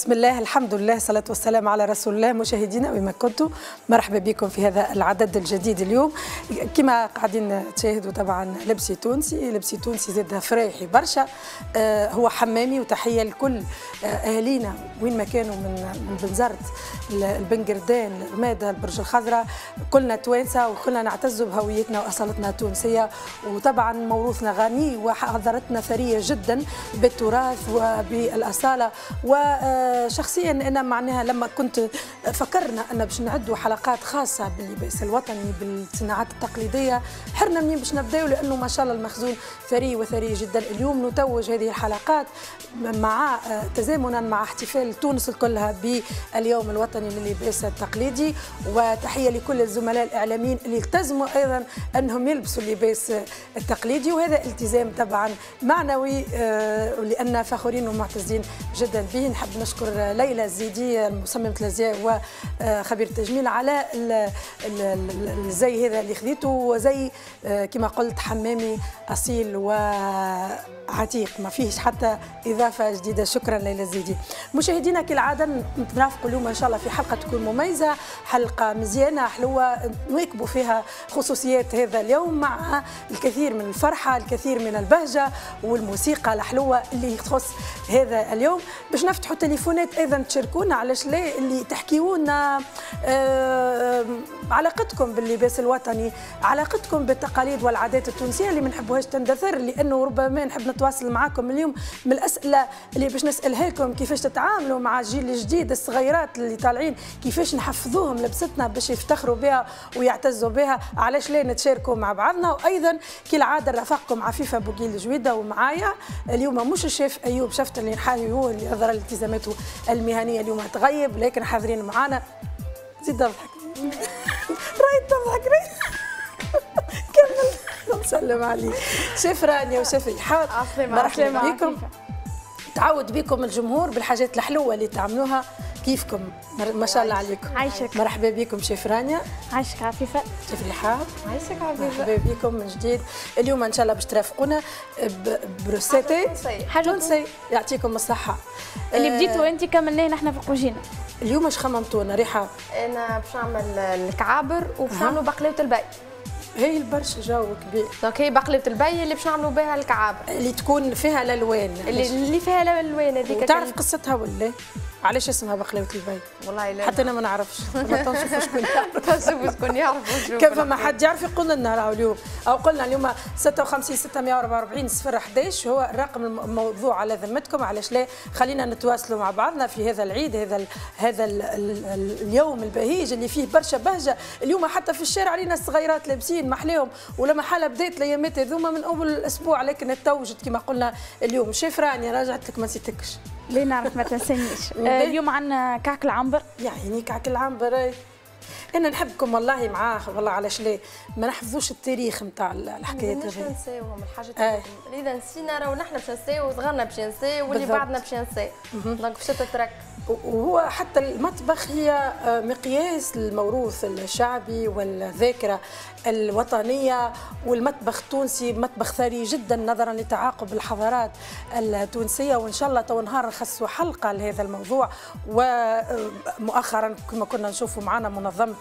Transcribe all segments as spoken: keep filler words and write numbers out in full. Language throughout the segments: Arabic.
بسم الله، الحمد لله، الصلاة والسلام على رسول الله. مشاهدينا وما كنتم، مرحبا بكم في هذا العدد الجديد اليوم. كما قاعدين تشاهدوا طبعا لبسي تونسي، لبسي تونسي زادها فريحي برشا. آه هو حمامي، وتحية لكل آه أهالينا وين ما كانوا من من بنزرت، البنقردان، الرمادة، البرج الخضراء، كلنا توانسة وكلنا نعتز بهويتنا وأصالتنا التونسية. وطبعا موروثنا غني وحضارتنا ثرية جدا بالتراث وبالأصالة. وشخصيا انا معناها لما كنت فكرنا ان باش نعدوا حلقات خاصه باللباس الوطني بالصناعات التقليديه، حرنا منين باش نبداو، لانه ما شاء الله المخزون ثري وثري جدا. اليوم نتوج هذه الحلقات مع تزامنا مع احتفال تونس كلها باليوم الوطني لللباس التقليدي. وتحيه لكل الزملاء الاعلاميين اللي التزموا ايضا انهم يلبسوا اللباس التقليدي، وهذا التزام طبعا معنوي لان فخورين ومعتزين جدا به. نحب نشكر ليلى الزيدي مصممة الازياء وخبير التجميل على الزي هذا اللي خذيته، وزي كما قلت حمامي اصيل وعتيق، ما فيهش حتى اضافه جديده. شكرا ليلى الزيدي. مشاهدينا كالعاده نترافقوا اليوم ان شاء الله في حلقه تكون مميزه، حلقه مزيانه حلوه نواكبوا فيها خصوصيات هذا اليوم مع الكثير من الفرحه، الكثير من البهجه والموسيقى الحلوه اللي تخص هذا اليوم. باش نفتحوا تليفونات ايضا تشاركونا، علاش لا، اللي تحكيوا لنا آه علاقتكم باللباس الوطني، علاقتكم بالتقاليد والعادات التونسيه اللي ما نحبوهاش تندثر، لانه ربما نحب نتواصل معاكم اليوم من الاسئله اللي باش نسالها لكم، كيفاش تتعاملوا مع الجيل الجديد، الصغيرات اللي طالعين، كيفاش نحفظوهم لبستنا باش يفتخروا بها ويعتزوا بها. علاش لا نتشاركوا مع بعضنا. وايضا كالعاده رافقكم عفيفه بوقيل جويده، ومعايا اليوم مش الشيف ايوب شفت اللي نحايوه اللي يظهر التزاماته المهنيه اليوم تغيب، لكن حاضرين معنا. زيد تضحك راهي تضحك راهي كمل. نسلم عليك شيف رانيا وشيف ريحان، مرحبا بكم. تعود بكم الجمهور بالحاجات الحلوه اللي تعملوها كيفكم، ما شاء الله عليكم. عايشك. مرحبا بكم شيف رانيا. عايشك عفيفه. شيف ريحان. عايشك عفيفه. مرحبا بكم من جديد. اليوم ان شاء الله باش ترافقونا بروسيتي حاجه تونسي، يعطيكم الصحه. اللي بديتوا انت كملناه نحن في الكوجينه. اليوم اش خممتونا ريحه؟ انا باش نعمل الكعابر وباش نعملوا بقلاوه البي. هي البرشا جو كبير. دونك هي بقلاوه البي اللي باش نعملوا بها الكعابر، اللي تكون فيها الالوان، اللي, اللي فيها الالوان هذيك. تعرف قصتها ولا؟ علاش اسمها بقلاوه البي؟ والله لا، حتى انا ما نعرفش. نشوفوا شكون يعرف. نشوفوا شكون يعرف. كيف ما حد يعرف يقول لنا راهو اليوم، او قلنا اليوم ستة وخمسين ستمائة وأربعة وأربعين صفر أحد عشر هو الرقم الموضوع على ذمتكم. علاش لا، خلينا نتواصلوا مع بعضنا في هذا العيد، هذا ال هذا ال ال اليوم البهيج اللي فيه برشا بهجه. اليوم حتى في الشارع علينا الصغيرات لابسين محلاهم، ولما حاله بدات الايامات هذوما من اول الاسبوع، لكن توجد كما قلنا اليوم. شيف رانيا راجعت لك ما نسيتكش. ليه نعرف ما تنسينيش. آه اليوم عندنا كعك العنبر. يعني كعك العنبر انا نحبكم والله معاه والله. علاش لا، ما نحفظوش التاريخ نتاع الحكايات هذه. هذه نساوهم الحاجات آه. اللي اذا نسينا راهو نحن باش نساو، صغرنا باش نساو، واللي بعدنا باش نساو. دونك باش تترك. وهو حتى المطبخ هي مقياس الموروث الشعبي والذاكره الوطنيه، والمطبخ التونسي مطبخ ثري جدا نظرا لتعاقب الحضارات التونسيه. وان شاء الله تو نهار نخصصوا حلقه لهذا الموضوع. ومؤخرا كما كنا نشوفوا معنا منظمه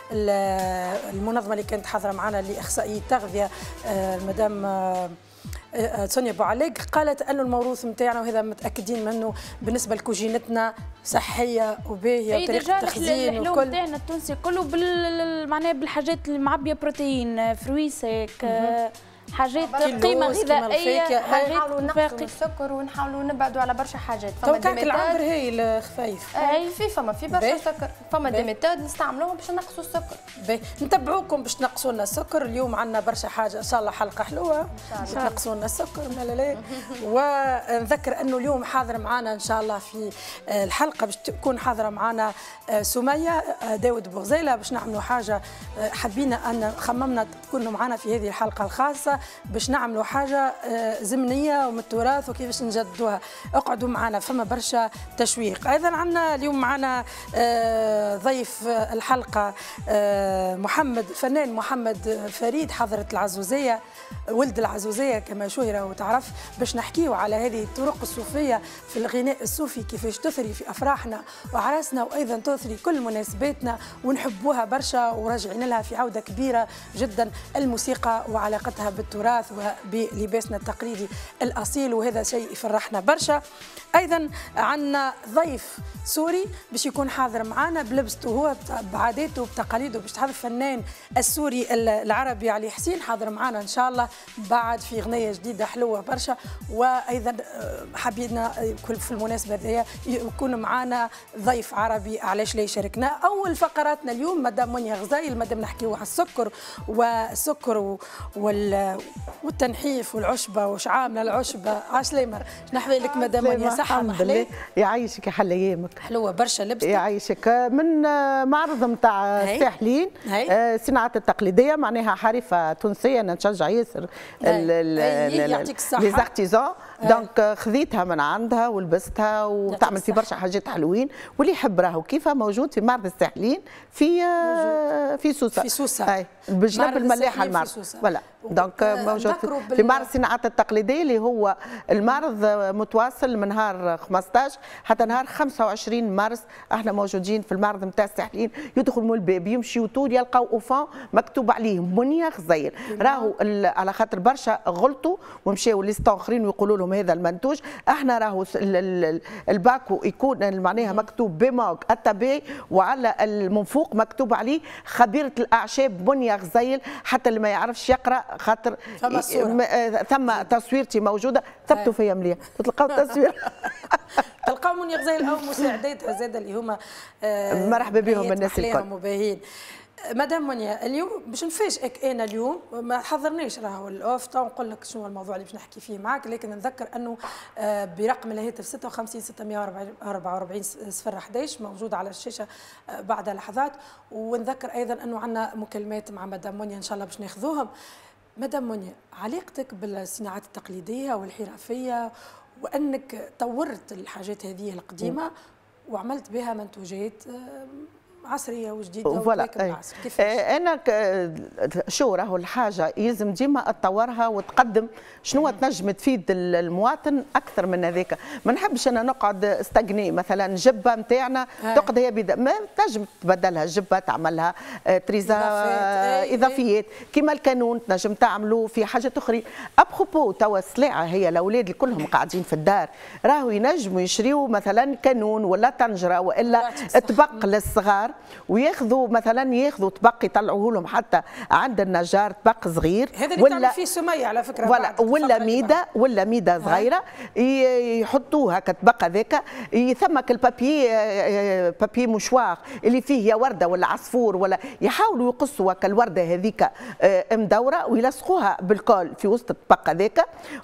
المنظمه اللي كانت حاضره معنا لاخصائيه التغذيه المدام سونيا بوعلاق، قالت انه الموروث نتاعنا وهذا متاكدين منه بالنسبه لكوجينتنا صحيه وباهيه وطريقه التخزين وكل. الحلو نتاعنا التونسي كله بال معناها بالحاجات اللي معبيه بروتين، فروي سيك، حاجات قيمه غذائيه، نحاولوا نقصوا السكر ونحاولوا نبعدوا على برشا حاجات. فما كعك العنبر هي الخفايف. اي في فما في برشا سكر، فما دي ميثود نستعملوهم باش نقصوا السكر. باهي نتبعوكم باش تنقصوا لنا السكر. اليوم عندنا برشا حاجه ان شاء الله، حلقه حلوه باش تنقصوا لنا السكر. لا لا لا. ونذكر انه اليوم حاضر معنا ان شاء الله في الحلقه باش تكون حاضره معنا سميه داود بوغزيله، باش نعملوا حاجه حبينا ان خممنا تكونوا معنا في هذه الحلقه الخاصه باش نعملوا حاجه زمنيه ومن التراث وكيفاش نجددوها. اقعدوا معنا، فما برشا تشويق. ايضا عندنا اليوم معنا ضيف الحلقة محمد الفنان محمد فريد حضرة العزوزية، ولد العزوزية كما شهر وتعرف، باش نحكيو على هذه الطرق الصوفية في الغناء الصوفي كيفاش تثري في أفراحنا وأعراسنا، وأيضا تثري كل مناسباتنا ونحبوها برشا وراجعين لها في عودة كبيرة جدا الموسيقى وعلاقتها بالتراث وبلباسنا التقليدي الأصيل، وهذا شيء يفرحنا برشا. أيضا عندنا ضيف سوري باش يكون حاضر معنا بلبسته هو بعاداته وبتقاليده، باش تحضر الفنان السوري العربي علي حسين حاضر معنا إن شاء الله بعد في غنية جديدة حلوة برشا. وأيضا حبينا في المناسبة هذه يكون معنا ضيف عربي، علاش لا يشاركنا. أول فقراتنا اليوم مدام منيا غزايل، مدام نحكيو على السكر والسكر والتنحيف والعشبة وش عاملة العشبة. عسلامة نحوي لك مدام منيا، صحة محلاه؟ يعيشك يا حل ايامك. حلوة برشا لبستك. يعيشك من معرض نتاع الساحلين الصناعات التقليدية، معناها حرفة تونسية أنا نشجع ياسر يعطيك الصحة لي زارتيزان. دونك خذيتها من عندها ولبستها وتعمل في برشا حاجات حلوين، واللي يحب راهو كيفها موجود في معرض الساحلين في موجود. في سوسة في سوسة اي بجنب الملاحة المعرض فوالا. دونك موجود في, في معرض الصناعات التقليدية اللي هو المعرض متواصل من نهار خمسطاش حتى نهار خمسة وعشرين مارس. احنا موجودين في المعرض نتاع الساحلين، يدخل من الباب يمشيوا طول يلقاو اوفان مكتوب عليه منيا غزايل. راهو على خاطر برشا غلطوا ومشاو ليستان اخرين ويقولوا لهم هذا المنتوج، احنا راهو الباكو يكون معناها مكتوب بموك التبي، وعلى من فوق مكتوب عليه خبيره الاعشاب منيا غزايل، حتى اللي ما يعرفش يقرا خاطر ثم تصويرتي موجوده. ثبتوا فيا مليح تلقاو التصوير تلقاو منيا غزايل او مساعداتها زاد اللي هما مرحبا بهم الناس الكل مباهين. مدام منيا اليوم باش نفاجئك انا اليوم، ما حضرناش راهو الاوف تو نقول لك شنو الموضوع اللي باش نحكي فيه معاك، لكن نذكر انه برقم الهاتف ستة وخمسين ستمائة وأربعة وأربعين صفر أحد عشر موجود على الشاشه بعد لحظات. ونذكر ايضا انه عندنا مكالمات مع مدام منيا ان شاء الله باش ناخذوهم. مدام منيا، علاقتك بالصناعات التقليديه والحرفيه وانك طورت الحاجات هذه القديمه وعملت بها منتوجات عصريه وجديده وفوالا. انا شو راهو الحاجه يلزم ديما تطورها وتقدم شنو تنجم تفيد المواطن اكثر من هذاك. ما نحبش انا نقعد استغني مثلا جبه نتاعنا تقعد هي بدا ما تنجم تبدلها جبه تعملها تريزا اضافيات, إضافيات. كيما الكانون تنجم تعملوا في حاجات اخرى. ابروبو توا السلعه هي الاولاد كلهم قاعدين في الدار راهو ينجموا يشريوا مثلا كانون ولا طنجره والا طبق للصغار، وياخذوا مثلا ياخذوا طبق يطلعوه لهم حتى عند النجار طبق صغير، هذا اللي تعمل فيه سمية على فكره، ولا ولا ميده ولا ميده صغيره يحطوها كطبق هذاك. ثمك البابي بابي مشواغ اللي فيه يا ورده ولا عصفور، ولا يحاولوا يقصوا كالورده هذيك مدوره ويلصقوها بالكول في وسط الطبق هذاك،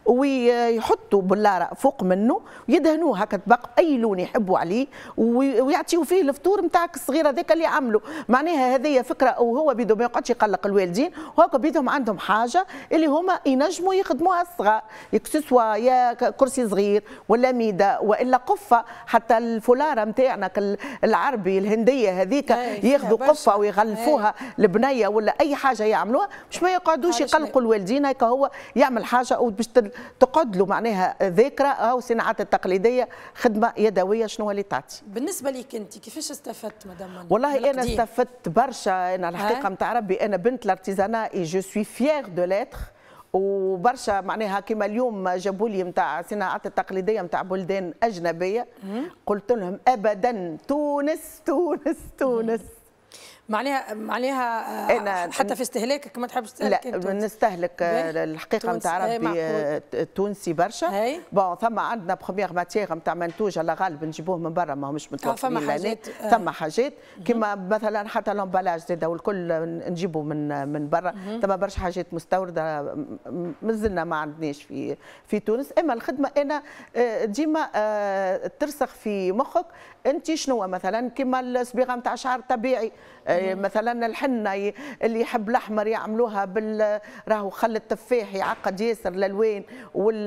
ويحطوا بلاره فوق منه ويدهنوه هكا طبق اي لون يحبوا عليه، ويعطيوا فيه الفطور نتاعك الصغير هذاك اللي عملوا. معناها هذه فكره، وهو بيدو ما يقعدش يقلق الوالدين، وهكا بيدهم عندهم حاجه اللي هما ينجموا يخدموها الصغار، يكسسوا يا كرسي صغير ولا ميده والا قفه. حتى الفولاره نتاعنا العربي الهنديه هذيك ياخذوا قفه ويغلفوها البنيه ولا اي حاجه يعملوها، مش ما يقعدوش يقلقوا الوالدين. هكا هو يعمل حاجه وباش تقعد له معناها ذكرى. او الصناعات التقليديه خدمه يدويه شنو اللي تعطي. بالنسبه لك انت كيفاش استفدت مدام منيا؟ والله انا استفدت برشا. انا الحقيقه نتاع ربي انا بنت الارتيزانا اي جو سوي فيير دو ليتر، وبرشا معناها كيما اليوم جابوا لي نتاع الصناعات التقليديه نتاع بلدان اجنبيه، قلت لهم ابدا تونس تونس تونس. معناها معناها حتى في استهلاكك ما تحبش تستهلك؟ لا نستهلك الحقيقه نتاع ربي تونسي برشا. بون ثم عندنا بروميير ماتيير نتاع منتوج على غالب نجيبوه من برا، ما همش متوفرين لهنا. ثم حاجات كيما مثلا حتى لومبالاج زاد والكل نجيبوا من من برا. ثم برشا حاجات مستورده مازلنا ما عندناش في في تونس. اما الخدمه انا ديما ترسخ في مخك انت شنو مثلا كيما الصبيغه نتاع شعر طبيعي مثلا الحنه اللي يحب الاحمر يعملوها بال راهو خل التفاح يعقد ياسر الالوان وال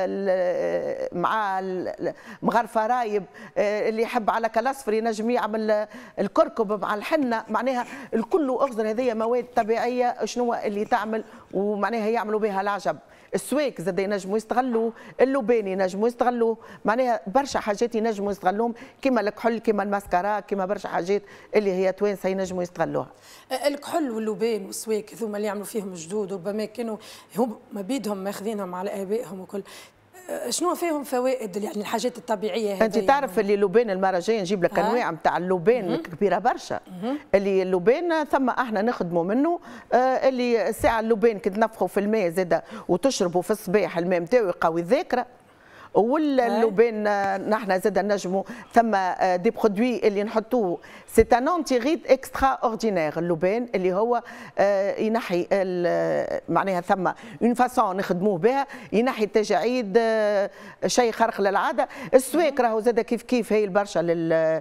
مع مغرفه رايب، اللي يحب على كالاصفر ينجم يعمل الكركب مع الحنه، معناها الكل اخضر. هذه مواد طبيعيه شنو اللي تعمل ومعناها يعملوا بها العجب. السواك زاد ينجموا يستغلوا، اللبان ينجموا يستغلوا، معناها برشا حاجات ينجموا يستغلوهم كيما الكحول كيما الماسكارا كيما برشا حاجات اللي هي توانسه ينجموا يستغلوها. الكحول واللبان والسواك هذوما اللي يعملوا فيهم جدود وربما كانوا هم ما بيدهم ماخذينهم على ابائهم وكل، شنو فيهم فوائد يعني الحاجات الطبيعيه هذه؟ انت تعرف اللي اللبان المره الجايه نجيب لك انواع نتاع اللبان كبيره برشا. اللي اللبان ثم احنا نخدموا منه، آه اللي الساعه اللبان كي تنفخوا في الماء زاده وتشربوا في الصباح الماء نتاعو يقوي الذاكره. واللبان نحن زاد نجموا ثم دي برودوي اللي نحطوه سي ان انتي ريد اكسترا اوردينير. اللبان اللي هو ينحي معناها ثم اون فاسون نخدموه بها ينحي التجاعيد، شيء خارق للعاده. السواك راهو زاد كيف كيف هي البرشا لل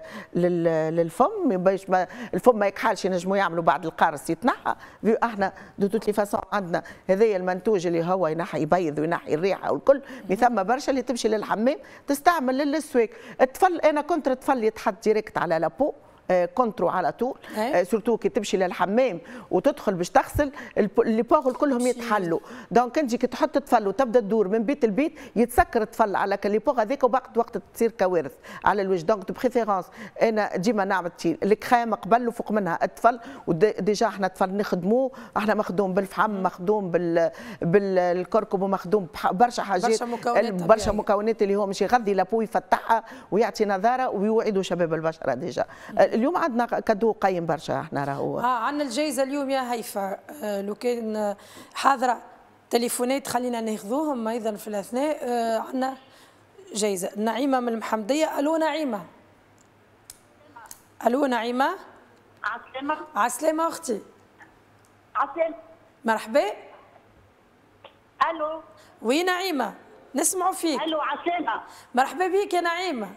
للفم باش الفم ما يكحلش ينجموا يعملوا بعد القرص يتنحى. احنا دو توت لي فاسون عندنا هذايا المنتوج اللي هو ينحي يبيض وينحي الريحه والكل، مي ثم برشا اللي تمشي للحمام تستعمل للسواك. الطفل انا كنت الطفل يتحط ديريكت على لابو كونترو على طول، سورتو كي تمشي للحمام وتدخل باش تغسل لي بوغ كلهم يتحلوا. دونك انت كي تحط الطفل وتبدا تدور من بيت لبيت يتسكر الطفل على لي بوغ هذيك وبعد وقت تصير كوارث على الوجه. دونك دو بريفيرونس انا ديما نعمل الكريم قبل وفوق منها الطفل، وديجا احنا الطفل نخدموه احنا مخدوم بالفحم مخدوم بال بالكركب ومخدوم برشا حاجات برشا مكونات برشا مكونات اللي هو مش يغذي لابو يفتحها ويعطي نظاره ويوعدوا شباب البشره. ديجا اليوم عندنا كادو قيم برشا احنا راهو. اه عندنا الجائزه اليوم يا هيفا، آه لو كان حاضره تليفونات خلينا ناخذوهم ايضا في الاثناء. آه عندنا جائزه نعيمه من المحمديه. الو نعيمه. الو نعيمه. عسلامة. عسلامة اختي. عسلامة. مرحبا. الو. وي نعيمه نسمعوا فيك. الو عسلامة. مرحبا بك يا نعيمه.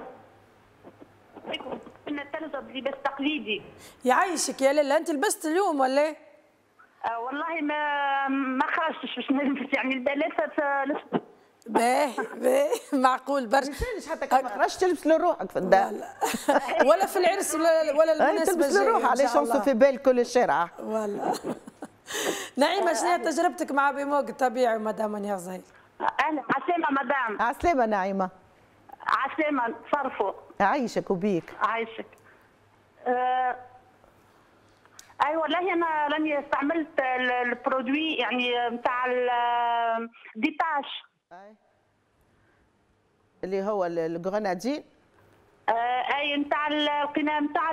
كنا تلبس بلباس تقليدي. يعيشك يا لاله. انت لبست اليوم ولا؟ آه والله ما ما خرجتش باش نلبس يعني البلافه لبست. باهي باهي معقول برشا. ما حتى كان ما خرجتش تلبس لروحك في الدار ولا في العرس ولا ولا المناسبه تلبس لروحك علاش نص في بال كل الشارع. والله. نعيمه شنو هي تجربتك مع بيموج الطبيعي مدام منير زهير؟ اهلا عسلامة مدام. عسلامة نعيمة. عسلامة صرفوا. عايشك وبيك. عايشك. أه اي والله انا راني استعملت البرودوي يعني نتاع الديتاش اللي هو الجرنادين. أه اي نتاع القناع نتاع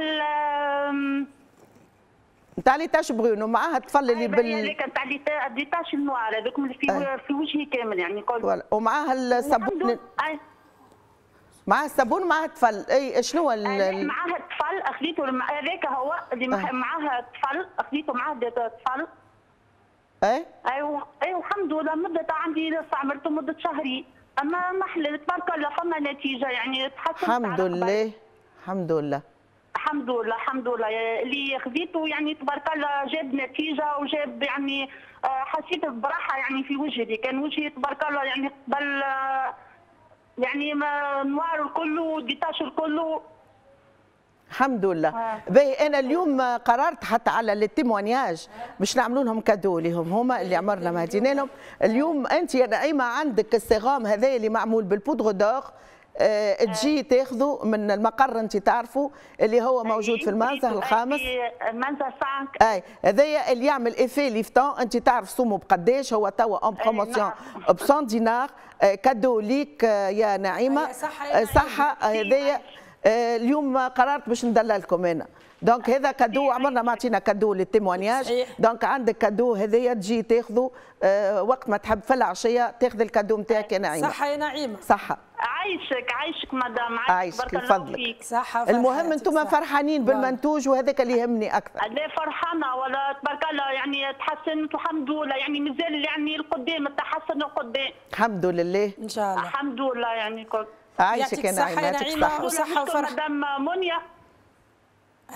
نتاع لي تاش برونو معاها الطفل اللي بال هذيك نتاع لي تاش النوار هذوك اللي في في وجهي كامل يعني كل. ومعاها الصابون. معاه الصابون معاه الطفل. اي شنو هو معاه الطفل اخذيته هذاك هو اللي معاه الطفل اخذيته معاه الطفل. اي ايوه ايوه الحمد لله مده عندي استعملته مده شهرين اما محل تبارك الله فما نتيجه يعني تحسنت. الحمد لله الحمد لله الحمد لله الحمد لله اللي خذيته يعني تبارك الله جاب نتيجه وجاب يعني حسيت براحه يعني في وجهي. كان وجهي تبارك الله يعني قبل يعني ما نوار الكل ديتاش الكل. الحمد لله. آه. باهي انا اليوم قررت حتى على التيمونياج باش نعملوا لهم كادو لهم هما اللي عمرنا ما دينا لهم. اليوم انت يا نعيمه عندك السيغام هذا اللي معمول بالبودر دور. آه تجي تاخذوا من المقر انت تعرفوا اللي هو موجود في المنزه الخامس. المنزه خمسة. اي هذايا اللي يعمل ايفي ليفتون. انت تعرف سومه بقداش هو توا اون بروموسيون ب مية دينار. آه كادو ليك آه يا نعيمه. صحه هذايا. آه اليوم قررت باش ندللكم انا. دونك هذا كادو عمرنا ما عطينا كادو للتيمونياج. دونك عندك كادو هذايا تجي تاخذه آه وقت ما تحب في العشيه تاخذ الكادو نتاعك يا نعيمه. صحه يا نعيمه. صحه. عايشك عايشك مدام. عايشك بفضلك. صحه. المهم انتم فرحانين بالمنتوج وهذاك اللي يهمني اكثر. لا فرحانه ولا تبارك الله يعني تحسنت والحمد لله يعني مازال يعني القدام التحسن القدام. الحمد لله. ان شاء الله. الحمد لله يعني كل. عايشك يا نعيمه. يعطيك الصحه وصحه وفرحه. مدام منيا. اي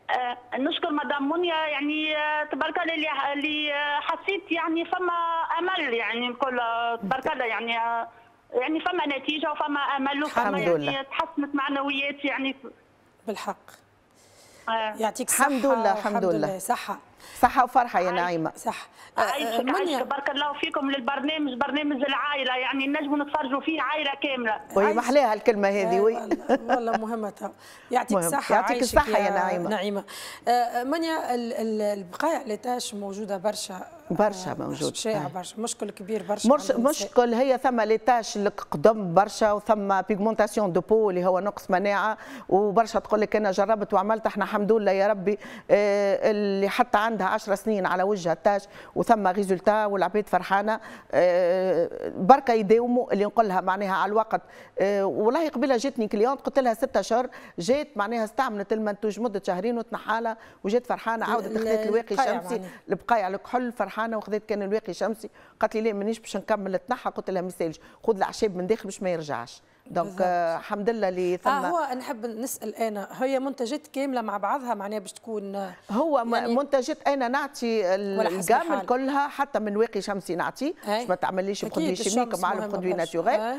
آه نشكر مدام منيا، يعني آه تبارك الله اللي اللي آه حسيت يعني فما امل، يعني نقول تبارك الله يعني آه يعني فما نتيجه وفما امل وفما يعني تحسنت معنوياتي يعني بالحق. آه يعطيك الصحه. الحمد لله الحمد لله صحه صحه وفرحه يا نعيمه. صح. عايشك عايشك بارك الله فيكم للبرنامج، برنامج العائله يعني نجموا نتفرجوا فيه عائله كامله. وي محلاها الكلمه هذه. وي والله مهمتها. يعطيك الصحه. يعطيك الصحه يا نعيمه. نعيمه منيا البقايع اللي تاش موجوده برشا برشا موجود، شائع برشا، مشكل كبير برشا. مش مشكل هي ثم ليتاش قدم برشا وثم بيغمونتاسيون دو بو اللي هو نقص مناعه، وبرشا تقول لك انا جربت وعملت. احنا الحمد لله يا ربي آه اللي حتى عندها عشر سنين على وجهها تاش وثم ريزولتا والعباد فرحانه. آه بركه يداوموا اللي نقول لها معناها على الوقت. آه والله قبيله جاتني كليونت قلت لها ستة اشهر، جات معناها استعملت المنتوج مده شهرين وتنحالها وجات فرحانه، عاودت خذت الواقي الشمسي البقايع الكحول فرحانه، وخذت كان الواقي شمسي. قالت لي لا مانيش باش نكمل تنحى، قلت لها ما يسالش، خذ الاعشاب من داخل باش ما يرجعش. دونك الحمد لله اللي ثم. اه هو نحب نسال انا، هي منتجات كامله مع بعضها معناها باش تكون هو يعني منتجات انا نعطي الجام كلها، حتى من واقي شمسي نعطي باش ما تعمليش برودوي شيميك مع البرودوي ناتوريل،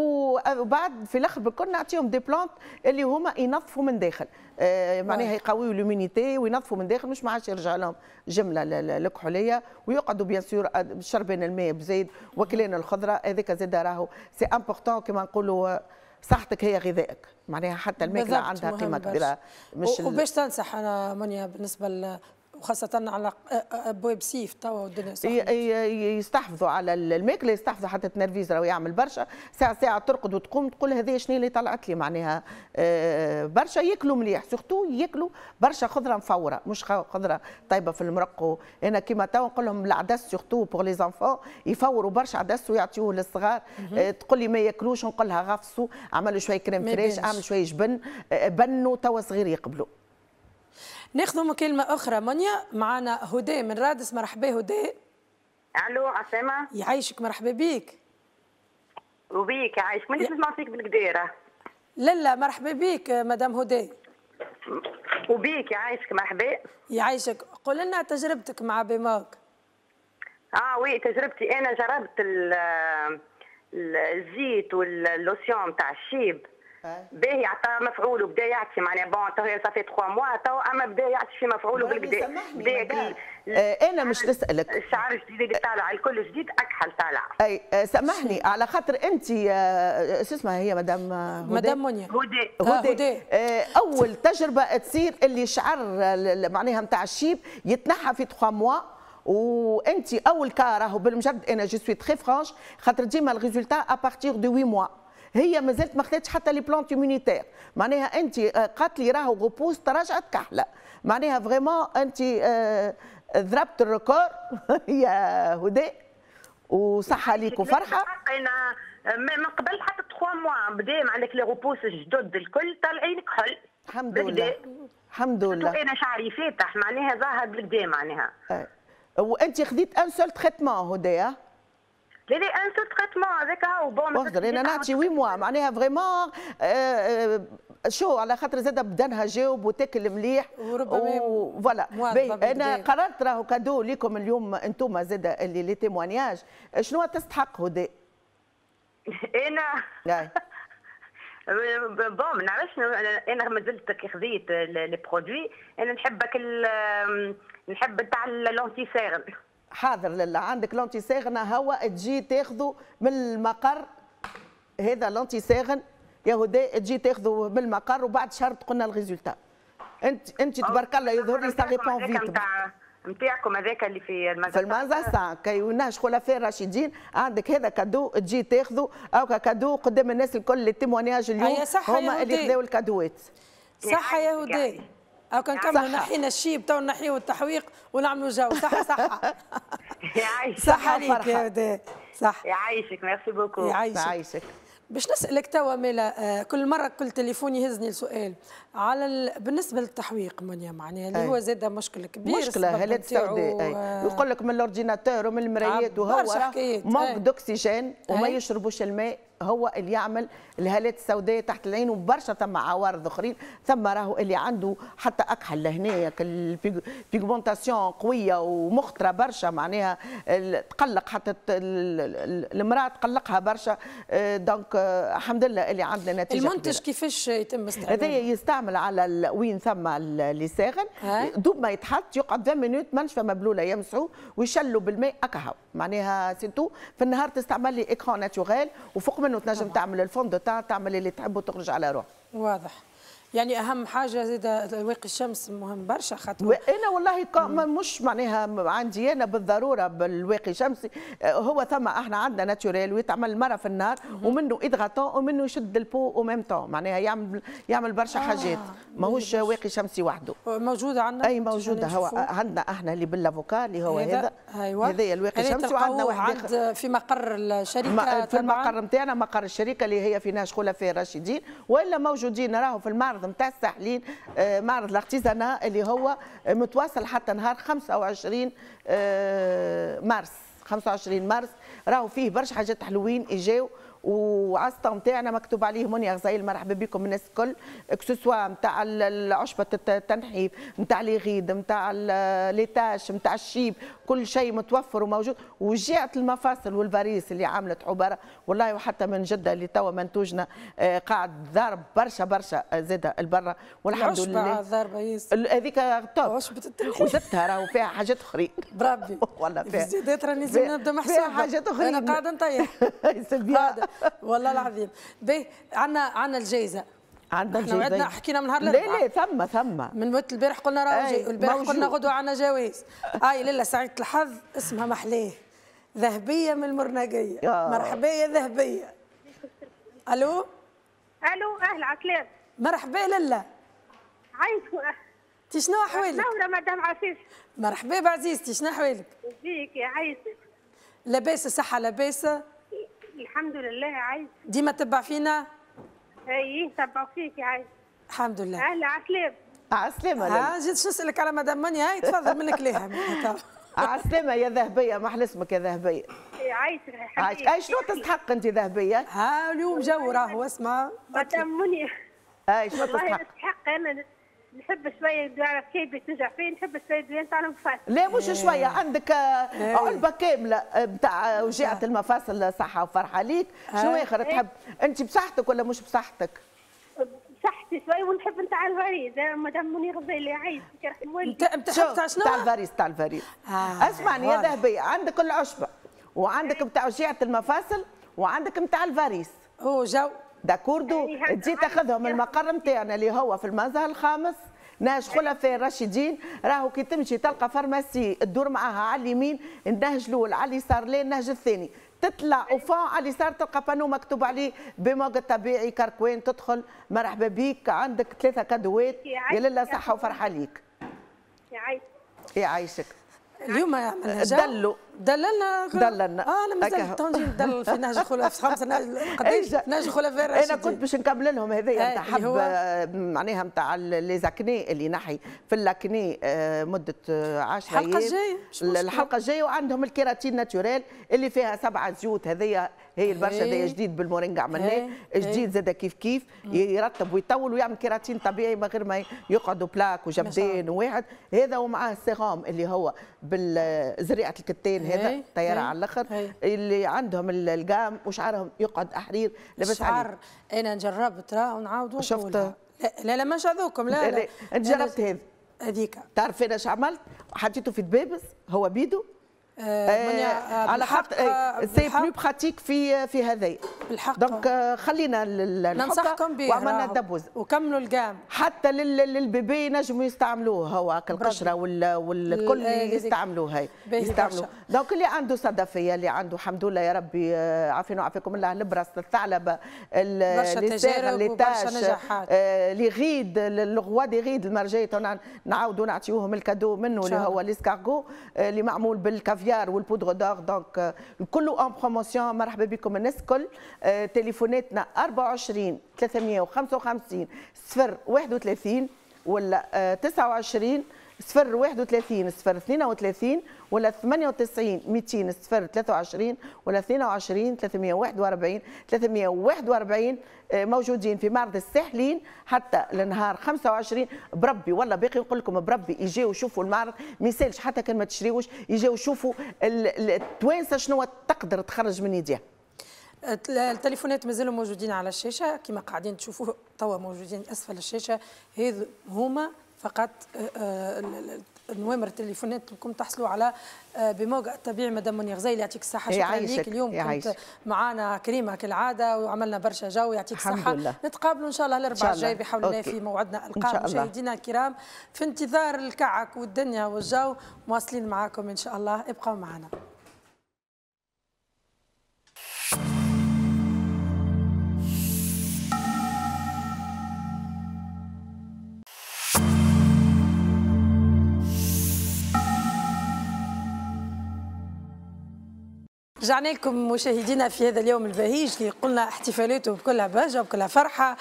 وبعد في الاخر بالكل نعطيهم دي بلانت اللي هما ينظفوا من داخل. آه معناها يقويوا لومينيتي وينظفوا من داخل، مش ما عادش يرجع لهم جمله الكحوليه، ويقعدوا بيان سور شربين الماء بزيد وكلين الخضره. هذاك زاد راهو سي امبورتون كما نقولوا صحتك هي غذائك، معناها حتى الماكله عندها قيمه كبيره. مش وباش تنصح انا منيا بالنسبه وخاصة على ابواب سيف توا والدنيا صعبة، يستحفظوا على الماكله، يستحفظوا حتى التنرفيز راهو يعمل برشا ساعة ساعة ترقد وتقوم تقول هذه شنو اللي طلعت لي، معناها برشا ياكلوا مليح، سورتو ياكلوا برشا خضرة مفورة، مش خضرة طيبة في المرق. انا كيما توا نقول لهم العدس سورتو بور لي زانفون يفوروا برشا عدس ويعطيوه للصغار. تقول لي ما ياكلوش، نقول لها غفصوا، عملوا شوية كريم فريش، اعمل شوية جبن، بنوا توا صغير يقبلوا. ناخذ مكالمة أخرى. منيا معنا هدى من رادس. مرحبا هدى. ألو عسامة. يعيشك، مرحبا بيك. وبيك يعيشك، مانيش نسمع فيك بالقديرة. لا لا مرحبا بيك مدام هدى. وبيك يعيشك، مرحبا. يعيشك، قول لنا تجربتك مع بيماك. اه وي تجربتي، أنا جربت الزيت واللوسيون تاع الشيب. باهي عطى مفعول وبدا يعطي معناها بون تو صافي ثلاثة موا تو، اما بدا يعطي في مفعول وبالكدا بدا. انا مش نسالك الشعر الجديد اللي طالع الكل جديد اكحل طالع. اي سامحني على خاطر انت شو اسمها هي مدام مدام منيا هدى هدى اول تجربه تصير اللي شعر معناها نتاع الشيب يتنحى في ثلاثة موا، وانت اول كا راهو بالمجد انا جو سوي تري فرانش خاطر ديما الريزولتا ابارتيغ دو ثمانية موا. هي مازالت ما خدتش حتى لي بلانت ايمونيتير، معناها انت قالت لي راهو غوبوز تراجعت كحله، معناها فريمون انت ضربت الريكور يا هدى، وصحه ليك وفرحه. انا من قبل حتى ثلاثة موا بدا عندك لي غوبوز جدد الكل طالعين كحل. الحمد لله الحمد لله. انا شعري فاتح معناها ظاهر بالكدا معناها. وانت خديت ان سول تريتمون هدى؟ لا لا ان سول تريتمون هذاك هو بون. واخدر انا نعطي ثمانية موا معناها فريمون شو على خاطر زاد بدنها جاوب وتاكل مليح وربما فوالا. انا قررت راهو كادو ليكم اليوم انتم زاد اللي لي تيموانياج. شنو تستحق هدى؟ انا بون ما نعرفش، انا ما زلت كي خذيت لي برودوي انا نحبك نحب تاع لونتي سيغن. حاضر لله عندك لونتي ساغن هوا تجي تاخذه من المقر، هذا لونتي ساغن يا هدى تجي تاخذه من المقر وبعد شهر تقولنا الريزولتا. انت انت تبارك الله يظهر لي سا ريبون فيت نتاعكم هذاك اللي في المزا في المزا كي وناش خولا فيه راشدين عندك هذا كادو تجي تاخذه او كادو قدام الناس الكل اللي تيمونياج اليوم هما اللي خذاو الكادوات. صح يا هدى. أو كان كملوا نحينا الشيب تو نحيو التحويق ونعملوا جو. صح صح يعيشك. صح عليك يا هدى. صح يعيشك. ميرسي بوكو. يعيشك. باش نسألك توا ميلا، كل مرة كل تليفون يهزني السؤال على ال... بالنسبة للتحويق منيا معناها اللي هو زاد مشكل كبير. مشكلة هالات سوداء. يقول لك من الاورديناتور ومن المرايات وهو مانك دوكسيجين وما يشربوش الماء، هو اللي يعمل الهالات السوداء تحت العين، وبرشا ثم عوارض اخرين، ثم راهو اللي عنده حتى اكحل لهنايا البيغمونتاسيون قويه ومخطره برشا، معناها تقلق حتى المراه تقلقها برشا. دونك الحمد لله اللي عندنا نتيجه. المنتج كيفاش يتم استعماله؟ هذا يستعمل على وين ثم اللي ساخن، دوب ما يتحط يقعد عشرين مينوت منشفه مبلوله يمسحوا ويشلوا بالماء اكهو، معناها سيتو. في النهار تستعمل لي اكران ناتوريل، وفوق منه تنجم تعمل الفون دو تان، تعمل اللي تحب وتخرج على روح. واضح. يعني اهم حاجه زيد واقي الشمس مهم برشا خاطر انا والله مش معناها عندي انا بالضروره بالواقي الشمسي، هو ثم احنا عندنا ناتوريل ويتعمل مره في النهار، ومنه ادغاتون ومنه يشد البو او ميم طون، معناها يعمل يعمل برشا آه حاجات، ماهوش واقي شمسي وحده. موجوده عندنا؟ اي موجوده. هو عندنا احنا اللي بالافوكا اللي هو هذا أيوة. هذا الواقي الشمسي، وعندنا واحد عند في مقر الشركه، في المقر نتاعنا مقر الشركه اللي هي في نهج خلفاء الراشدين، والا موجودين راهو في المعرض نتاع الساحلين، معرض الارتيزانا اللي هو متواصل حتى نهار خمسة وعشرين مارس. خمسة وعشرين مارس راهو فيه برشا حاجات حلوين اجاو، وعلى السطام نتاعنا مكتوب عليه منى غزايل مرحبا بكم الناس الكل، اكسسوا نتاع عشبه التنحيف، نتاع لي غيد، نتاع ليتاش، نتاع الشيب، كل شيء متوفر وموجود. وجهه المفاصل والفاريس اللي عملت عباره والله، وحتى من جده اللي توا منتوجنا قاعد ضارب برشا برشا زاده البرة، والحمد لله. ضاربه يس هذيك توب، عشبه التنحيف وزدتها راهو فيها حاجات اخرين بربي والله فيها زيدات راني لازم نبدا محسوبه، فيها حاجات اخرين انا قاعده نطيح والله العظيم. باهي عندنا عندنا الجائزه، عندنا الجائزه وعدنا حكينا من نهار الاربعاء. لا لا ثم ثم من وقت البارح قلنا راهو، البارح قلنا غدوه عندنا جوائز. اي ليله سعيده الحظ اسمها محلاه ذهبيه من المرنقيه. مرحبا يا ذهبيه. الو الو اهلا عسلام. مرحبا لاله. عايشكوا انت شنو احوالك؟ نورة مدام عفيف. مرحبا بعزيزتي، شنو احوالك؟ ازيك يا عايشك؟ لاباس الصحه؟ لاباس الحمد لله. عايز ديما تبع فينا؟ اي تبع فيك يا عايز. الحمد لله. اهلا عسلام. عسلامة. ها جيت شو نسالك على مدام منى، هاي تفضل منك ليها. عسلامة يا ذهبية، ما احلى اسمك يا ذهبية. عايشك يا حبيبي. اي شنو تستحق انت ذهبية؟ ها اليوم جو راهو اسمع. مدام منى. اي شنو تستحق؟ والله تستحق. انا نحب شويه نعرف كيف بتنجح فيه، نحب شويه دوين تاع المفاصل. لا مش شويه، عندك علبه كامله نتاع وجيعه المفاصل، صحه وفرحه ليك. شنو اخر تحب؟ انت بصحتك ولا مش بصحتك؟ بصحتي شويه، ونحب نتاع الفريز مدام منى غزايل عايز رحم والدي. انت انت تاع شنو؟ تاع الفريز. تاع الفريز. آه اسمعني يا ذهبيه، عندك العشبه وعندك نتاع وجيعه المفاصل وعندك نتاع الفريز. او جو داكوردو. تجي تاخذهم من المقر نتاعنا اللي هو في المزهر الخامس نهج خلفاء الراشدين. راهو كي تمشي تلقى فارماسي تدور معاها على اليمين، النهج الاول على اليسار لا النهج الثاني، تطلع وفون على اليسار تلقى بانو مكتوب عليه بموج الطبيعي كركوين، تدخل مرحبا بيك، عندك ثلاثه كادوات. يا لله صحه وفرحه ليك. يعيشك. يعيشك. اليوم عملنا جو دلوا دللنا دللنا. اه انا مازال تو نجي ندلل في نهج خلفاء في خمسه نهج قداش نهج خلفاء الراشدين. انا كنت باش نكمل لهم هذايا نتاع حب معناها نتاع لي زاكني اللي نحي في اللاكني مده عشرة ايام. الحلقه الجايه الحلقه الجايه، وعندهم الكيراتين ناتوريل اللي فيها سبعه زيوت. هذيا هي البرشا هذايا جديد بالمورينجا عملناه، جديد زاد كيف كيف يرطب ويطول ويعمل كيراتين طبيعي من غير ما يقعدوا بلاك وجبدين وواحد. هذا ومعاه السيغام اللي هو بالزريعه الكتان، هذا طياره على الاخر، اللي عندهم القام وشعرهم يقعد احرير لبس عليه. شعر انا جربت راه ونعاودوا شفت. لا لا, لا مش هذوكم. لا لا, لا انت جربت هذا هذيك. تعرف انا ايش عملت؟ حطيته في دبابس هو بيدو. آه آه على خاطر سي بلو براتيك في في هذايا بالحق. دونك خلينا ننصحكم به وعملنا الدبوز وكملوا القام. حتى للبيبي ينجموا يستعملوه، هو القشره والكل يستعملوه. هاي يستعملوه. دونك اللي عنده صدفيه، اللي عنده الحمد لله يا ربي عافينا وعافاكم الله، البرص، الثعلبه، اللسان، الليتاش، اللي غيد، الغوا دي غيد، المرجيت نعاودوا نعطيوهم الكادو منه اللي هو ليسكارغو اللي معمول بالكافيار والبودر دور. دونك كله اون بروموسيون. مرحبا بكم الناس الكل. آه تليفوناتنا أربعة وعشرين ثلاثمية وخمسة وخمسين صفر واحد وثلاثين ولا آه تسعة وعشرين صفر واحد وثلاثين صفر اثنين وثلاثين ولا ثمانية وتسعين مئتين صفر ثلاثة وعشرين ولا اثنين وعشرين ثلاثمئة وواحد وأربعين ثلاثمئة وواحد وأربعين. موجودين في معرض الساحلين حتى النهار خمسة وعشرين. بربي والله باقي نقول لكم بربي يجيو يشوفوا المعرض، ما يسالش حتى كان ما تشريوش، يجيو يشوفوا التوانسه شنو تقدر تخرج من يديها. التليفونات مازالوا موجودين على الشاشه كما قاعدين تشوفوا توا موجودين اسفل الشاشه، هذ هما فقط نوامر التليفونات لكم تحصلوا على بموقع الطبيعي. مدام منى غزيل يعطيك الصحه، شكرا لك اليوم كنت معنا كريمه كالعاده وعملنا برشا جو، يعطيك الصحه. نتقابلوا ان شاء الله الاربعاء الجاي بحول الله في موعدنا القادم. مشاهدينا الكرام في انتظار الكعك والدنيا والجو مواصلين معاكم ان شاء الله، ابقوا معنا. رجعنا لكم مشاهدينا في هذا اليوم البهيج اللي قلنا احتفالاته بكلها بهجه وبكلها فرحه،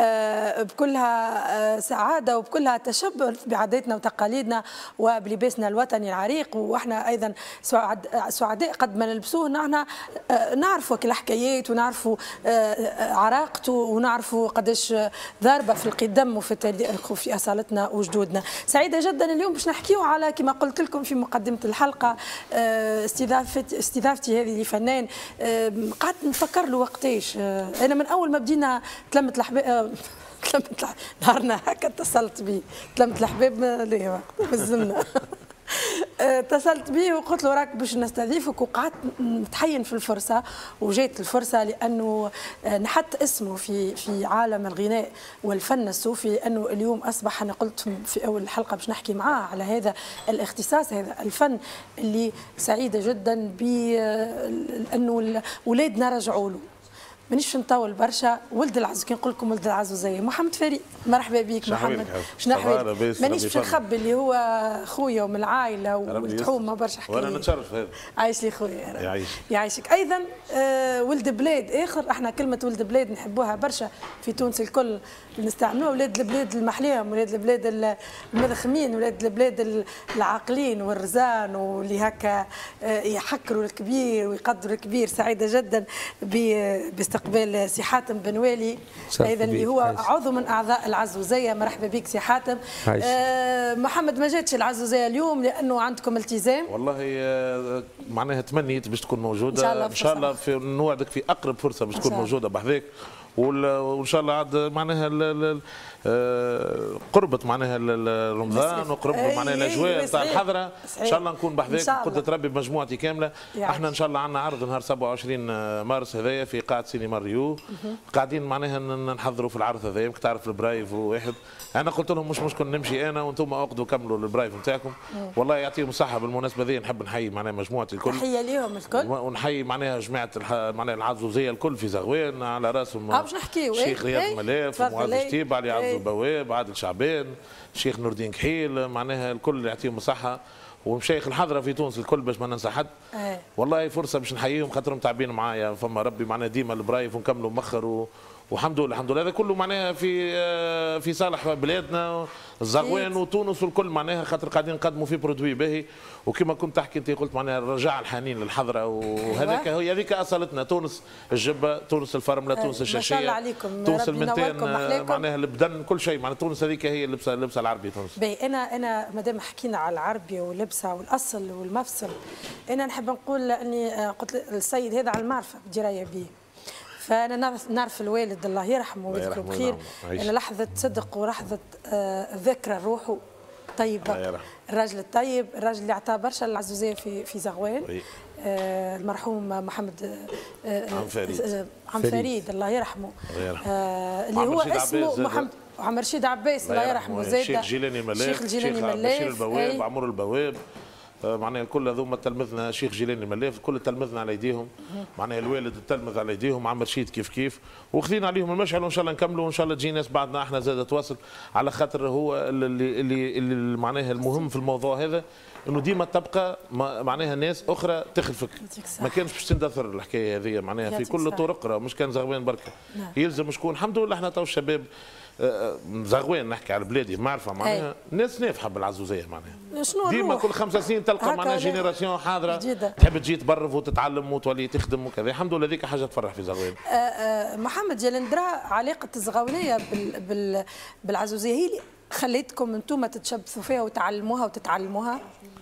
بكلها سعاده وبكلها تشبث بعاداتنا وتقاليدنا وبلباسنا الوطني العريق. واحنا ايضا سعداء قد ما نلبسوه، نحن نعرفوا الحكايات ونعرفوا عراقته ونعرفوا قداش ضاربه في القدم وفي التاريخ وفي اصالتنا وجدودنا. سعيده جدا اليوم باش نحكيو على كما قلت لكم في مقدمه الحلقه استضافتي استضافتي هذه لفنان قعدت نفكر له وقتاش. انا من اول ما بدينا تلمت الحباب تلمت نهارنا هكا اتصلت بيه، تلمت الحباب لا لازمنا اتصلت بيه وقلت له راك باش نستضيفك، وقعدت نتحين في الفرصه وجات الفرصه لانه نحط اسمه في في عالم الغناء والفن الصوفي، لانه اليوم اصبح انا قلت في اول الحلقه باش نحكي معاه على هذا الاختصاص هذا الفن اللي سعيده جدا بانه اولادنا رجعوا له. مانيش نطول برشا. ولد العزو كي نقول لكم ولد العزو زي محمد فريد، مرحبا بك محمد. شنو احوالك؟ مانيش باش نخبي اللي هو خويا ومن العائله والتحومه برشا حكايات. وانا نتشرف هذا. عايش لي خويا. يعيش. يعيشك. ايضا آه ولد بلاد اخر، احنا كلمه ولد بلاد نحبوها برشا في تونس الكل نستعملوها، ولاد البلاد المحليهم، ولاد البلاد المذخمين، ولاد البلاد العاقلين والرزان واللي هكا يحكروا الكبير ويقدروا الكبير. سعيده جدا باستقبال سي حاتم بن والي ايضا اللي هو عضو من اعضاء العزوزيه. مرحبا بك سي حاتم. آه محمد ما جاتش العزوزيه اليوم لانه عندكم التزام. والله معناها تمنيت باش تكون موجوده، ان شاء الله, إن شاء الله في نوعدك في اقرب فرصه باش تكون موجوده بحذاك، وان شاء الله عاد معناها قربت معناها رمضان وقربت معناها الاجواء نتاع الحضره، ان شاء الله نكون بحذاك قدرة ربي بمجموعتي كامله. احنا ان شاء الله عندنا عرض نهار سبعة وعشرين مارس هذايا في قاعه سينما ريو، قاعدين معناها نحضروا في العرض هذايا. يمكن تعرف البرايف واحد، انا قلت لهم مش مشكل نمشي انا وانتم اقعدوا كملوا البرايف نتاعكم. والله يعطيهم الصحه. بالمناسبه ذي نحب نحيي معناها مجموعتي الكل، تحيه ليهم الكل، ونحيي معناها جماعه معناها العزوزيه الكل في زغوان على راسهم الشيخ رياض ملاف ومعز شتيب، علي عبد البواب، عادل شعبان، الشيخ نور الدين كحيل، معناها الكل يعطيهم الصحه، ومشايخ الحضره في تونس الكل باش ما ننسى حد. والله فرصه باش نحييهم خاطرهم تعبين معايا، فما ربي معناها ديما البرايف ونكملوا مخر و... والحمد لله الحمد لله. هذا كله معناها في في صالح بلادنا الزغوان وتونس والكل معناها، خاطر قاعدين نقدموا في برودوي باهي. وكما كنت تحكي انت قلت معناها الرجاء الحنين للحضره، وهذاك هي هذيك اصالتنا. تونس الجبه، تونس الفرمله، تونس الشاشيه، ما شاء الله عليكم، تونس المنتان معناها البدن، كل شيء معناها تونس هذيك هي اللبسه اللبسه العربي تونس. باهي انا انا مادام حكينا على العربيه واللبسه والاصل والمفصل، انا نحب نقول اني قلت السيد هذا على المعرفه بدرايه به، فانا نعرف نعرف الوالد الله يرحمه ويذكره بخير. انا لحظه صدق ولحظه آه ذكرى روحه طيبه، الراجل الطيب، الراجل اللي اعطاه برشا للعزوزيه في في زغوان. آه المرحوم محمد آه عم فريد آه عم فريد الله يرحمه، آه اللي هو اسمه محمد عمر رشيد عباس الله يرحمه، زاد الشيخ جيلاني ملاف، الشيخ بشير البواب، عمر البواب، معناها الكل هذوما تلمذنا شيخ جيلاني الملاف الكل تلمذنا على ايديهم معناها الوالد تلمذ على ايديهم عم رشيد كيف كيف وخذينا عليهم المشعل وان شاء الله نكملوا وان شاء الله تجي ناس بعدنا احنا زاد تواصل على خاطر هو اللي اللي, اللي معناها المهم في الموضوع هذا انه ديما تبقى معناها ناس اخرى تخلفك ما كانش باش تندثر الحكايه هذه معناها في كل الطرق مش كان زغوان بركه يلزم شكون الحمد لله احنا تو الشباب زغوان نحكي على بلادي معرفه معناها ناس نافحه بالعزوزيه معناها ديما كل خمس سنين تلقى معناها جينيراسيون حاضره تحب تجي تبرف وتتعلم وتولي تخدم وكذا الحمد لله هذيك حاجه تفرح في زغوان. محمد جلندرا علاقه الزغاونيه بال بال بالعزوزيه هي اللي خليتكم انتم تتشبثوا فيها وتعلموها وتتعلموها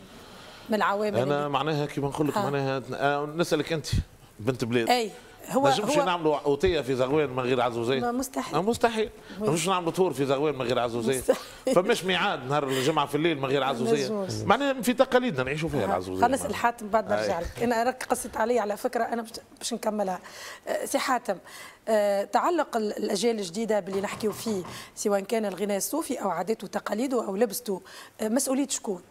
من العوامل انا معناها كيما نقول لك معناها نسالك انت بنت بلاد اي هو نجمش نعملوا اوتيه في زغوان من غير عزوزيه مستحيل مستحيل ما نجمش نعملوا طور في زغوان من غير عزوزيه فماش ميعاد نهار الجمعه في الليل من غير عزوزيه معناها في تقاليدنا نعيشوا فيها العزوزيه. خلينا نسال حاتم بعد نرجع لك انا راك قصت علي على فكره انا باش نكملها. سي حاتم تعلق الاجيال الجديده باللي نحكيو فيه سواء كان الغناء الصوفي او عاداته وتقاليده او لبسته مسؤوليه شكون؟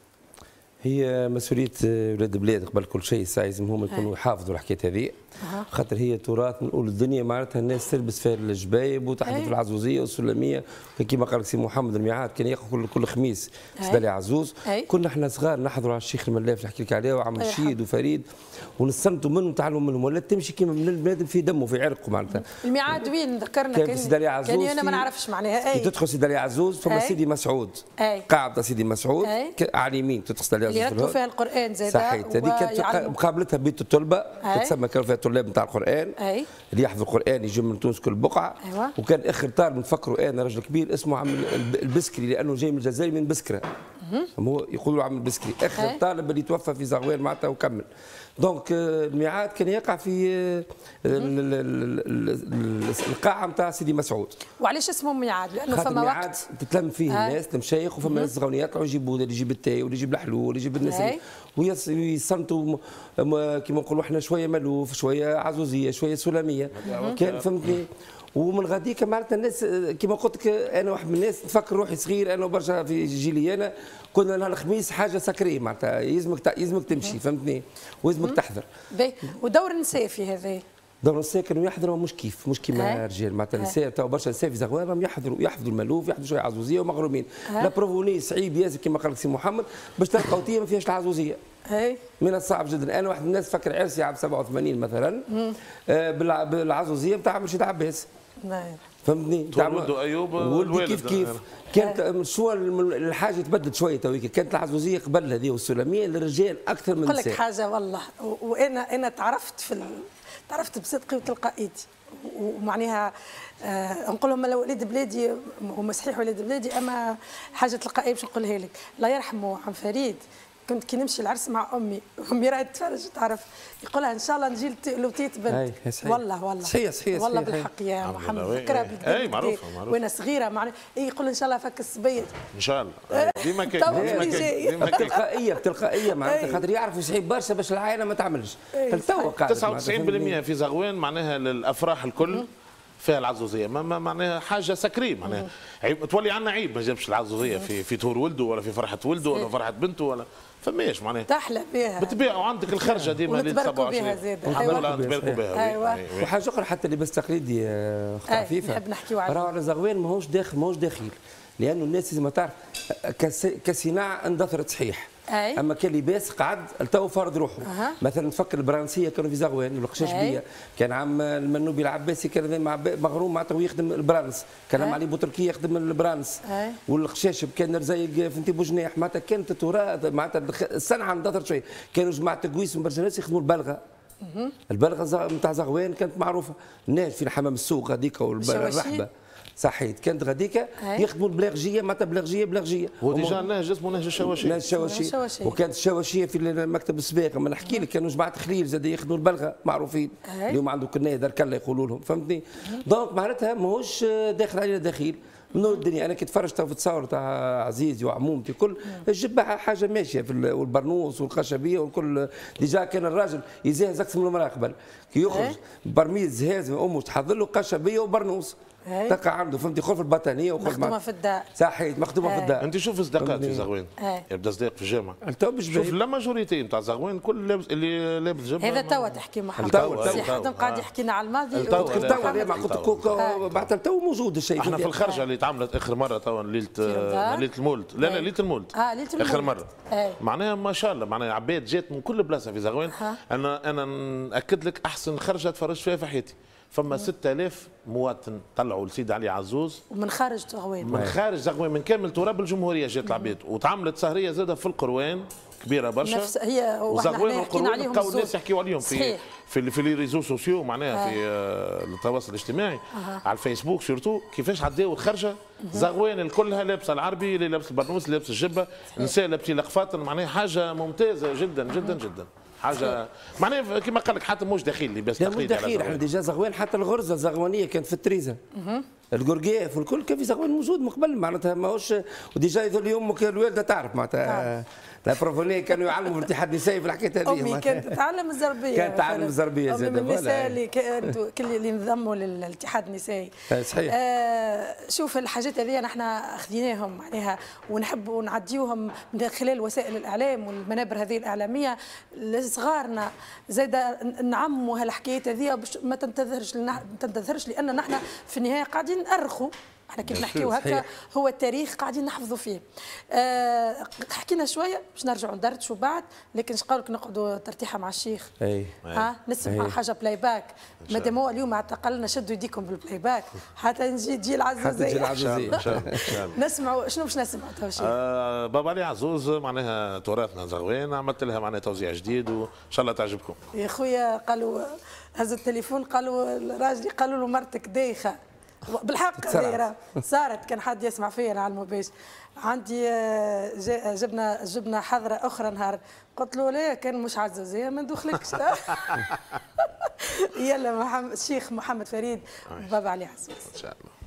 هي مسؤوليه ولاد البلاد قبل كل شيء لازم هم يكونوا يحافظوا الحكايه هذه خاطر هي تراث من اول الدنيا معناتها الناس تلبس فيها الجبايب وتحدث العزوزيه والسلميه كما قال سي محمد الميعاد كان ياخذ كل, كل خميس سدالي عزوز كنا احنا صغار نحضروا على الشيخ الملاف اللي نحكي لك عليه وعم رشيد وفريد ونستمتوا منهم ونتعلموا منهم ولا تمشي كما من البنادم في دمه في عرقه معناتها. الميعاد وين ذكرنا كان سدالي عزوز كان انا ما نعرفش معناها اي تدخل سدالي عزوز ثم سيدي مسعود قاعده سيدي مسعود على اليمين تدخل سدالي عزوز اللي رتبوا فيها القران زاد صحيح هذيك كانت مقابلتها بيت الطلبه تتسمى كانوا فيها طلاب نتاع القران أي. اللي يحفظ القران يجي من تونس كل بقعه أيوة. وكان اخر طالب نفكروا انا رجل كبير اسمه عم البسكري لانه جاي من الجزائر من بسكره هو يقولوا عم البسكري اخر أي. طالب اللي توفى في زغوان معناتها وكمل دونك الميعاد كان يقع في القاعه نتاع سيدي مسعود. وعلاش اسمه ميعاد؟ لانه فما وقت تتلم فيه الناس المشايخ وفما ناس صغارين يطلعوا يجيبوا اللي يجيب التاي واللي يجيب الحلو واللي يجيب الناس ويصنتوا كيما نقولوا احنا شويه ملوف شويه عزوزيه شويه سلاميه كان فهمتني ومن غاديك معناتها الناس كيما قلت لك انا واحد من الناس نفكر روحي صغير انا وبرشا في جيلي انا كنا نهار الخميس حاجه سكريه معناتها يلزمك يلزمك تمشي فهمتني ويلزمك تحضر. باهي ودور النساء في هذا دور النساء كانوا يحضروا مش كيف مش كيما الرجال معناتها النساء تو برشا نساء في زغوان راهم يحضروا يحضروا الملوف يحضروا شويه عزوزيه ومغرومين لا بروفوني صعيب ياسر كيما قال لك سي محمد باش تلقى اوتيه ما فيهاش العزوزيه. اي من الصعب جدا انا واحد من الناس فكر عرسي عام سبعة وثمانين مثلا آه بالعزوزيه نتاع مرشد عباس نعم فهمتني ولده ايوب ولدي كيف كيف كانت شو الحاجه تبدلت شويه تويك كانت العزوزيه قبل هذه والسلميه للرجال اكثر من النساء. نقول لك حاجه والله وانا انا تعرفت في تعرفت بصدقي وتلقائيتي ومعناها آه نقول لهم ولاد بلادي هما صحيح ولاد بلادي اما حاجه تلقائيه باش نقولها لك الله يرحمه عم فريد كنت كي نمشي العرس مع امي امي راهي تتفرج تعرف يقولها ان شاء الله نجي لوتيت بنت والله والله صحيح صحيح والله بالحق يا محمد فكرها اي معروفه معروفه وانا صغيره معناها يقول ان شاء الله فك الصبيت ان شاء الله ديما كاين ديما كاين تلقائيه بتلقائيه معناتها خاطر يعرفوا صحيح برشا باش العائله ما تعملش توا قاعد تسعة وتسعين بالمئة في زغوان معناها للافراح الكل فيها العزوزيه ما معناها حاجه سكريه معناها تولي عندنا عيب ما جابش العزوزيه في في طور ولده ولا في فرحه ولده ولا فرحه بنته ولا فماش معناها تحلى بها بطبيعه وعندك الخرجه ديما اللي سبعة وعشرين بها زاد ايوه نتباركوا بها ايوه وحاجه اخرى حتى اللباس التقليدي اخت عفيفه نحب نحكيو عليه راهو على زغوان ماهوش داخل ماهوش داخل لانه الناس لازم تعرف كصناعه اندثرت صحيح أي. اما كان لباس قعد التو فرض روحه أه. مثلا نفكر البرانسيه كانوا في زغوان والقشاش بيه كان عم المنوبي العباسي كان مغروم معناتها يخدم البرانس كان عم علي بوتركي يخدم البرانس والخشاشب كان رزايق فنتي بوجناح معناتها كانت التراث معناتها الصنعه اندثرت شويه كانوا جماعه تقويس من برشا ناس يخدموا البلغه البلغه نتاع زغوان كانت معروفه الناس في حمام السوق هذيك والرحبه صحيت كانت غاديك يخدموا البلاغجيه معناتها بلاغجيه بلاغجيه هو ديجا نهج اسمه نهج الشواشيه نهج الشواشيه وكانت الشواشيه في المكتب السباق اما نحكي لك كانوا جماعه خليل زاد يخدموا البلغه معروفين اليوم عنده كنايه دار كلا يقولوا لهم فهمتني دونك معناتها ماهوش داخل علينا دخيل من الدنيا انا كي تفرجت في التصاور تاع عزيزي وعمومتي الكل الجبه حاجه ماشيه في والبرنوس والخشبيه والكل ديجا كان الراجل يزهز اكثر من المراه قبل كي يخرج برميل زهاز امه تحضر له خشبيه وبرنوس تلقى عنده فهمتي خلف البطانيه وخلف مخدومه في الدار صحيح مخدومه في الدار. انت شوف صداقات في زغوان يبدا صديق في الجامعه شوف لا ماجوريتي نتاع زغوان كل لابس اللي لابس جبه هذا توا تحكي محمد توا حاتم قاعد يحكي لنا على الماضي توا ما قلت بعد تو موجود الشيء. احنا في الخرجه اللي تعملت اخر مره توا ليله ليله المولد لا لا ليله المولد اه ليله المولد اخر مره معناها ما شاء الله معناها عباد جات من كل بلاصه في زغوان. انا انا ناكد لك احسن خرجه تفرجت فيها في حياتي. فما ستة آلاف مواطن طلعوا لسيدي علي عزوز ومن خارج زغوان من خارج زغوان من كامل تراب الجمهوريه جات العباد وتعملت سهريه زاده في القروان كبيره برشا نفس هي وزغوان والقروان بقاو الناس يحكيوا عليهم في في في لي ريزو سوسيو معناها آه. في آه التواصل الاجتماعي آه. على الفيسبوك سورتو كيفاش عداو الخرجه زغوان الكلها لابسه العربي اللي لابس البرنوس اللي لابس الجبه النساء لابسين لقفات معناها حاجه ممتازه جدا جدا جدا حاجه معناها كما قال لك حتى مش دخيل لباس تقليدي مش دخيل احنا ديجا زغوان حتى الغرزه الزغوانيه كانت في التريزه القرقاف والكل كان في زغوان موجود من قبل معناتها ماهوش وديجا اليوم الوالده تعرف معناتها لا بروفوني كانوا يعلموا في الاتحاد النسائي في الحكايه هذه. امي كانت تعلم الزربيه كانت تعلم الزربيه زاد من النساء اللي كانوا كل اللي انضموا للاتحاد النسائي. صحيح. آه شوف الحاجات هذه نحن اخذيناهم معناها ونحبوا نعديوهم من خلال وسائل الاعلام والمنابر هذه الاعلاميه لصغارنا زاد نعموا هالحكايات هذه باش ما تنتظرش ما تنتظرش لان نحن في النهايه قاعدين نأرخوا احنا كيف نحكيو هكا هو التاريخ قاعدين نحفظوا فيه. أه حكينا شويه باش نرجعوا ندردشوا بعد لكن اش قالك نقعدوا ترتيحه مع الشيخ. اي ها نسمع حاجه بلاي باك مادام هو اليوم اعتقلنا شدوا يديكم بالبلاي باك حتى نجي تجي العزوزيه حتى تجي العزوزيه نسمعوا شنو باش نسمعوا تو شيخ؟ آه بابا علي عزوز معناها تراثنا زغوان عملت لها معناها توزيع جديد وان شاء الله تعجبكم. يا خويا قالوا هز التليفون قالوا الراجل قالوا له مرتك دايخه بالحق دايره صارت كان حد يسمع فيا على المباشر عندي جبنا جبنا حضره اخرى نهار قلت له لا كان مش عزوزيه ما ندخلكش يلا محمد الشيخ محمد فريد بابا علي عزوز ان شاء الله.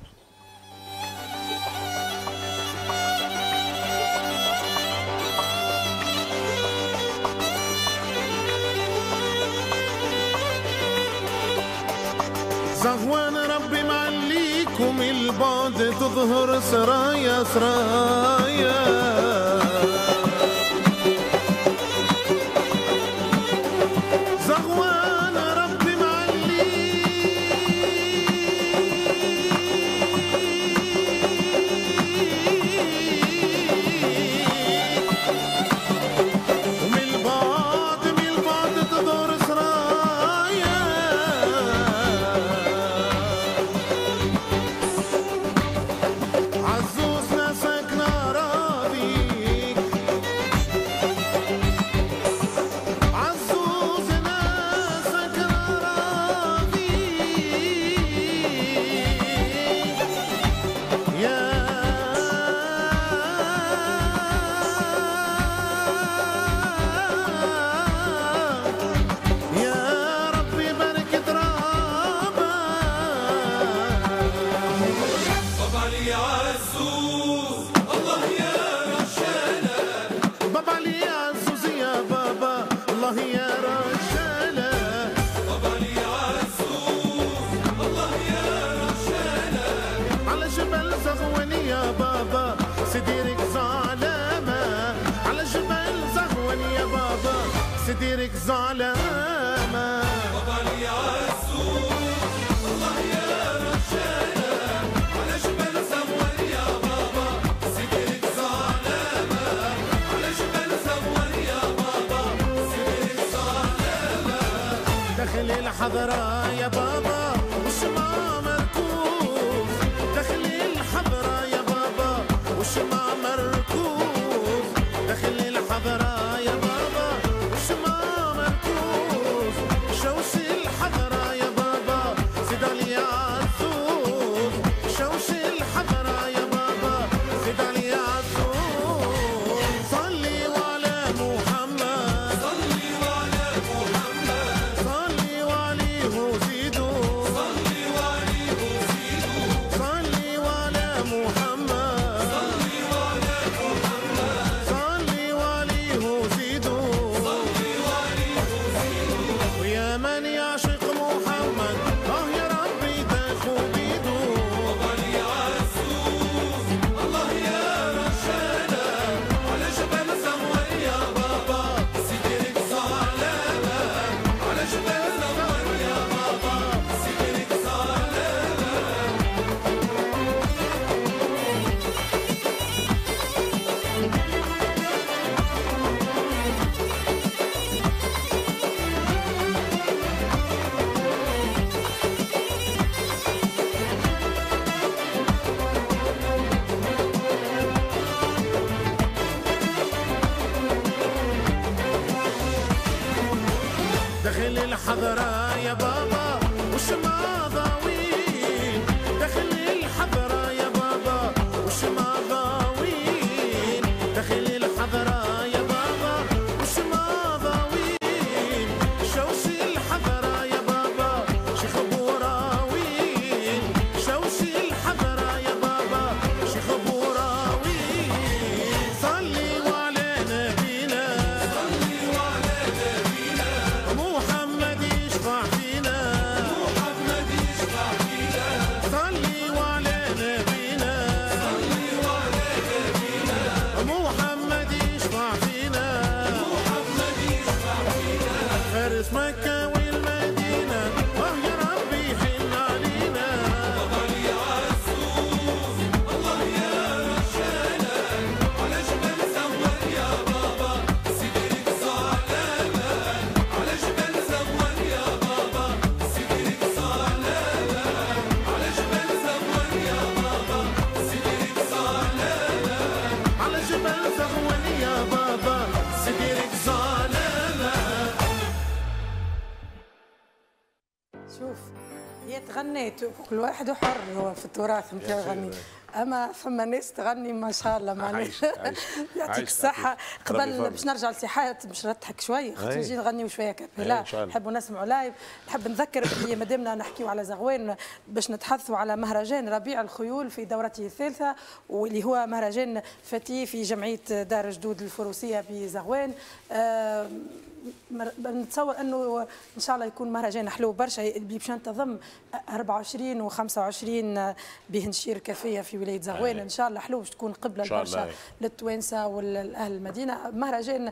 زغوان ربي معليكم البعد تظهر سرايا سرايا زغوان ربي معليك ومن البعد من البعد تظهر سرايا عزوزنا ساكنة راضيك عزوزنا ساكنة راضيك يا يا ربي بارك ترابك بابا علي عزوز الله يا رجالة بابا علي عزوز يا بابا الله يا رجالة بابا علي عزوز الله يا رجالة على جبل زغوان يا بابا سديرك ظلامة على جبل زغوان يا بابا سديرك ظلامة بابا علي عزوز الله يا رجالة على جبل زغوان يا بابا سديرك ظلامة على جبل زغوان يا بابا سديرك ظلامة داخل الحضرة يا بابا وشمع مركوز داخل الحضرة يا بابا وشمع مركوز داخل الحضرة يا بابا وشمع مركوز الحضرة يا بابا وش ماضاوين داخل الحضرة يا بابا وش ماضاوين داخل الحضرة يا بابا وش ماضاوين شوشي الحضرة يا بابا شيخ بوراوين شوشي الحضرة يا بابا شيخ بوراوين صلي وعلى نبينا صلي وعلى نبينا محمد يشفع فينا محمد يشفع فينا صلي وعلى نبينا صلي وعلى نبينا محمد يشفع فينا محمد يشفع فينا فارس مكة والمدينة اه يا ربي حن علينا الله يعزوك الله يا رجالة على جبل زول يا بابا سيدك صلابة على جبل زول يا بابا سيدك صلابة على جبل زول يا بابا سيدك صلابة على جبل زول يا بابا سيدك صلابة شوف هي تغنيت كل واحد حر هو في التراث نتاعو يغني، اما فما ناس تغني ما شاء الله معناها يعطيك الصحة. قبل باش نرجع لسيحات باش نضحك شوية خاطر نجي نغنيو شوية كابيلا نحبوا نسمعوا لايف. نحب نذكر اللي مادامنا نحكيو على زغوان باش نتحدثوا على مهرجان ربيع الخيول في دورته الثالثة واللي هو مهرجان فتي في جمعية دار جدود الفروسية بزغوان. آه نتصور انه ان شاء الله يكون مهرجان حلو برشا باش تنتظم أربعة وعشرين و خمسة وعشرين بهنشير كافيه في ولايه زغوان. ان شاء الله حلو باش تكون قبله برشا للتوانسه والاهل المدينه. مهرجان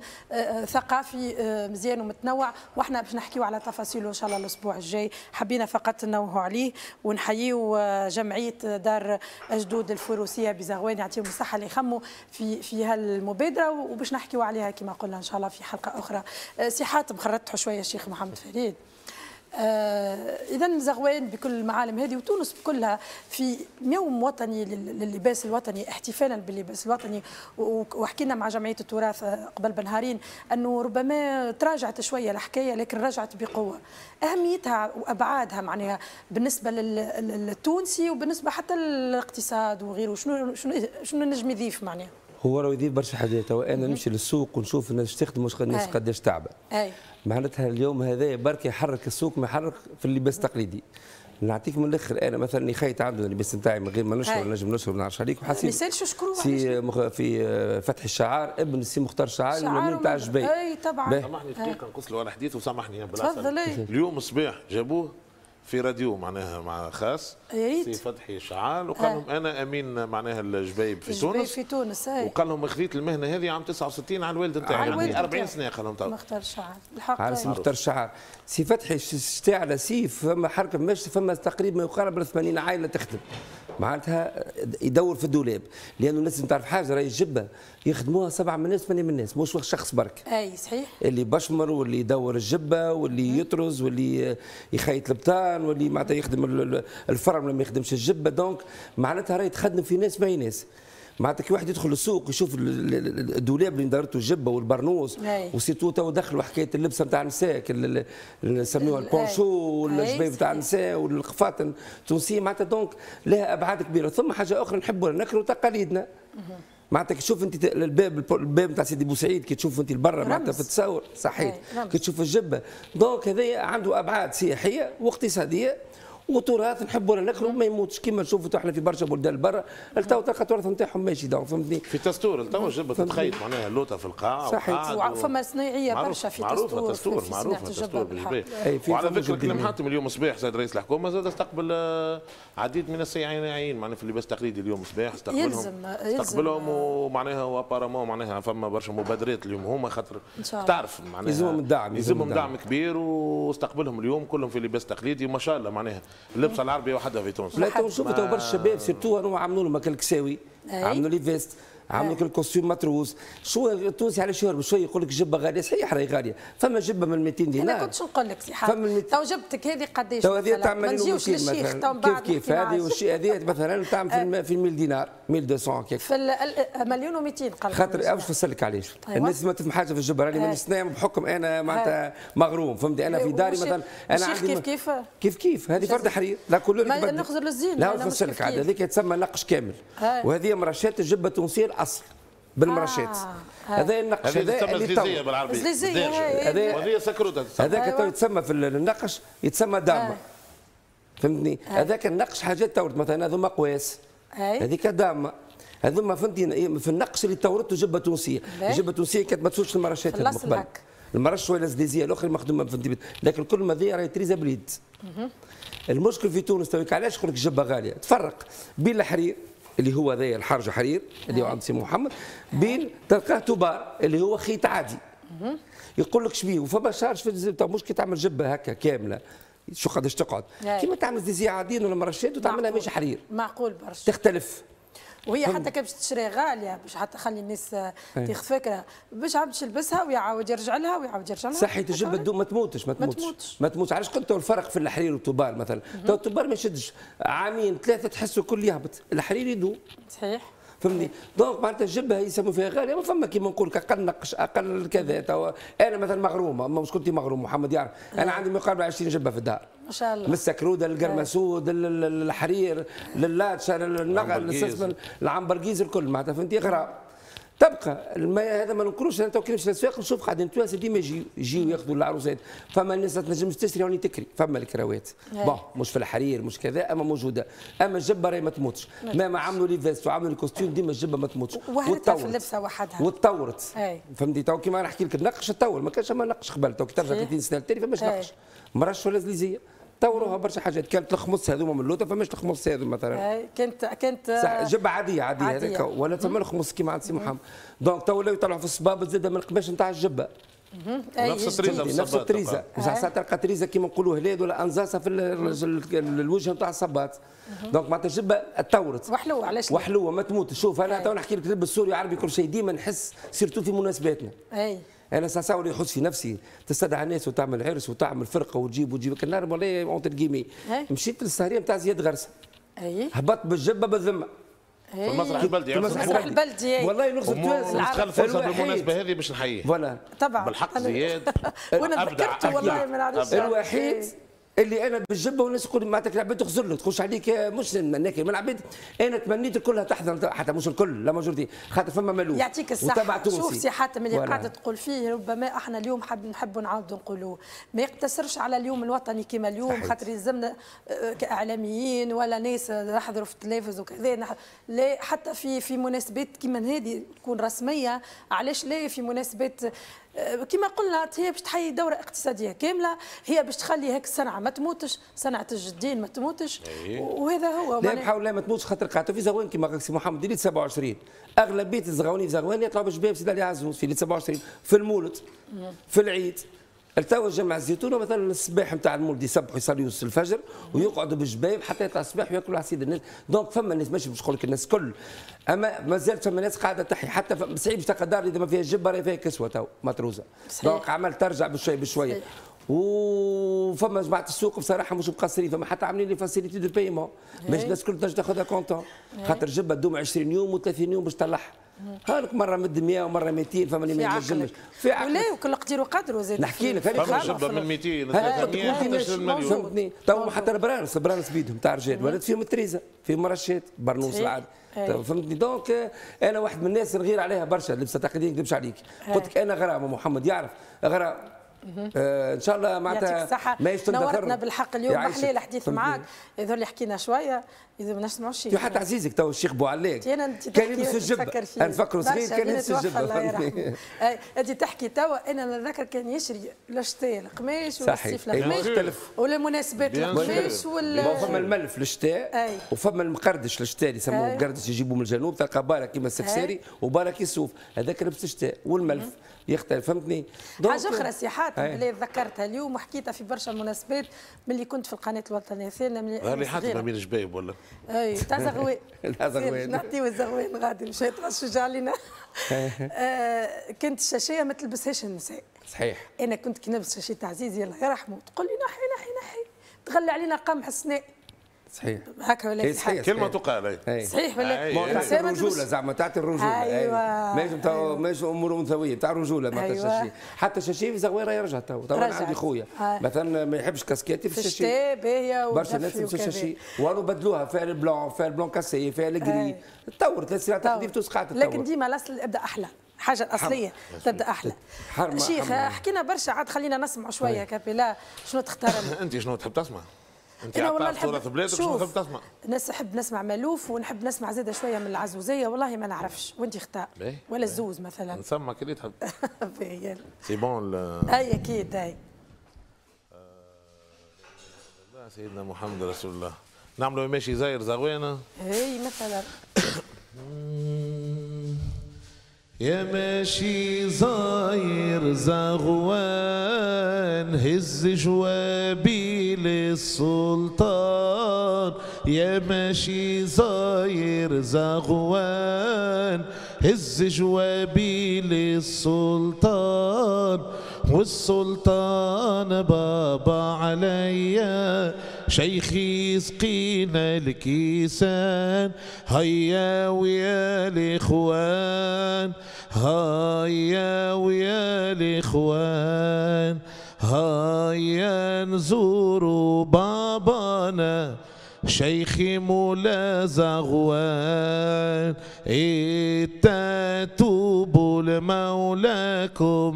ثقافي مزيان ومتنوع واحنا باش نحكيو على تفاصيله ان شاء الله الاسبوع الجاي. حبينا فقط ننوهوا عليه ونحييو جمعيه دار جدود الفروسيه بزغوان يعطيهم الصحه اللي يخموا في في هالمبادره وباش نحكيو عليها كما قلنا ان شاء الله في حلقه اخرى. سي حاتم خرجتوا شويه الشيخ محمد فريد. آه اذا زغوان بكل المعالم هذه وتونس بكلها في يوم وطني لللباس الوطني احتفالا باللباس الوطني. وحكينا مع جمعيه التراث قبل بنهارين انه ربما تراجعت شويه الحكايه لكن رجعت بقوه. اهميتها وابعادها معناها بالنسبه للتونسي وبالنسبه حتى للاقتصاد وغيره شنو شنو شنو نجم يضيف معناها؟ هو راه يضيف برشا حاجات. وانا نمشي للسوق ونشوف الناس تخدم واش الناس قداش تعبه. اي معناتها اليوم هذا برك يحرك السوق ما يحرك في اللباس التقليدي. نعطيك من الاخر انا مثلا اللي خيط عنده اللباس نتاعي من غير ما نشر نجم نشر ما نعرفش عليك وحسيت ما يسالش شكرو في مخ... في فتح الشعار ابن السي مختار الشعار اللي نتاع الجبيل. اي طبعا سامحني دقيقه نقص له على حديث وسامحني يا بلاصه. تفضل. اليوم الصباح جابوه في راديو معناها مع خاص سي فتحي شعال وقال لهم انا امين معناها الجبايب في تونس في تونس هاي. وقال لهم خذيت المهنه هذه عام تسعة وستين على الوالد نتاعي يعني أربعين سنه قال لهم تو مختار الشعار الحق على سي مختار الشعار. سي فتحي شتاع على سيف فما حركه ماشي فما تقريبا ما يقارب ل ثمانين عائله تخدم معناتها يدور في الدولاب لانه الناس تعرف حاجه راهي الجبه يخدموها سبعه من الناس ثمانيه من الناس مش شخص برك. اي صحيح. اللي بشمر واللي يدور الجبه واللي يطرز واللي يخيط البطان واللي معناتها يخدم الفرن ولا ما يخدمش الجبه. دونك معناتها راهي تخدم في ناس باي ناس. معناتها كي واحد يدخل السوق يشوف الدولاب اللي دارته الجبه والبرنوس وسيتو تو دخلوا حكايه اللبسه نتاع النساء اللي نسميوها البونشو والجبايب نتاع النساء والقفاطن التونسيه معناتها. دونك لها ابعاد كبيره. ثم حاجه اخرى نحبوا نكروا تقاليدنا. معناتها كي تشوف انت الباب الباب نتاع سيدي بوسعيد كي تشوف انت لبرا معناتها في التصور صحيح كي تشوف الجبه. دونك هذايا عنده ابعاد سياحيه واقتصاديه وتراث نحبوا نكروا ما يموتش كيما نشوفوا احنا في برشا بلدان برا التو تلقى التراث نتاعهم ماشي دونك فهمتني. في تستور التو الجبه تتخيط معناها اللوطه في القاع صحيح وفما صناعيه برشا في تستور معروفه تستور معروفه تستور بالجبال. وعلى ذكر كلام حاتم اليوم صباح سيد رئيس الحكومه زاد استقبل عديد من الصناعيين معناها في اللباس التقليدي اليوم صباح استقبلهم استقبلهم ومعناها وابارامون معناها فما برشا مبادرات اليوم هما خاطر تعرف معناها يلزمهم الدعم يلزمهم دعم كبير واستقبلهم اليوم كلهم في لباس تقليدي وما شاء الله معناها اللبسه العربيه وحدها في تونس. لا تو نشوفوا تو برشا شباب سيرتو هما عملوا لهم هكا الكساوي عملوا لي فيست عاملوا لك الكوستيم متروس. شو التونسي على شهر بشويه يقول لك جبه غاليه، صحيح راهي غاليه، فما جبه من مئتين دينار. انا كنت نقول لك سي حاجه تو جبتك هذه قداش؟ تو هذه تعمل ما نجيوش للشيخ تو كيف كيف هذه والشيء هذه مثلا تعمل في مية دينار مية ومئتين كيف في مليون ومئتين قال خاطر باش نفسر لك علاش. أيوة. الناس ما تفهم حاجه في الجبه، راني مانيش نايم بحكم انا معناتها مغروم، فهمتي؟ انا في داري مثلا انا عندي كيف كيف كيف كيف هذه فرد حرير لا كل ما نخزر الزين. لا نفسر لك عاد هذيك تسمى نقش كامل، وهذه مرشات الجبه التونسيه الاصل بالمرشات. هذا النقش هذا اللي زليزيه بالعربيه، زليزيه هذه سكروته هذاك تو يتسمى في النقش يتسمى دامه، فهمتني؟ هذاك النقش حاجات تورد مثلا هذوما قواس، هذيك دامه، هذوما فهمتي في النقش اللي تورته جبه تونسيه. الجبه التونسيه كانت ما تفوتش المرشات من قبل، المرش ولا الزليزيه الاخرى مخدومه فهمتي، لكن كل ما ذي راهي تريزا بليد. المشكل في تونس تويك علاش يقول لك الجبه غاليه؟ تفرق بين الحرير اللي هو ذا الحرج حرير اللي هو عند سي محمد، بين تلقاه تبار اللي هو خيط عادي. يقول لك شبيه وفما شارج في الزبده، مش كي تعمل جبه هكا كامله شو قداش تقعد، كيما تعمل زليزيه عاديين ولا مرشات وتعملها ماشي حرير. معقول برشا. تختلف. وهي حتى كي باش تشري غاليه باش حتى تخلي الناس تاخذ فكره باش عاود تلبسها ويعاود يرجع لها ويعاود يرجع لها. صحيح الجبه تدوم ما تموتش ما تموتش ما تموتش. علاش قلت الفرق في الحرير والتبار مثلا؟ تو التبار ما يشدش عامين ثلاثه تحسوا الكل يهبط، الحرير يدوم. صحيح. فهمني؟ دونك معناتها الجبه يسموا فيها غاليه، ما فما كيما نقول لك اقل نقش اقل كذا. تو انا مثلا مغرومه، مش كنت مغروم محمد يعرف، انا عندي مقابل عشرين جبه في الدار. ما شاء الله. من السكروده للقرمسود للحرير للاتشا للنقل العنبرقيز الكل معناتها فهمتي غرام. تبقى هذا ما ننكروش. انا تو كي نمشي للسواق نشوف قاعدين التوانسه ديما يجيو يجيو ياخذوا العروسات، فما الناس ما تنجمش تشري راني تكري، فما الكراوات بون مش في الحرير مش كذا اما موجوده، اما الجبه راهي ما تموتش، مهما عملوا لي فيست وعملوا الكوستيم ديما الجبه ما تموتش وحدها في اللبسه وحدها وتطورت. فهمتي؟ تو كيما نحكي لك النقش تطور، ما كانش ما نقش قبل، تو كي ترجع ثلاثين سنه للتالي فماش نقش مرش ولا زليزيه، طوروها برشا حاجات. كانت الخمص هذوما من اللوطه فماش الخمص هذو مثلا كانت كانت جبه عاديه عاديه هذاك ولا ثم الخمص كيما عند سي محمد. دونك تو ولاو يطلعوا في الصبابه زاده من القماش نتاع الجبه نفس التريزه نفس التريزه بصح ساعات تلقى تريزه كيما نقولوا هلاد ولا انزاسه في الوجه نتاع الصباط. دونك معناتها الجبه تطورت وحلوه. علاش وحلوه ما تموت. شوف انا تو نحكي لك اللبس السوري عربي كل شيء ديما نحس سيرتو في مناسباتنا. اي انا ساعه يحس في نفسي تستدعى الناس وتعمل عرس وتعمل فرقه وتجيب وتجيب كنار والله اونت الجيمي. مشيت للسهريه نتاع زياد غرسه اي هبطت بالجبه بالذمه في المسرح البلدي. في المسرح البلدي والله نقصد توانسه. نستغل فرصه بالمناسبه هذه باش نحييه فوالا طبعا بالحق زياد. وانا ذكرته والله ما نعرفش الوحيد اللي انا بالجبه والناس تقول معناتها العباد تخزر له تخش عليك مش ناكل من العباد. انا تمنيت كلها تحضر حتى مش الكل لا ماجورتي خاطر فما ملوك يعطيك الصحه. شوف سي حاتم اللي قاعده تقول فيه ربما احنا اليوم حاب نحبوا نعاودوا نقولوه ما يقتصرش على اليوم الوطني كما اليوم خاطر يلزمنا كاعلاميين ولا ناس نحضروا في التلفز وكذا لا حتى في في مناسبات كما هذه تكون رسميه. علاش لا في مناسبات كما قلنا هي باش تحيي دوره اقتصاديه كامله، هي باش تخلي هيك الصنعه ما تموتش، صنعه الجدين ما تموتش. وهذا هو لا بحاول لا ما تموتش خاطر قاعده في زغوان كما قال سي محمد ليله سبعة وعشرين اغلبيه الزغاوني في زغوان يطلعوا بالجباب سيدي علي عزوز في ليله سبعة وعشرين في المولد في العيد. التوا جمع الزيتونه مثلا الصباح نتاع المولد يسبحوا يصليوا الفجر ويقعدوا بالجباب حتى يطلع الصباح وياكلوا عصير الناس. دونك فما الناس ماشي باش نقول لك الناس كل، اما ما زالت فما ناس قاعده تحي حتى صعيب باش تلقى دار اذا ما فيها جبه راهي فيها كسوه تو مطروزه. دونك عمل ترجع بشوي بشويه. وفما جماعه السوق بصراحه مش مقصرين، فما حتى عاملين لي فاسيليتي دو بايمون باش الناس الكل تنجم تاخذها كونتون خاطر جبه تدوم عشرين يوم و30 يوم باش تطلعها. هانك مره مد مئة ومره مئتين فما اللي ما ينجمش في عقلك ولا وكل قدير وقدره زاد. نحكي لك فما جبه من مئتين ثلاثمئة حتى مليون فهمتني. تو حتى البرانس البرانس بيدهم تاع رجال ولات فيهم التريزه فيهم مرشات برنوس العادي فهمتني. دونك انا واحد من الناس نغير عليها برشا لبسه تقليديه ما نكذبش عليك. قلت لك انا غرام محمد يعرف غرام آه ان شاء الله معناتها ما نورتنا بالحق اليوم محلي الحديث معاك. يظهر لي حكينا شويه اذا ما نسمعوش شيء. حتى عزيزك تو الشيخ بوعلاق كان يلبس الجبه نفكروا صغير كان يلبس الجبه. انت تحكي توا انا نذكر كان يشري الشتاء القماش والصيف القماش والمناسبات القماش ولا فما الملف للشتاء وفما المقردش للشتاء اللي يسموه مقردش يجيبوه من الجنوب تلقى بارك كيما السفساري وبارك الصوف هذاك لبس الشتاء والملف يختلف فهمتني. حاجه اخرى سي حاتم اللي ذكرتها اليوم وحكيتها في برشا مناسبات ملي كنت في القناه الوطنيه الثانيه ملي غير حاتم امين جبايب ولا اي تاع زغوان تاع زغوان نعطيو الزغوان غادي مشى يتغشج علينا. كنت الشاشيه ما تلبسهاش النساء. صحيح. انا كنت كي نلبس شاشيه عزيزي الله يرحمه تقول لي نحي نحي نحي تغلي علينا قمح السناء. صحيح هكا ولا صحيح كلمه تقال اي صحيح ولا تعطي الرجوله زعما تعطي الرجوله. ايوه ماشي أيوة. ماشي امور انثويه تاع الرجوله معناتها أيوة. الشاشيه حتى الشاشيه في زغويره يرجع تو تو انا عندي خويا مثلا ما يحبش كاسكيتي في الشاشيه الشتاء باهيه برشا ناس في الشاشيه وانو بدلوها فيها البلون فيها البلون كاسي فيها الجري تطور ثلاث ساعات تقديم تسقط لكن ديما الاصل ابدا احلى الحاجه الاصليه تبدا احلى. شيخ حكينا برشا عاد خلينا نسمع شويه كابيلا شنو تختار انت شنو تحب تسمع؟ انت انا والله نحب في بلادك شنو تحب تسمع؟ ناس نحب نسمع مالوف ونحب نسمع زاده شويه من العزوزيه والله ما نعرفش وانت اختار ولا الزوز مثلا نسمعك اللي تحب. سي بون اي اكيد اي سيدنا محمد رسول الله نعملوا ماشي زاير زغوانه اي مثلا يا ماشي زاير زغوان هز جوابي للسلطان يا ماشي زاير زغوان هز جوابي للسلطان والسلطان بابا عليا شيخي يسقينا الكيسان هيا ويا الاخوان هيا ويا الاخوان هيا نزوروا بابانا شيخي مولا زغوان اتتوبوا لمولاكم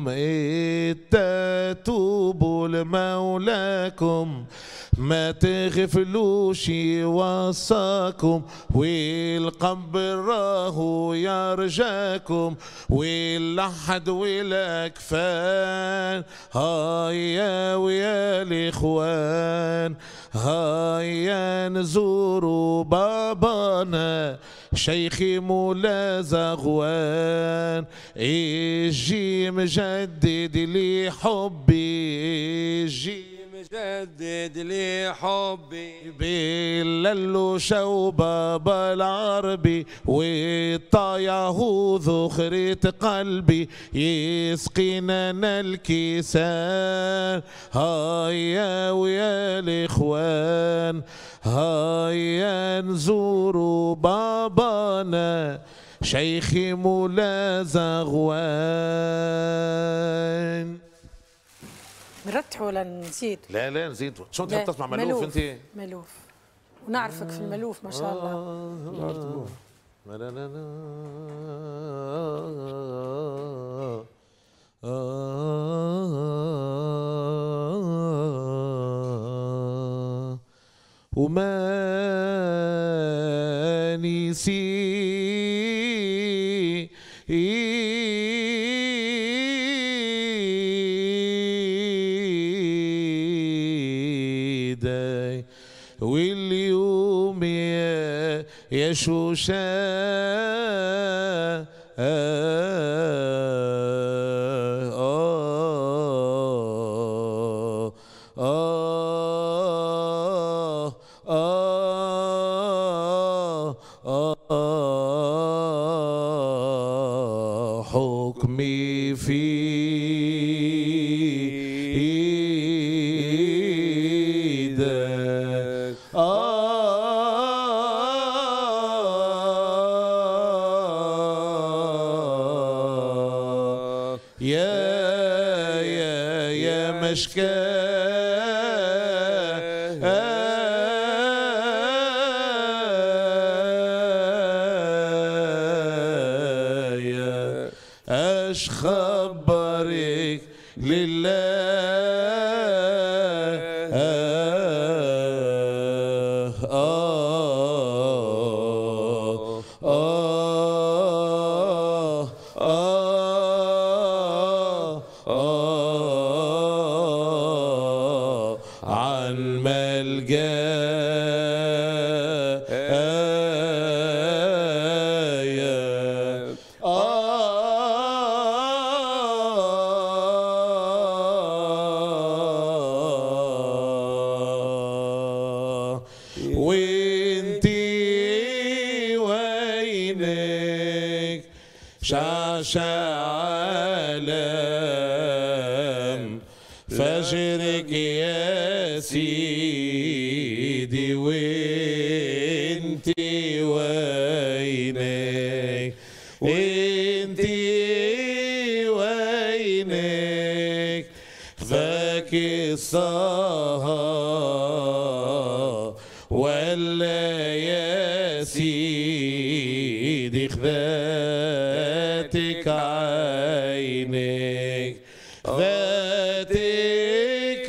اتتوبوا لمولاكم ما تغفلوش يوصاكم والقبر راهو يرجاكم واللحد والاكفان هيا ويا الاخوان هيا نزوروا بابانا شيخي مولا زغوان اجي مجدد لي حبي اجي مجدد لي حبي بللو شو بابا العربي والطايعه ذخرة قلبي يسقينا الكيسان هيا ويا الاخوان هيا نزوروا بابانا شيخي مولا زغوان. نرتحوا ولا نسيت؟ لا لا نسيت. شنو تحب تسمع ملوف انت؟ ملوف ونعرفك في الملوف ما شاء الله. لا لا لا وما نسي واليوم يا يا شوشة حكمي في اش خبرك لله وانتي وينك شعشع عالم فجرك يا سيدي وانتي وينك وانتي وينك ذاك السهر ولا يا سيدي خذاتك عينك ذاتك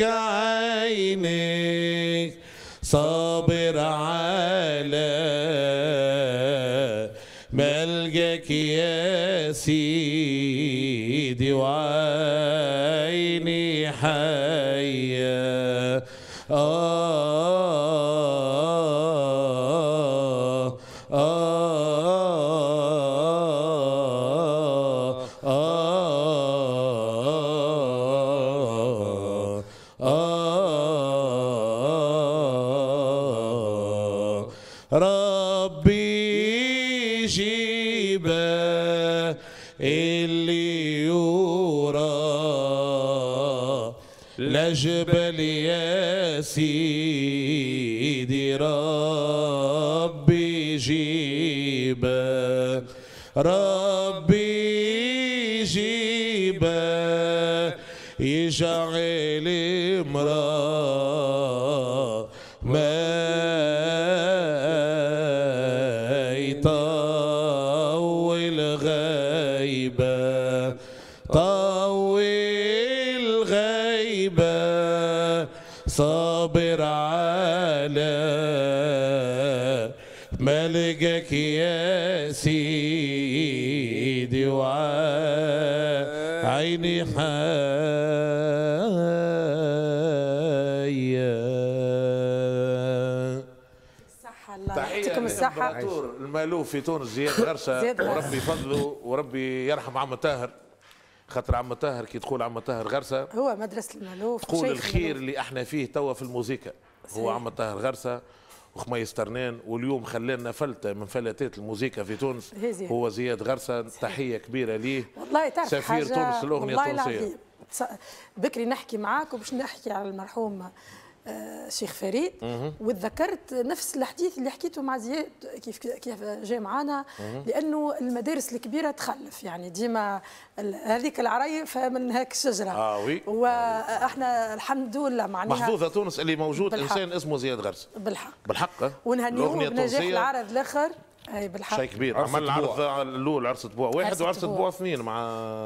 عينك صابر على ملقاك يا سيدي وعيني حية آه ربي جيبه اللي يورى لجبل يا سيدي ربي جيبه ربي جيبه يجعل امرأة ما طول غيبة طول غيبة صابر على ملقاك يا سيدي وعيني حية. يعطيكم الصحة. المألوف في تونس زياد غرسة وربي فضله وربي يرحم عم طاهر، خاطر عم طاهر كي تقول عم طاهر غرسة هو مدرسة المألوف تقول الخير اللي احنا فيه توا في الموسيقى. هو عم طاهر غرسة وخميس ترنان، واليوم خلانا فلتة من فلتات الموسيقى في تونس هو زياد غرسة. تحية كبيرة ليه والله. تعرف سفير تونس الأغنية التونسية. بكري نحكي معاك وباش نحكي على المرحوم شيخ فريد، وتذكرت نفس الحديث اللي حكيته مع زياد كيف كيف جاء معنا، لانه المدارس الكبيره تخلف يعني ديما هذيك العرايف من هاك الشجره. اه وي. واحنا الحمد لله معناها محظوظه تونس اللي موجود بالحق. انسان اسمه زياد غرسه بالحق بالحق ونهنيوه بنجاح العرض الاخر. اي بالحق شيء كبير. عمل العرض الاول عرسه بوع واحد وعرسه بوع اثنين مع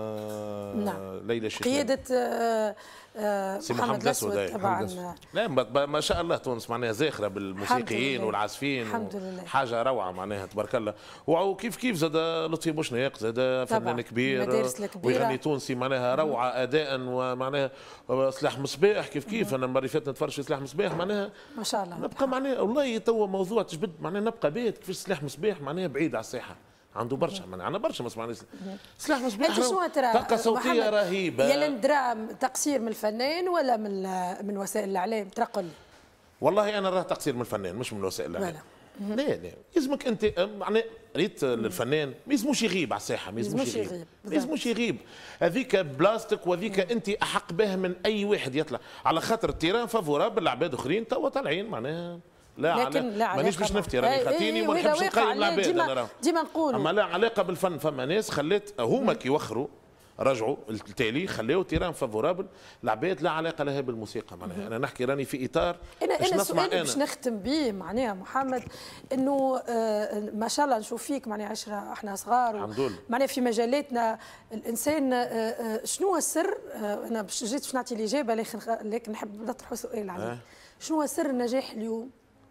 نعم. ليلى الشيخ قياده آه آه محمد الاسود طبعا. لا ما شاء الله تونس معناها زاخره بالموسيقيين والعازفين الحمد لله. حاجه روعه معناها تبارك الله. وكيف كيف زاد لطفي بوشناق زاد فنان كبير ويغني تونسي معناها روعه اداء ومعناها سلاح مصباح كيف كيف. انا المره فاتت نتفرج في سلاح مصباح معناها ما شاء الله نبقى معناها والله توا موضوع تجبد معناها نبقى بيت كيفاش سلاح مصباح معناها بعيد على الساحه عنده برشا معناها انا برشا ما سمعناش سلاح مصباح. انت شنو ترى طاقه صوتيه رهيبه. يا لندرا تقصير من الفنان ولا من من وسائل الاعلام؟ ترى قل لي. والله انا راه تقصير من الفنان مش من وسائل الاعلام. لا لا يلزمك انت معناها ريت الفنان ما يلزموش يغيب على الساحه، ما يلزموش يغيب ما يلزموش يغيب. هذيك بلاستيك وهذيك انت احق بها من اي واحد يطلع على خاطر التيران فافورابل لعباد اخرين توا طالعين معناها. لا لكن لا مانيش باش نفتي راني خاطيني وما نحبش نقيم العباد ديما ديما نقولوا اما لا علاقه بالفن. فما ناس خلات هما كي يوخروا رجعوا التالي خليوا تيران فافورابل العباد لا علاقه لها بالموسيقى معناها. انا نحكي راني في اطار انا انا السؤال باش نختم به معناها محمد انه آه ما شاء الله نشوف فيك معناها عشره احنا صغار الحمد لله معناها في مجالاتنا الانسان آه آه شنو هو السر؟ آه انا باش جيت باش نعطي الاجابه لكن نحب نطرح سؤال عليه. شنو هو سر النجاح اليوم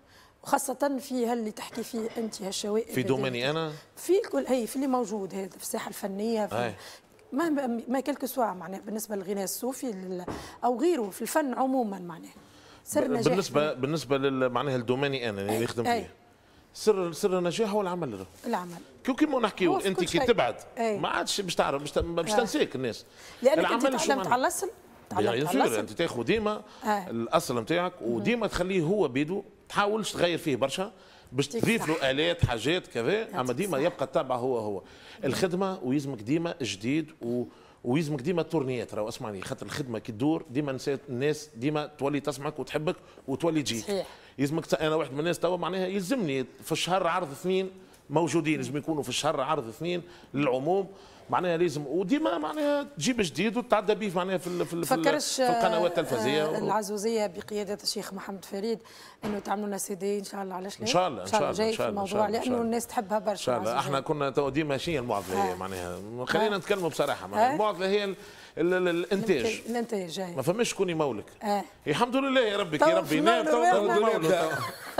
وخاصة في هاللي تحكي فيه أنت هالشوائب في دوميني أنا في الكل هي في اللي موجود هذا في الساحة الفنية في أي. ما ما كلك سوا معناها بالنسبة للغناء الصوفي أو غيره في الفن عموما معناها سر النجاح بالنسبة بالنسبة معناها الدوميني أنا اللي نخدم فيه سر سر النجاح هو العمل. العمل كيو كيما نحكيو انت كي تبعد ما عادش باش تعرف باش تنساك الناس. لأنك أنت تعلمت على الأصل يعني انت تاخذ ديما الاصل نتاعك وديما تخليه هو بيدو تحاولش تغير فيه برشا باش تضيف له الات حاجات كذا، اما ديما يبقى الطابع هو هو الخدمه، ويلزمك ديما جديد و ويلزمك ديما تورنيات. راهو اسمعني، خاطر الخدمه كي تدور ديما الناس ديما تولي تسمعك وتحبك وتولي تجيك. صحيح. يلزمك، انا واحد من الناس توا معناها يلزمني في الشهر عرض اثنين موجودين، لازم يكونوا في الشهر عرض اثنين للعموم معناها لازم، وديما معناها تجيب جديد وتتعدى به معناها في في, في, في القنوات التلفزيونيه. و... العزوزيه بقياده الشيخ محمد فريد انه تعملوا لنا سي دي ان شاء الله، علاش لا؟ ان شاء الله ان شاء الله جاي في الموضوع لانه الناس تحبها برشا. ان شاء الله. احنا كنا تو ديما شنو المعضله هي معناها، خلينا نتكلموا بصراحه معناها المعضله هي ال ال ال الانتاج. الانتاج جاي ما فماش شكون يمولك. آه. الحمد لله يا ربي كي ربي ينام تو نمولوا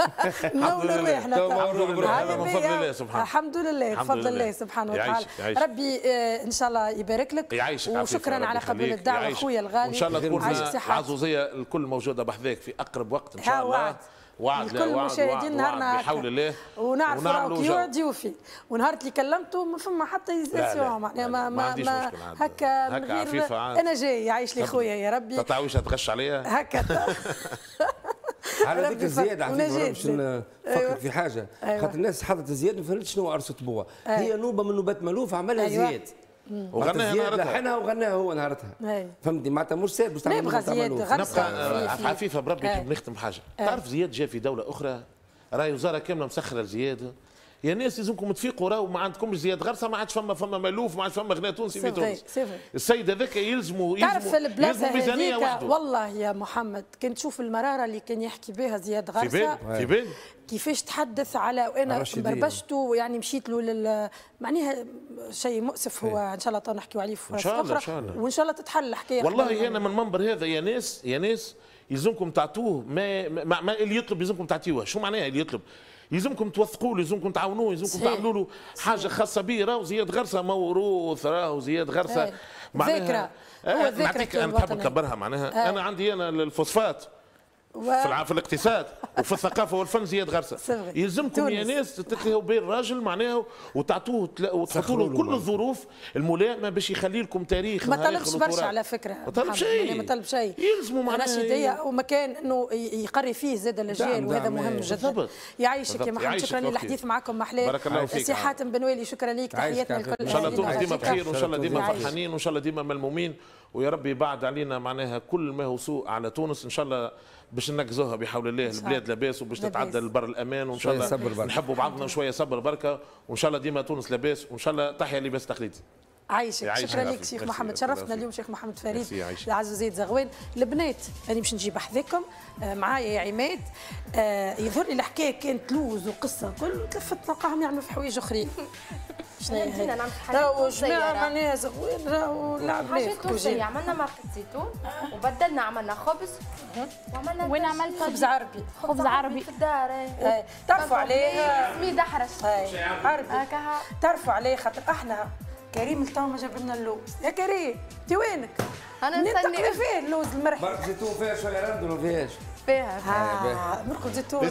احنا من فضل الله سبحانه. الحمد لله بفضل الله سبحانه وتعالى. ربي ان شاء الله يبارك لك وشكرا على قبول الدعوه اخويا الغالي. وان شاء الله تكون العزوزيه الكل موجوده بحذاك في اقرب وقت ان شاء الله. وعد لكل مشاهدين نهارنا بحول الله، ونعرف راهو كي يقعد يوفي، ونهار اللي كلمته ما فما حتى يزيسيون معناها ما ما, ما هكا من غير انا جاي يعيش لي خويا يا ربي. تطاويش تغش عليها هكا. على ذيك الزياده عفيف باش نفكر في حاجه، خاطر الناس حضرت زياد ما فهمتش شنو عرس طبوع، هي نوبه من نوبات مالوف عملها زياد وغناها نهارتها، لحنها وغناها هو نهارتها. فهمتني معناتها مش سهل باش تعمل نبغى زياد نبقى عفيفه بربي كي نختم حاجه. تعرف زياد جا في دوله اخرى راهي وزاره كامله مسخره لزياد. يا ناس لازمكم تفيقوا، راهو ما عندكمش زياد غرسه، ما عادش فما فما مالوف، ما عادش فما غناء تونسي في تونس. السيد هذاك يلزموا تعرف البلاصه هذيك والله يا محمد كنت تشوف المراره اللي كان يحكي بها زياد غرسه في بال في بال كيفاش تحدث على وانا بربشته يعني مشيت له لل معناها شيء مؤسف هو ان شاء الله تو نحكيو عليه في فرصه اخرى وان شاء الله تتحل الحكايه. والله انا من المنبر هذا يا ناس يا ناس يلزمكم تعطوه ما, ما, ما اللي يطلب يلزمكم تعطيوه. شو معناها اللي يطلب؟ يلزمكم توثقوا له، يلزمكم تعاونوه، يلزمكم تعملوا له حاجه خاصه به. راهو زياد غرسه موروث، راهو زياد غرسه معناها ذكرى هو ذكرى انا نحب نكبرها معناها. انا عندي انا الفوسفات و... في, في الاقتصاد وفي الثقافه والفن زياد غرسه. يلزمكم يا ناس تتلهوا بين الراجل معناها وتعطوه وتحطوا له كل الظروف الملائمه باش يخلي لكم تاريخ. ما طلبش برشا على فكره، ما طلب شيء، ما طلب شيء. يلزموا معناها رشيديه ومكان انه يقري فيه زاد الاجيال وهذا مهم جدا. يعيشك يا محمد، شكرا للحديث معكم محلاه. بارك الله فيك. سي حاتم بن ويلي شكرا ليك، تحياتنا لكل. ان شاء الله تونس ديما بخير، وان شاء الله ديما فرحانين، وان شاء الله ديما ملمومين، ويا ربي يبعد علينا معناها كل ما هو سوء على تونس ان شاء الله باش ننقذوها بحول الله. البلاد لاباس وباش تتعدى البر الامان، وان شاء الله نحبوا بعضنا شويه صبر بركه، وان شاء الله ديما تونس لاباس، وان شاء الله تحيا لباس تقليدي. عايشك، شكرا لك شيخ محمد، شرفتنا اليوم شيخ محمد فريد العزوزية زغوان. البنات انا باش نجيب حذاكم معايا يا عماد. يظهر لي الحكايه كانت لوز وقصه كل تلفت نلقاهم يعملوا في حوايج اخرين. شنو هي؟ راهو جماعه معناها زغوان، راهو لعبنا حاجات تونسيه. عملنا مرقه زيتون وبدلنا عملنا خبز وعملنا وين عملت خبز عربي. خبز عربي في الدار. تعرفوا عليه سميد احرش عربي. تعرفوا عليه خاطر احنا كريم التو ما جاب لنا اللوز. يا كريم انت وينك؟ انا نستني فيه اللوز المرحي. مرقه زيتون فيها شويه رند ولا فيهاش؟ فيها فيها مرقه زيتون.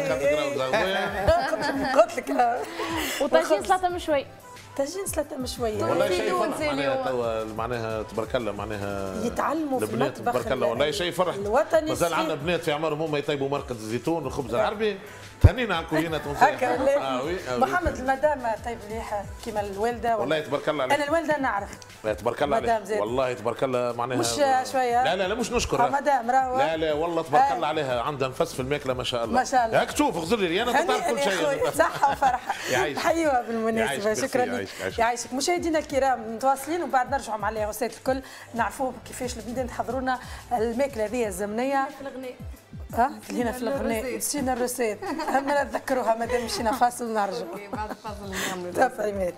قلت لك وطاجين سلطه مشوي. طاجين سلطه مشويه. والله شيء فرح معناها توا معناها تبارك الله معناها يتعلموا في المطبخ تبارك الله. والله شيء فرح الوطني. مازال عندنا بنات في عمرهم هما يطيبوا مرقه الزيتون والخبز العربي. تهنينا على الكوجينه التونسيه. هكا آه وي آه محمد المدام طيب مليحه كيما الوالده. والله تبارك الله عليك. انا الوالده نعرف. تبارك الله عليك. والله تبارك الله معناها مش شويه. لا لا لا مش نشكر. مدام راهو. لا لا والله تبارك الله عليها عندها نفس في الماكله ما شاء الله. ما شاء الله. هاك شوف اغزر لي انا تعرف كل شيء. صحه وفرحه. حيوه بالمناسبه. شكرا لك. يعيشك. مشاهدينا الكرام متواصلين وبعد نرجعوا مع الياغوسات الكل نعرفوا كيفاش البلدان تحضروا لنا الماكله هذه الزمنيه. في الغناء. ها هنا في الغناء نسينا الروسات. اهم نتذكروها مادام مشينا فاصل نرجعوا. اوكي بعد الفاصل نعملوا. تفا عماد.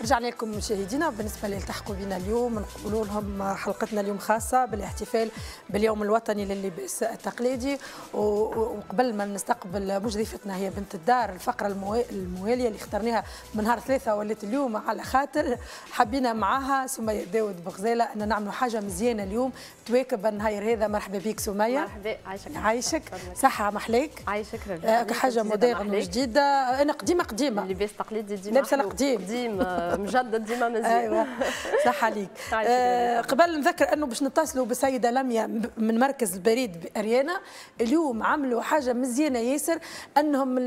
رجعنا لكم مشاهدينا. بالنسبه اللي التحقوا بنا اليوم نقولوا لهم حلقتنا اليوم خاصه بالاحتفال باليوم الوطني لللباس التقليدي. وقبل ما نستقبل مش ضيفتنا هي بنت الدار الفقره المواليه اللي اخترناها من نهار ثلاثه ولات اليوم على خاطر حبينا معاها سميه داود بغزاله ان نعملوا حاجه مزيانه اليوم تواكب النهار هذا. مرحبا بك سميه. مرحبا. عايشك عايشك صحه محلاك. عايشك آه حاجه موديرن وجديده. انا قديمه قديمه اللباس التقليدي ديما لابسه القديم قديم مجدد ديما مزيان. ايوه صح عليك. آه قبل نذكر انه باش نتصلوا بالسيده لميا من مركز البريد باريانا. اليوم عملوا حاجه مزيانه ياسر انهم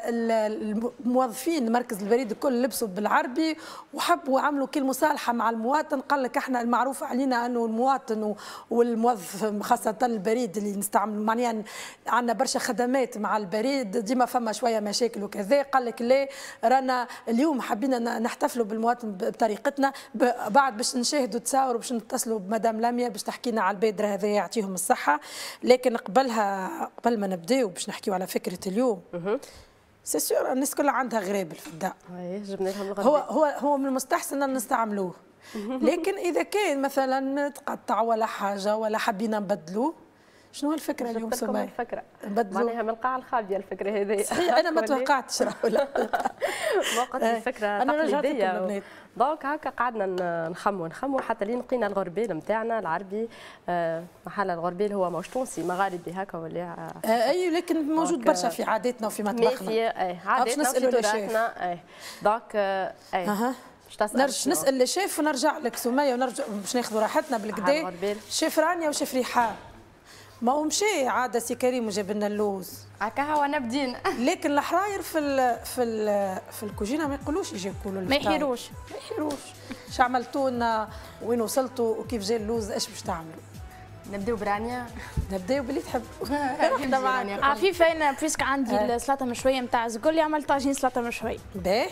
الموظفين مركز البريد الكل لبسوا بالعربي وحبوا عملوا كل مصالحه مع المواطن. قال لك احنا المعروف علينا انه المواطن والموظف خاصه البريد اللي نستعملوا معناها عندنا برشا خدمات مع البريد ديما فما شويه مشاكل وكذا. قال لك لا رانا اليوم حبينا نحتفلوا بالمواطن بطريقتنا. بعد باش نشاهدوا تصاور باش نتصلوا بمدام لميا باش تحكي لنا على البادره هذا يعطيهم الصحه. لكن قبلها قبل ما نبداو باش نحكيو على فكره اليوم. سي سور الناس كلها عندها غرابل في الدار. جبنا لهم الغربال. هو هو هو من المستحسن ان نستعملوه. لكن اذا كان مثلا تقطع ولا حاجه ولا حبينا نبدلوه شنو الفكره اليوم سمية؟ الفكره نبدلوا معناها من القاعه الخابيه الفكره هذه. انا ما توقعتش راهو لا وقت الفكره انا تقليديه. دونك هكا قعدنا نخمو نخمو حتى لين لقينا الغربال نتاعنا العربي. آه محل الغربال هو ماهوش تونسي مغاربي هكا ولا آه اي لكن موجود برشا في عاداتنا وفي مطبخنا. اي عاداتنا وفي تراثنا. اي دونك اي أه. نرجع نسال الشيف ونرجع لك سميه ونرجع باش ناخذوا راحتنا بالكدا. شيف رانيا وشيف ريحان ما هو مشي عاده سي كريم وجاب لنا اللوز هكا وانا بدينا. لكن الحراير في ال في ال في الكوجينه ما يقولوش يجي يقولوا ما يحيروش ما يحيروش. اش عملتوا لنا وين وصلتوا وكيف جا اللوز ايش باش تعملوا؟ نبداو برانيا. نبداو باللي تحبوا. رحنا معاك عفيفه. انا بريسك عندي السلطه مشويه نتاع زقولي عملت طاجين سلطه مشويه. باهي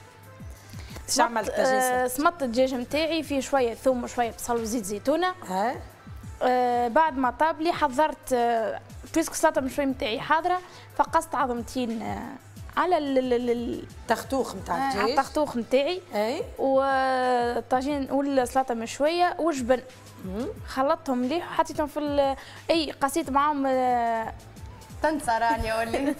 اش عملت طاجين؟ سمطت الدجاج نتاعي فيه شويه ثوم وشويه بصل وزيت زيتونه. ها آه بعد ما طاب لي حضرت آه بريسك السلطه مشويه نتاعي حاضره. فقست عظمتين آه على التختوخ نتاع الدجاج على التختوخ نتاعي. اي والطاجين والسلطه مشويه وجبن خلطتهم مليح وحطيتهم في اي قسيت معاهم آه تنسى رانيا وليت.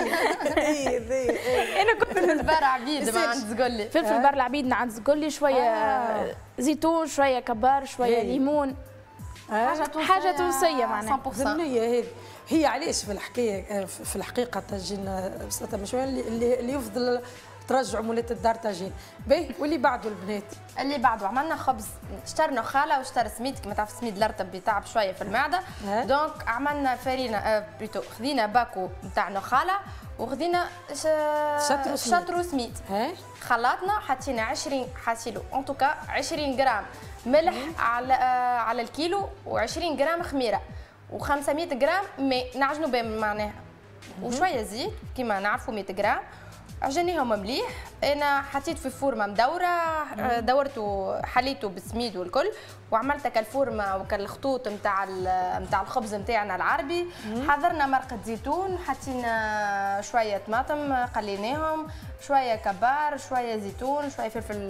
اي اي انا كنت فلفل بار عبيد ما عند زقولي. فلفل بار العبيد عند زقولي شويه آه. زيتون شويه كبار شويه ليمون. حاجه تونسيه حاجه تونسيه معناها مية بالمية. هذه هي علاش في الحكايه في الحقيقه طاجين سلطه مشويه اللي, اللي يفضل ترجعوا مولات الدار طاجين. باهي واللي بعده البنات اللي بعده عملنا خبز. اشترنا خاله واشترى سميد كما تعرف السميد الرطب بيتعب شويه في المعده. دونك عملنا فرينه آه بليتو خذينا باكو نتاع نخاله وخذينا شطر شطر سميد. خلطنا حطينا عشرين حاسيلو ان توكا عشرين غرام ملح على آه على الكيلو وعشرين غرام خميره وخمسمية غرام ماء نعجنوا بهم معناها وشويه زيت كيما نعرفوا مية غرام. عجنيهم مليح. انا حطيت في فورمه مدوره دورته حليته بالسميد والكل وعملت كالفورمه وكالخطوط نتاع نتاع الخبز نتاعنا العربي. حضرنا مرقه زيتون حطينا شويه طماطم قليناهم شويه كبار شويه زيتون شويه فلفل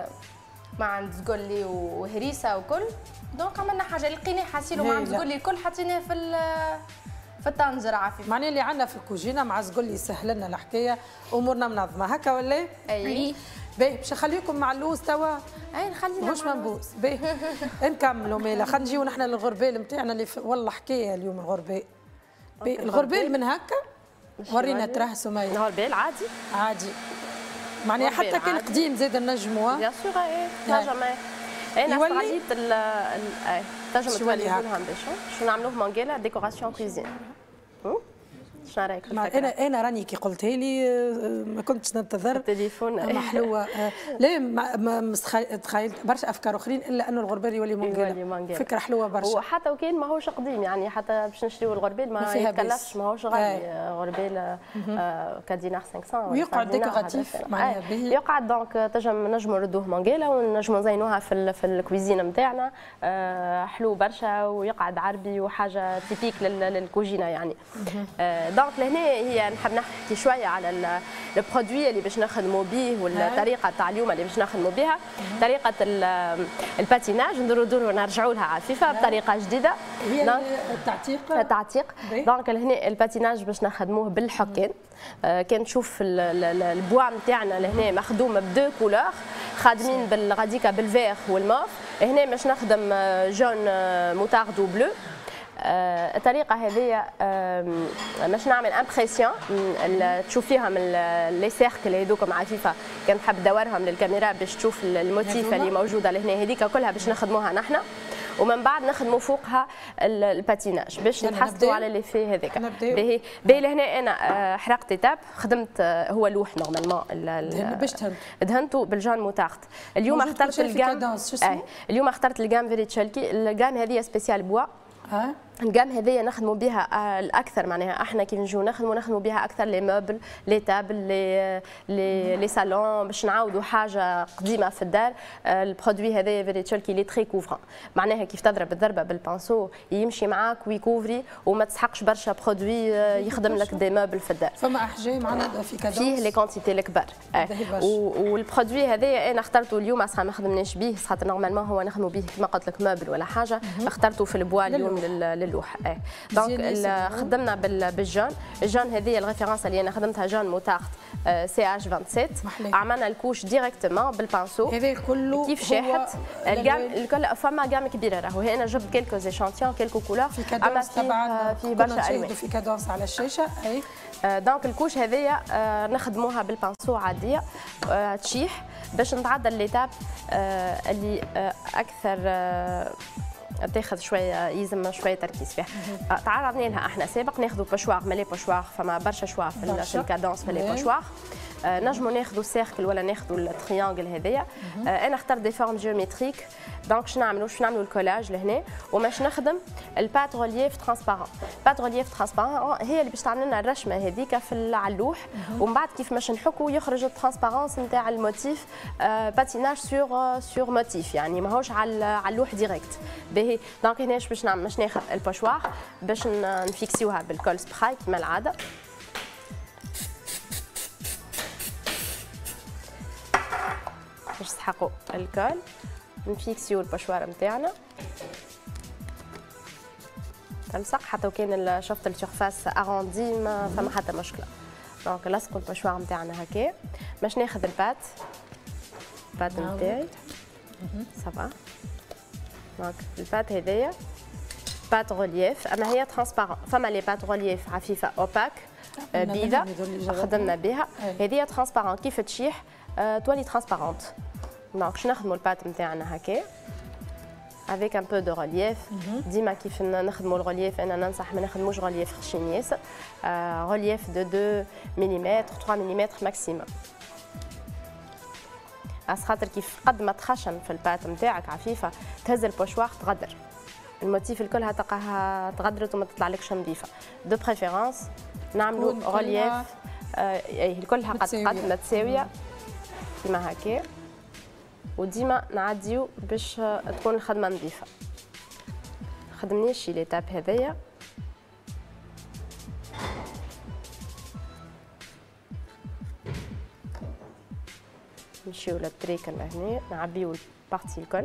مع عند زقولي وهريسه وكل. دونك عملنا حاجه لقيناه حاسيلو مع عند زقولي الكل حطيناه في في الطنجره عفيف. معناها اللي عندنا في الكوجينه مع زقولي يسهل لنا الحكايه امورنا منظمه هكا ولا؟ اي باهي باش نخليكم مع اللوز توا. اي نخلينا ماهوش منبوس. باهي نكملوا ميلا خلينا نجيو نحن للغربال نتاعنا اللي والله حكايه اليوم الغربال. الغربال من هكا ورينا تراه سميه. الغربال عادي عادي معناها حتى كان قديم زاد نجموها. بيان سور اي نجم. انا استعديت ال اي تنجم تولي لها باش شو نعملوه مانجيلا ديكوراسيون كوزين. شنو رايك؟ انا انا راني كي قلتها لي ما كنتش ننتظر التليفون محلوه. لا ما تخيلت برشا افكار اخرين الا انه الغربال يولي مانجيلا. فكره حلوه برشا. وحتى وكان ماهوش قديم يعني حتى باش نشريو الغربال ما يتكلفش ماهوش غالي. غربال كدينار خمسمية ويقعد ديكوراتيف معناها باهي. يقعد دونك تنجم نجموا نردوه مانجيلا ونجموا نزينوها في في الكويزين نتاعنا. حلو برشا ويقعد عربي وحاجه تيبيك للكوجينه يعني. دونك لهنا هي نحب نحكي شويه على البرودوي اللي باش نخدموا به والطريقه تاع اليوم اللي باش نخدموا بها. طريقه الباتيناج ندوروا دور ونرجعوا لها عفيفه بطريقه جديده. هي التعتيق التعتيق دونك لهنا الباتيناج باش نخدموه بالحكان. كان تشوف البوا نتاعنا لهنا مخدوم بدو كولور خادمين بالغاديكا بالفيغ والموف. هنا باش نخدم جون موتارد وبلو. الطريقه هذه باش نعمل امبرسيون تشوف فيها من لي سيركل هذوكم عفيفه. كان نحب ندورهم للكاميرا باش تشوف الموتيف اللي موجوده لهنا هذيك كلها باش نخدموها نحن. ومن بعد نخدموا فوقها الباتيناج باش نتحسبوا على لي في هذاك. باهي باهي لهنا انا حرقت ايتاب خدمت هو لوح نورمالمون باش دهنت دهنتو بالجان موتارد. اليوم اخترت الجام اليوم اخترت الجام فيريتشالكي. الجام هذه سبيسيال بوا. الجام هذيا نخدموا بها الاكثر معناها احنا كي نجيو نخدموا نخدموا بها اكثر لي موبل لي تابل لي لي لي صالون باش نعاودوا حاجه قديمه في الدار. البرودوي هذايا فيريتشالكي لي تري كوفران معناها كيف تضرب الضربه بالبانسو يمشي معاك ويكوفري وما تسحقش برشا برودوي يخدم لك دي موبل في الدار. فما احجام معنا في كادونس فيه لي كونتيتي الكبار. والبرودوي هذايا انا اخترته اليوم اصلا ما خدمناش به خاطر نورمالمون هو نخدموا به كما قلت لك موبل ولا حاجه. اخترته في البوا اليوم للوح. ايه دونك خدمنا بالجون. الجون هذه الريفيرونس اللي انا خدمتها جون موتارد سي اش سبعة وعشرين. عملنا الكوش ديريكتومون بالبانسو. هذا كله كيف شاحت الجام الكل فما جام كبيره راهو انا جبت كيلكو زيشانتيون كيلكو كولور في كادونس طبعا في برشا الوان في كادونس على الشاشه. اي دونك الكوش هذيا نخدموها بالبانسو عاديه تشيح باش نتعدل ليتاب اللي اكثر تاخذ شويه يلزم شويه تركيز فيها. تعرضنا لها احنا سابق ناخذوا باشواغ ملي باشواغ فما برشا شوا في, في الكادونس في لي باشواغ. نجموا ناخذوا سيركل ولا ناخذوا التريانجل هذايا. انا اخترت دي فورم جيومتريك. دونك شنو نعملوا شنو نعملوا الكولاج لهنا وماش نخدم البات رولييف ترانسبارون. بات رولييف ترانسبارون هي اللي باش تعمل لنا الرشمه هذيك في على اللوح ومن بعد كيف باش نحكوا يخرج الترانسبارونس نتاع الموتيف باتيناج سور سور موتيف يعني ماهوش على على اللوح ديريكت. باهي دونك هنا باش نعمل باش ناخذ الباشواغ باش نفيكسيوها بالكول سبراي كما العاده. باش نسحقوا الكول نفيكسيو الباشوار نتاعنا تلصق حتى وكان شفت السيرفاس اغوندي ما فما حتى مشكله. دونك لصقوا الباشوار نتاعنا هكا باش ناخذ البات البات نتاعي صافا. دونك البات هذيا بات رولييف اما هي ترانسبارون. فما لي بات رولييف عفيفه اوباك بيضه خدمنا بها. هذه ترانسبارون كيف تشيح تولي ترانسبارونت. دونك باش نخدموا البات نتاعنا هكا افيك ان بو دو رولييف. ديما كيف نخدموا الرولييف انا ننصح ما نخدموش رولييف خشين ياسر. رولييف دو اثنين ملم ثلاثة ملم ماكسيموم على خاطر كيف قد ما تخشن في البات نتاعك عفيفه تهز البوشواغ تغدر الموتيف الكلها تلقاها تغدرت وما تطلعلكش نظيفه. دو بريفيرونس نعملوا رولييف اي الكلها قد قد متساويه كيما هكا وديما نعديو باش تكون الخدمه نظيفه. خدمنيش ليتاب هذايا نمشيو للطريق لهنا نعبيو البارتي الكل.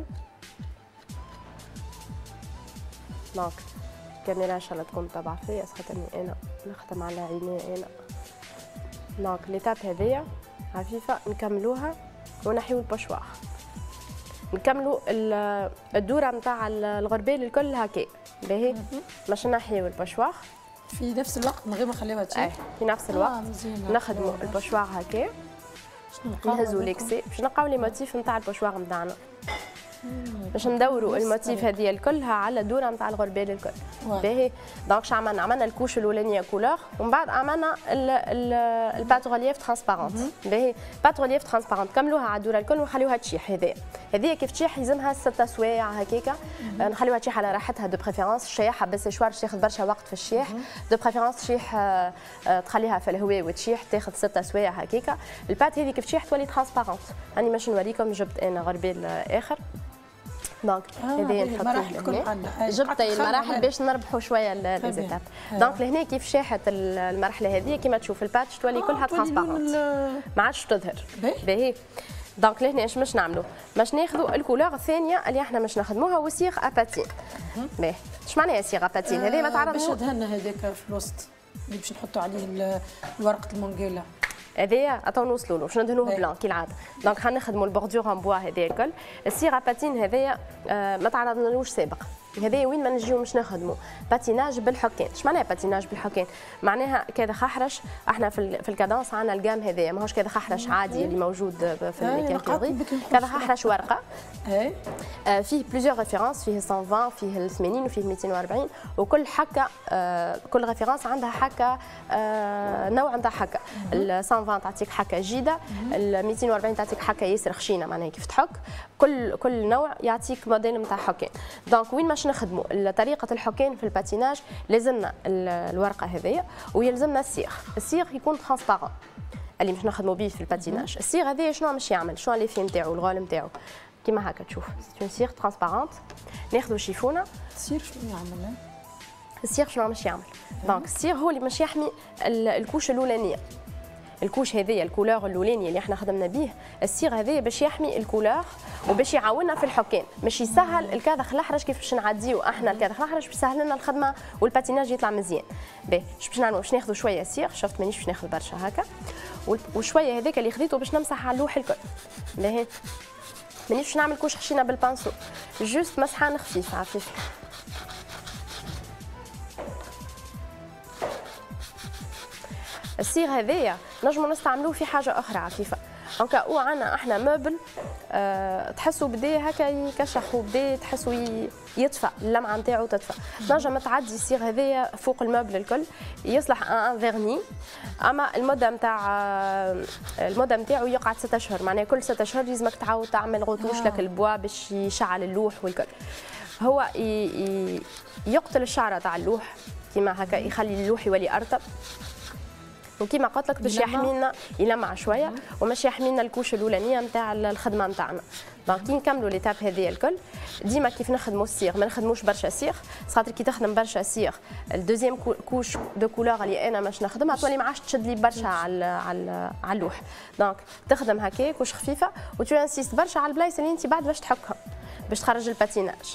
دونك الكاميرا ان شاء الله تكون طابعه فيا خاطرني انا نخدم على عيني انا. دونك ليتاب هذايا عفيفه نكملوها ونحيو الباشواغ. نكملوا الدوره نتاع الغربال الكل هكا. باهي باش نحيو الباشواغ في نفس الوقت من غير ما نخليوها تشيح. في نفس الوقت آه نخدموا الباشواغ هكا نهزوا ليكسي باش نلقاو لي موتيف نتاع الباشواغ نتاعنا باش ندوروا الموتيف هذه الكلها على الدوره نتاع الغربال الكل. باهي دونك شو عملنا؟ عملنا الكوش الاولانيه كولور ومن بعد عملنا البات رولييف ترانسبارونت. باهي بات رولييف ترانسبارونت كملوها على الدوره الكل ونخليوها تشيح. هذه هذه كيف تشيح يلزمها ستة سوايع هكاكا نخليوها تشيح على راحتها. دو بريفيرونس الشياحه بالسيشوار تاخذ برشا وقت في الشيح. دو بريفيرونس تشيح تخليها في الهواء وتشيح تاخذ ستة سوايع هكاكا. البات هذه كيف تشيح تولي ترانسبارونت. راني باش نوريكم جبت انا غربال اخر دونك هذايا نحطوه هنا. جبت المراحل باش نربحوا شويه ليزيتاب. دونك لهنا كيف شاحت المرحله هذه كيما تشوف الباتش تولي كلها ترانسبارونت ما عادش تظهر. باهي دونك لهنا اش باش نعملوا؟ باش ناخذوا الكولور الثانيه اللي احنا باش نخدموها وسيغ اباتين. باهي اش معناها سيغ اباتين؟ هذه ما تعرفوش. باش دهنا هذاك في الوسط اللي باش نحطوا عليه ورقه المونغيلا. هذايا اتو نوصلوا له باش ندهنوه بلان كالعاده. دونك حنخدموا البوردور ان بوا هذايا الكل. السيغ اباتين هذايا آه ما تعرضنالوش سابقا. هذايا وين ما نجيو باش نخدموا باتيناج بالحكان. اش معناها باتيناج بالحكان؟ معناها كذا خحرش احنا في في الكادانس عندنا الجام هذايا ماهوش كذا خحرش عادي اللي موجود في الميكانيكي كذا خحرش ورقه آه فيه بليزيور ريفيرونس فيه مئة وعشرين فيه ثمانين وفيه مئتين وأربعين وكل حكه آه كل ريفيرونس عندها حكه آه نوع نتاع حكه ال مئة وعشرين تعطيك حكه جيده ال مئتين وأربعين تعطيك حكه ياسر خشينه معناها كيف تحك كل كل نوع يعطيك موديل نتاع حكان. دونك وين ماش نخدموا طريقه الحكان في الباتيناج لازمنا الورقه هذيا ويلزمنا السيغ. السيغ يكون ترانسبارون اللي باش نخدموا به في الباتيناج. السيغ هذايا شنو باش يعمل؟ شنو لي في نتاعو الغول نتاعو كيما هكا تشوف سي سيغ ترانسبارونت. ناخذوا شيفونه. السيغ شنو يعمل؟ السيغ شنو باش يعمل؟ دونك السيغ هو اللي باش يحمي الكوش الاولانيه. الكوش هذيا الكولور الاولاني اللي احنا خدمنا به السيغ هذايا باش يحمي الكولور وباش يعاوننا في الحكام باش يسهل الكاذخ الاحرج كيف باش نعديو احنا الكاذخ الاحرج باش يسهل لنا الخدمه والباتيناج يطلع مزيان. باهي اش باش نعملوا؟ باش ناخذوا شويه سيغ شفت مانيش باش ناخذ برشا هكا وشويه هذاك اللي خذيته باش نمسح على اللوح الكل. باهي مانيش باش نعمل كوش خشينه بالبانسو جوست مسحان خفيف عفيف. السيغ هذايا نجموا نستعملوه في حاجه اخرى عفيفه. دونك او عندنا احنا مبل أه تحسوا بدا هكا يكشخ وبدا تحسوا يطفى اللمعه نتاعو تطفى. نجم تعدي السيغ هذايا فوق المبل الكل يصلح ان فيرني. اما المده نتاع المده نتاعو يقعد ستة اشهر معناها كل ستة اشهر لازمك تعاود تعمل غطوش لك البوا باش يشعل اللوح والكل. هو يقتل الشعره تاع اللوح كيما هكا يخلي اللوح يولي ارطب وكيما قلت لك باش يحمينا يلمع شويه وماش يحمينا الكوش الاولانيه نتاع الخدمه نتاعنا. دونك كي نكملوا ليتاب هذه الكل ديما كيف نخدموا السيغ ما نخدموش برشا سيغ خاطر كي تخدم برشا سيغ الدوزيام كوش دو كولور اللي انا باش نخدمها تولي ما عادش تشد لي برشا على على على اللوح. دونك تخدم هكاك كوش خفيفه وتو انسيست برشا على البلايص اللي انت بعد باش تحكهم باش تخرج الباتيناج.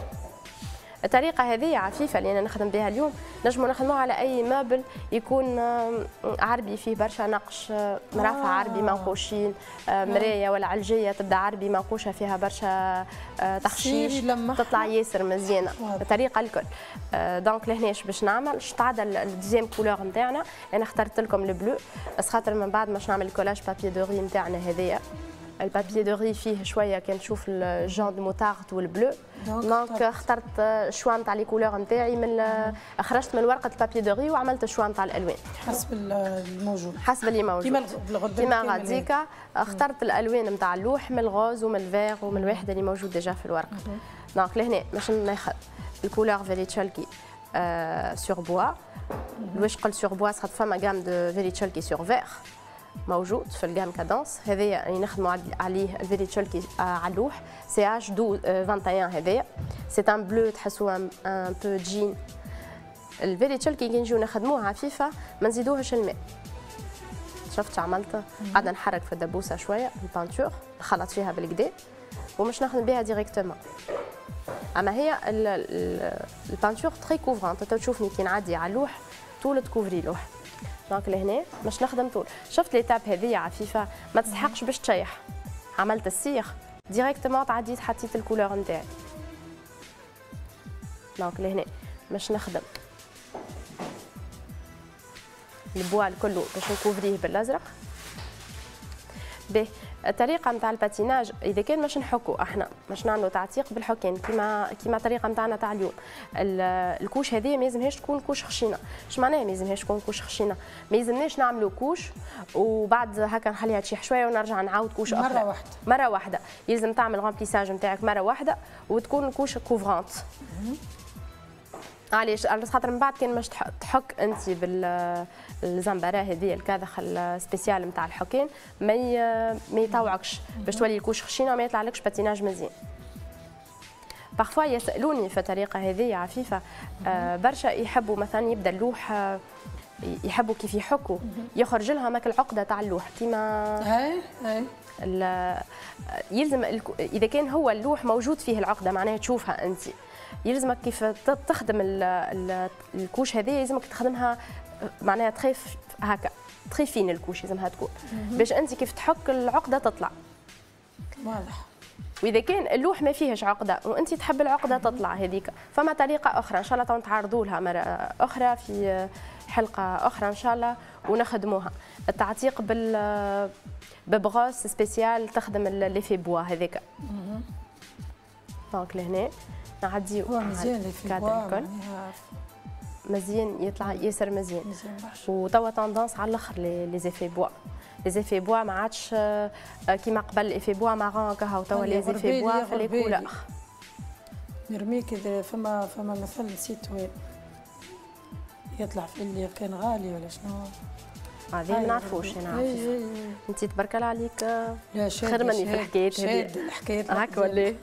الطريقة هذه عفيفة اللي أنا نخدم بها اليوم نجموا نخدموها على أي مابل يكون عربي فيه برشا نقش مرافع عربي منقوشين مراية ولا علجية تبدا عربي منقوشة فيها برشا تخشيش تطلع ياسر مزيانة الطريقة الكل. دونك لهناش باش نعمل تعدى الدوزيام كولور نتاعنا. أنا اخترت لكم البلو بس خاطر من بعد باش نعمل كولاج بابي دو ري نتاعنا هذايا. البابي دو ري فيه شويه كان نشوف الجون دو موتارد والبلو دونك اخترت شوا نتاع لي كولور نتاعي من خرجت من ورقه البابي دو ري وعملت شوا نتاع الالوان حسب الموجود حسب اللي موجود كيما غاديكا اخترت الالوان نتاع اللوح من الغوز ومن الفيغ ومن الواحد اللي موجود ديجا في الورقه. دونك لهنا باش ناخذ الكولور فيريتشالكي سور بوا. واش قلت سور بوا خاطر فما غام دو فيريتشالكي سور فيغ موجود في الجام كادانس هذايا يعني نخدموا عليه الفيريتشالكي على اللوح سي اش واحد وعشرين هذايا سي ان بلو تحسوا ان بو جين. الفيريتشالكي كي نجيو نخدموها عفيفه ما نزيدوهاش الماء. شفت عملت قاعده نحرك في الدبوسه شويه البانتور نخلط فيها بالكدا ومش نخدم بها ديريكتومون. اما هي البانتور تري كوفرونت تشوفني كي نعدي على اللوح طول تكوفري لوح. دونك لهنا باش نخدم طول شفت ليتاب هذه عفيفه ما تستحقش باش تشيح. عملت السيغ ديريكتومون تعديت حطيت الكولور نتاعي. دونك لهنا باش نخدم البوا كله باش نكوفريه بالازرق. باهي الطريقه نتاع الباتيناج اذا كان باش نحكوا احنا باش نعملوا تعتيق بالحكام كيما كيما الطريقه نتاعنا تاع اليوم. الكوش هذه ما يلزمهاش تكون كوش خشينه. اش معناها ما يلزمهاش تكون كوش خشينه؟ ما يلزمناش نعملوا كوش وبعد هكا نخليها تشيح شويه ونرجع نعاود كوش اخرى مره واحده. مره واحده يلزم تعمل غامبليساج نتاعك مره واحده وتكون الكوش كوفرونت. علاش؟ على خاطر من بعد كان باش تحك انت بالزنبره هذه الكاذخ السبيسيال نتاع الحكام ما ما يطوعكش باش تولي الكوش خشينه وما يطلعلكش باتيناج مزيان. بارفوا يسالوني في الطريقه هذه عفيفه آه برشا يحبوا مثلا يبدا اللوح آه يحبوا كيف يحكوا يخرج لهم هاك العقده تاع اللوح كيما اي اي يلزم اذا كان هو اللوح موجود فيه العقده معناها تشوفها انت يلزمك كيف تخدم الكوش هذه يلزمك تخدمها معناها تخيف هكا تخي فين الكوش لازمها تكون باش انت كيف تحك العقده تطلع واضح. واذا كان اللوح ما فيهش عقده وانت تحب العقده تطلع هذيك فما طريقه اخرى ان شاء الله تعرضوا لها مره اخرى في حلقه اخرى ان شاء الله ونخدموها التعتيق بال ببغاس سبيسيال تخدم لي في بوا هذيك دونك لهنا نعديو مزيان لي في بوا مزيان يطلع ياسر مزيان وتوا توندونس على الاخر لي زيفي بوا لي زيفي بوا ما عادش كيما قبل لي في بوا مارون كهو توا لي زيفي بوا في لي كولور نرميك اذا فما فما مثل نسيت وين يطلع في اللي كان غالي ولا شنو هذه ما نعرفوش انا عارفه انت تبارك الله عليك خير مني في الحكايات هذه الحكايات هاك ولا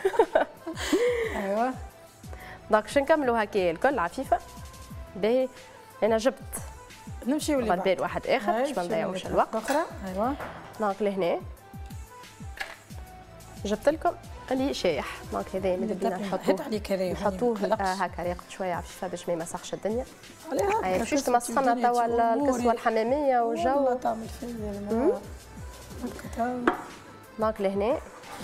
ايوا دونك باش نكملوا هكايا الكل عفيفه باهي انا جبت نمشيو اللي بعد واحد اخر باش ما نضيعوش الوقت اخرى ايوا دونك لهنا جبت لكم اللي شايح دونك هذا ماذا بينا نحطوه عليك هذا نحطوه هكا ياخذ شويه عفيفه باش ما يمسخش الدنيا اي باش تمسخنا توا الكسوه الحماميه والجو والله تعمل فيا دونك لهنا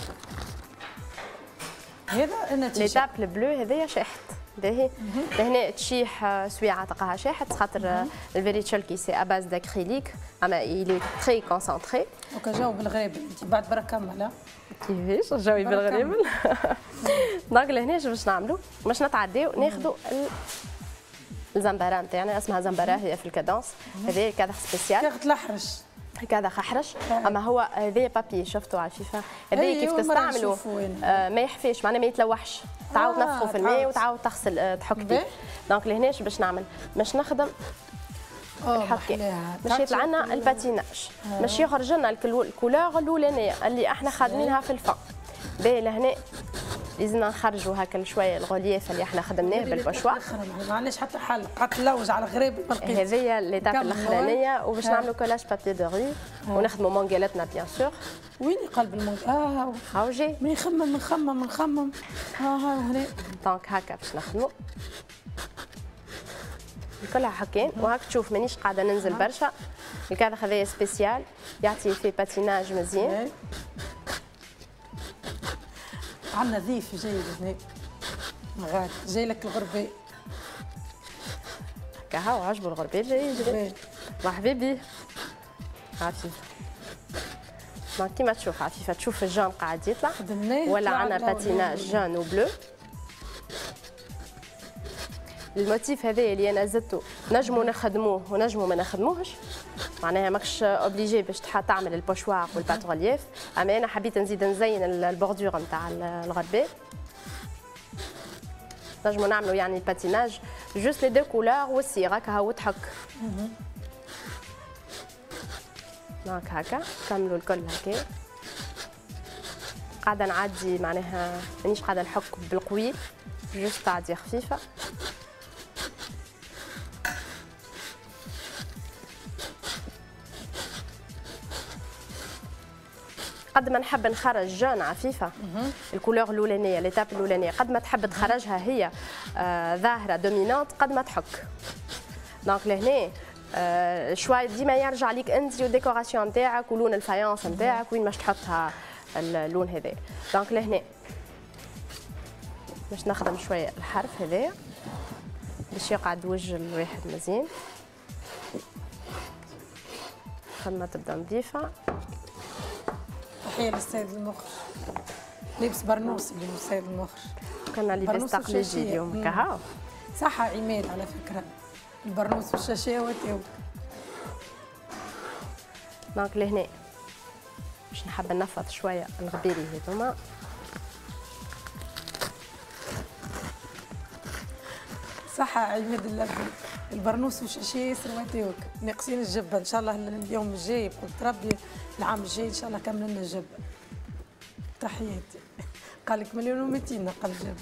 هذا النتيجه ليتاب البلو هذايا شاحت باهي لهنا تشيح سويعه تلقاها شاحت خاطر الفيريتشول كي سي اباز داكريليك اما يلي تري كونسونطري دوكا جاو بالغريب انت بعد برك كمل كيفاش جاوي بالغريب دونك لهنا شنو باش نعملوا باش نتعداو ناخذوا الزنبره نتاعنا اسمها زنبره هي في الكادونس هذا كادر سبيسيال كادر الاحرش هكذا خحرش اما هو هذا بابي شفتوا عفيفه هذا كيف تستعملوا آه ما يحفيش معناها ما يتلوحش تعاود آه نفخه في الماء وتعاود تغسل آه تحك فيه دونك لهنا باش نعمل باش نخدم الحكي باش يطلع لنا الباتيناج باش يخرج لنا الكولور الاولانيه اللي احنا خادمينها في الفم باهي لهنا لازمنا نخرجوا هكا شويه الغولياف اللي احنا خدمناه بالبشوار ما عندناش حتى حل قعدت نلوج على غريب هذه ليتاب الاخرانيه وباش نعملوا كولاج بابي دو ري ونخدموا مونغيلاتنا بيان سور وين قلب المونغ اه هاو جي من يخمم نخمم نخمم ها ها هنا دونك هكا باش نخدموا كلها حكين وهاك تشوف مانيش قاعده ننزل برشا الكادر هذايا سبيسيال يعطي فيه باتيناج مزيان عندنا ضيف جاي هنا غادي جاي لك الغربي كهو عجبو الغربي جاي جاي مرحبا بيه عفيفه ما كيما تشوف عفيفه تشوف الجون قاعد يطلع ولا عندنا باتيناج جون وبلو الموتيف هذا اللي انا زدته نجموا نخدموه ونجموا ما نخدموهش معناها ماكش اوبليجي باش تعمل البوشوار والباتروليف اما انا حبيت نزيد نزين البوردور نتاع الغربي نجموا نعملوا يعني الباتيناج جوست لي دو كولور والصيغه كهو تحك دونك هكا كملوا الكل هكا قاعده نعدي معناها مانيش قاعده نحك بالقوي جوست تعدي خفيفه قد ما نحب نخرج جون عفيفه الكولور الاولانيه ليتاب الاولانيه قد ما تحب تخرجها هي آه ظاهره دومينونت قد ما تحك دونك لهنا آه شوي ديما يرجع ليك انت والديكوراسيون نتاعك ولون الفايونس نتاعك وين باش تحطها اللون هذا دونك لهنا باش نخدم شويه الحرف هذايا باش يقعد وجه الواحد مزيان خدمه تبدا نظيفه تحية للسيد المخرج لابس برنوس اللي هو السيد المخرج كنا لاباس تقليدي اليوم كهو صح عماد على فكرة البرنوس والشاشاوة تاعو دونك لهنا باش نحب نفض شوية الغبيري هذوما صح عماد اللبن البرنوس والشاشيه ياسر واتيوك ناقصين الجبه ان شاء الله اليوم الجاي قلت ربي العام الجاي ان شاء الله كملنا الجبه تحياتي قال لك مليون ومئتين قال جاب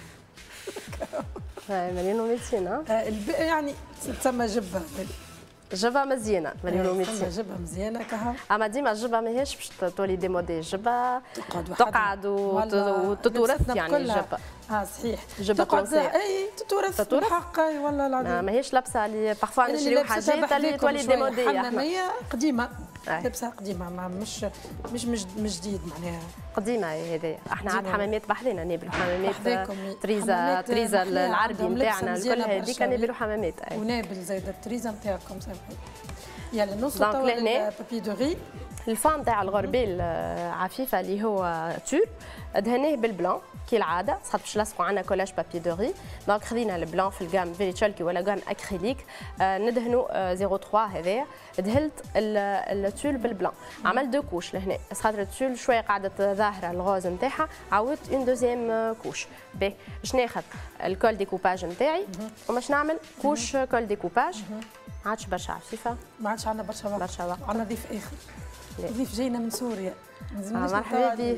مليون ومئتين ها يعني تسمى جبه جبه مزيانه مليون ومئتين جبه مزيانه كها اما ديما الجبه ماهيش باش تولي ديمودي الجبه تقعد وتتورث يعني الجبه اه صحيح جبه تونسيه اي تتورث بالحق والله العظيم ماهيش لابسه اللي بارفوا نشريو حاجات اللي تولي ديمودي حماميه قديمه لبسها قديمه مش مش مش جديد معناها قديمه هذه احنا عاد حمامات بحذينا نبلوا حمامات تريزا تريزا العربي نتاعنا الكل هذيك نبلوا حمامات ونابل زايد التريزا نتاعكم سامحني يلا نوصلوا توا للبابي دو ري الفان نتاع الغربيل عفيفه اللي هو تول دهناه بالبلان كالعاده خاطر باش نلصقوا عندنا كولاج بابي دو ري دونك خذينا البلان في الجام فيريتشالكي ولا جام اكريليك ندهنوا صفر ثلاثة هذايا دهلت التول بالبلان عملت دو كوش لهنا خاطر التول شويه قعدت ظاهره الغوز نتاعها عاودت اون دوزيام كوش باهي باش ناخذ الكول ديكوباج نتاعي وباش نعمل كوش كول ديكوباج ما عادش برشا عفيفه ما عادش عندنا برشا وقت برشا وقت عندنا ضيف اخر ضيف جاينا من سوريا مرحبا بيه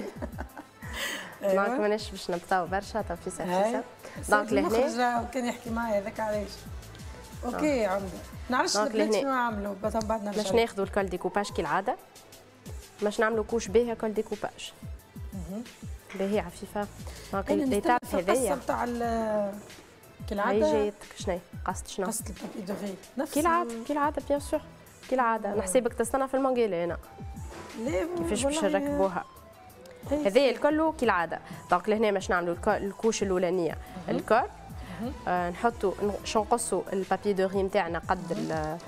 دونك ماناش باش نبطاو برشا تو في سافيسه دونك لهنا كان يحكي معايا هذاك علاش اوكي عمده نعرفش البنات شنو عملوا بعد نرجع باش ناخذوا الكول ديكوباج كالعاده باش نعملوا كوش باهيه كول ديكوباج باهي عفيفه دونك الديتاب هذايا تاع كالعاده هي جايتك شنو قصد شنو قصد البابي دو ري نفس كالعاده كالعاده بيان سور كالعاده نحسبك تستنى في المونجيلا هنا كيفاش باش نركبوها هذايا الكل كالعاده دونك لهنا باش نعملوا الكوش الاولانيه الكور آه نحطوا باش نقصوا البابي دو ري نتاعنا قد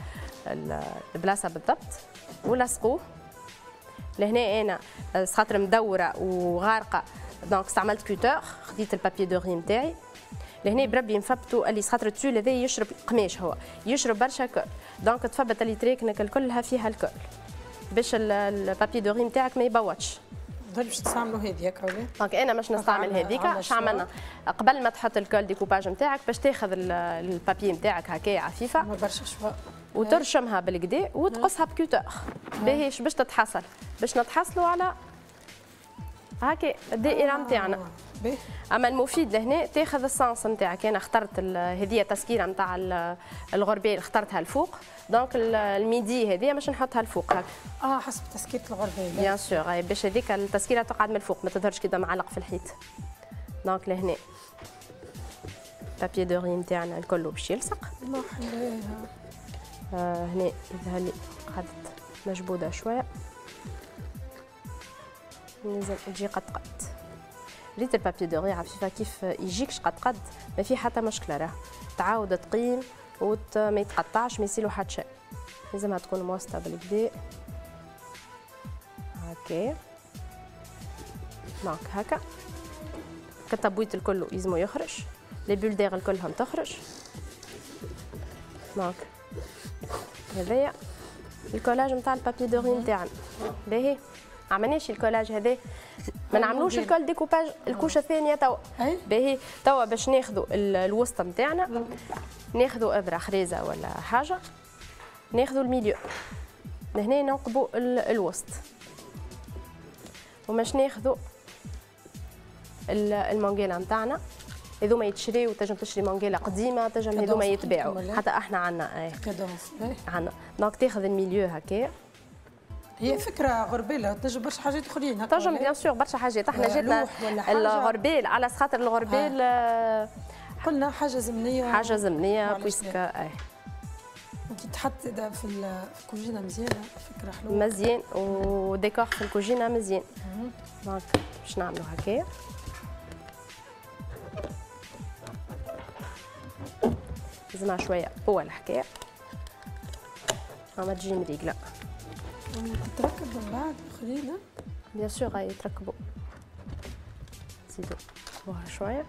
البلاصه بالضبط ولصقوه لهنا انا خاطر مدوره وغارقه دونك استعملت كوتور خديت البابي دو ري نتاعي لهنا بربي نثبتوا اللي خاطر التول هذا يشرب قماش هو يشرب برشا كول دونك تثبت اللي تريكنك كلها فيها الكول باش البابي دو ري نتاعك ما يبوتش باش تستعملوا هذيك ولا دونك انا باش نستعمل هذيك اش عملنا قبل ما تحط الكول ديكوباج نتاعك باش تاخذ البابي نتاعك هكايا عفيفه ما برشا شوا وترشمها بالكدا وتقصها بكوتور باهيش باش تتحصل باش نتحصلوا على هكا الدائره نتاعنا اما المفيد لهنا تاخذ السانس نتاعك انا اخترت هذه تسكيره نتاع الغربال اخترتها الفوق دونك الميدي هذه باش نحطها الفوق هكا اه حسب تسكيره الغربال بيان سور باش هذيك التسكيره تقعد من الفوق ما تظهرش كذا معلق في الحيط دونك لهنا بابي دو ري نتاعنا الكل باش يلصق الله حلاها آه هنا يظهر لي قعدت مجبوده شويه لازم تجي قد قد ريت البابي دو ري عفيفه كيف يجيكش قد قد ما في حتى مشكله راه تعاود تقيم وت ما يتقطعش ما يصيروا حتى شيء لازمها تكون موسطه بالكدا هكا دونك هكا كالتبويت الكل يلزمو يخرج لي بولدير الكلهم تخرج دونك هذايا الكولاج نتاع البابي دو ري نتاعنا باهي عملناش الكولاج هذا ما نعملوش الكول ديكوباج الكوشه الثانيه توا باهي توا باش ناخذوا الوسط نتاعنا ناخذوا ابره خريزه ولا حاجه ناخذوا الميليو لهنا ننقبوا الوسط وماش ناخذوا المونجيلا نتاعنا هذوما يتشريو تنجم تشري مونجيلا قديمه تنجم هذوما يتباعوا حتى احنا عندنا ايه عندنا دونك تاخذ الميليو هكا هي فكره غربيله تنجم برشا حاجات اخرين تنجم بيان سور برشا حاجات احنا جاتنا الغربيل على خاطر الغربيل آه. قلنا حاجه زمنيه حاجه زمنيه بويسك اي كي تحط في الكوجينه مزيانه فكره حلوه مزيان وديكور في الكوجينه مزيان دونك باش نعملوا هكايا لازمها شويه قوه الحكايه ما تجي مريقله تركب من بعد اخرين بيان سور غادي يتركبوا زيدوا بوها شويه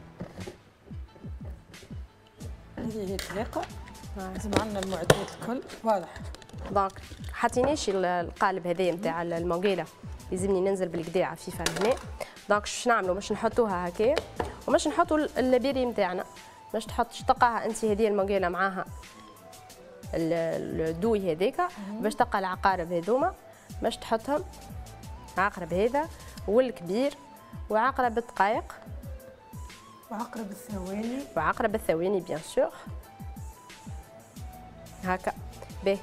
هذه هي الطريقه لازم عندنا المعدات الكل واضح دونك حطيناش القالب هذا نتاع المونجيلا لازمني ننزل بالكدا عفيفه لهنا دونك باش نعملوا باش نحطوها هكا وباش نحطوا اللابيري نتاعنا باش تحط تقاها انت هذه المونجيلا معاها الدوي هذاك باش تلقى العقارب هذوما باش تحطهم عقرب هذا والكبير وعقرب الدقائق وعقرب الثواني وعقرب الثواني بيان سور. هكا باهي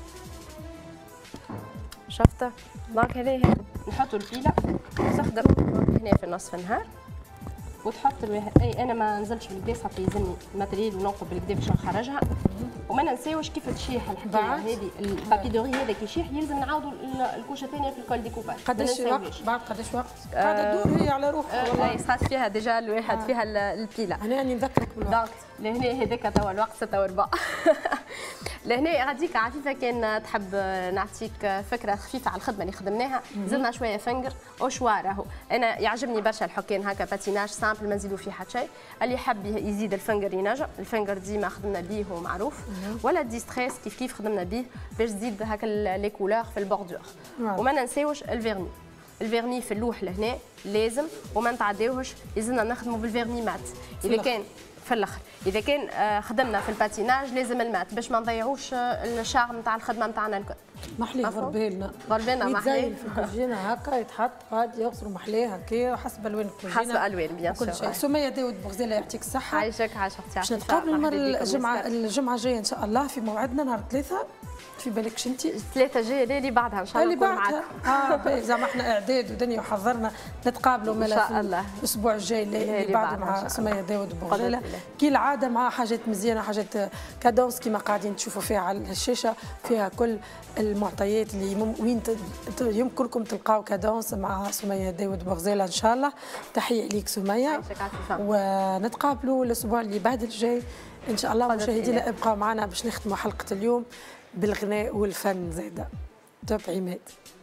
شفت. دونك هذايا نحطوا البيله نستخدم هنا في نصف النهار وتحط الواحد. اي انا ما نزلتش بالكدا خاطر يلزمني الماتريال وننقب بالكدا باش نخرجها. وما ننساوش كيف تشيح الحكايه هذه البابي دوري هذا كي يشيح يلزم نعاودوا الكوشه الثانيه في الكول ديكوباج. قداش وقت بعد قداش وقت؟ قاعده تدور هي على روحها والله. صارت فيها ديجا الواحد آه. فيها البيله. انا راني نذكرك بالوقت. دونك لهنا هذاك توا الوقت ستة وربع. لهنا غاديك عفيفه كان تحب نعطيك فكره خفيفه على الخدمه اللي خدمناها. زدنا شويه فنجر وشوا راهو انا يعجبني برشا الحكام هكا باتيناج سامبل ما نزيدوا فيه حتى شيء. اللي يحب يزيد الفنجر ينجم. الفنجر ديما خدمنا به ومعروف. ولا دي ستريس كيف كيف خدمنا به باش تزيد هكا لي كولور في البوردور. وما ننساوش الفيرني. الفيرني في اللوح لهنا لازم وما نتعداوهش. يلزمنا نخدموا بالفيرني مات. اذا كان في الاخر اذا كان خدمنا في الباتيناج لازم المات باش ما نضيعوش الشعر نتاع الخدمه نتاعنا الكل. محليه غربالنا غربالنا محليه في الكوجينه هكا يتحط غادي يغسلوا محليه هكا حسب الوان الكوجينه حسب الوان بيان سور. كل شيء. سميه داود بوغزيله يعطيك الصحه. عايشك عايشه اختي. باش نتقابلوا المره الجمعه الجمعه الجايه ان شاء الله في موعدنا نهار ثلاثة. في بالكش انت ثلاثة جايه اللي بعدها ان شاء الله نكون معاكم. اه باهي زعما احنا اعداد ودنيا وحضرنا نتقابلوا ان شاء الله الاسبوع الجاي اللي بعده مع سميه داود بوغزيله كي العاده مع حاجات مزيانه حاجات كادونس كيما قاعدين تشوفوا فيها على الشاشه فيها كل المعطيات اللي وين يمكنكم تلقاو كادونس مع سميه داود بوغزيله ان شاء الله. تحيه ليك سميه ونتقابلوا الاسبوع اللي بعد الجاي ان شاء الله. مشاهدينا ابقوا معنا باش نختموا حلقه اليوم بالغناء والفن زاده. توب عماد.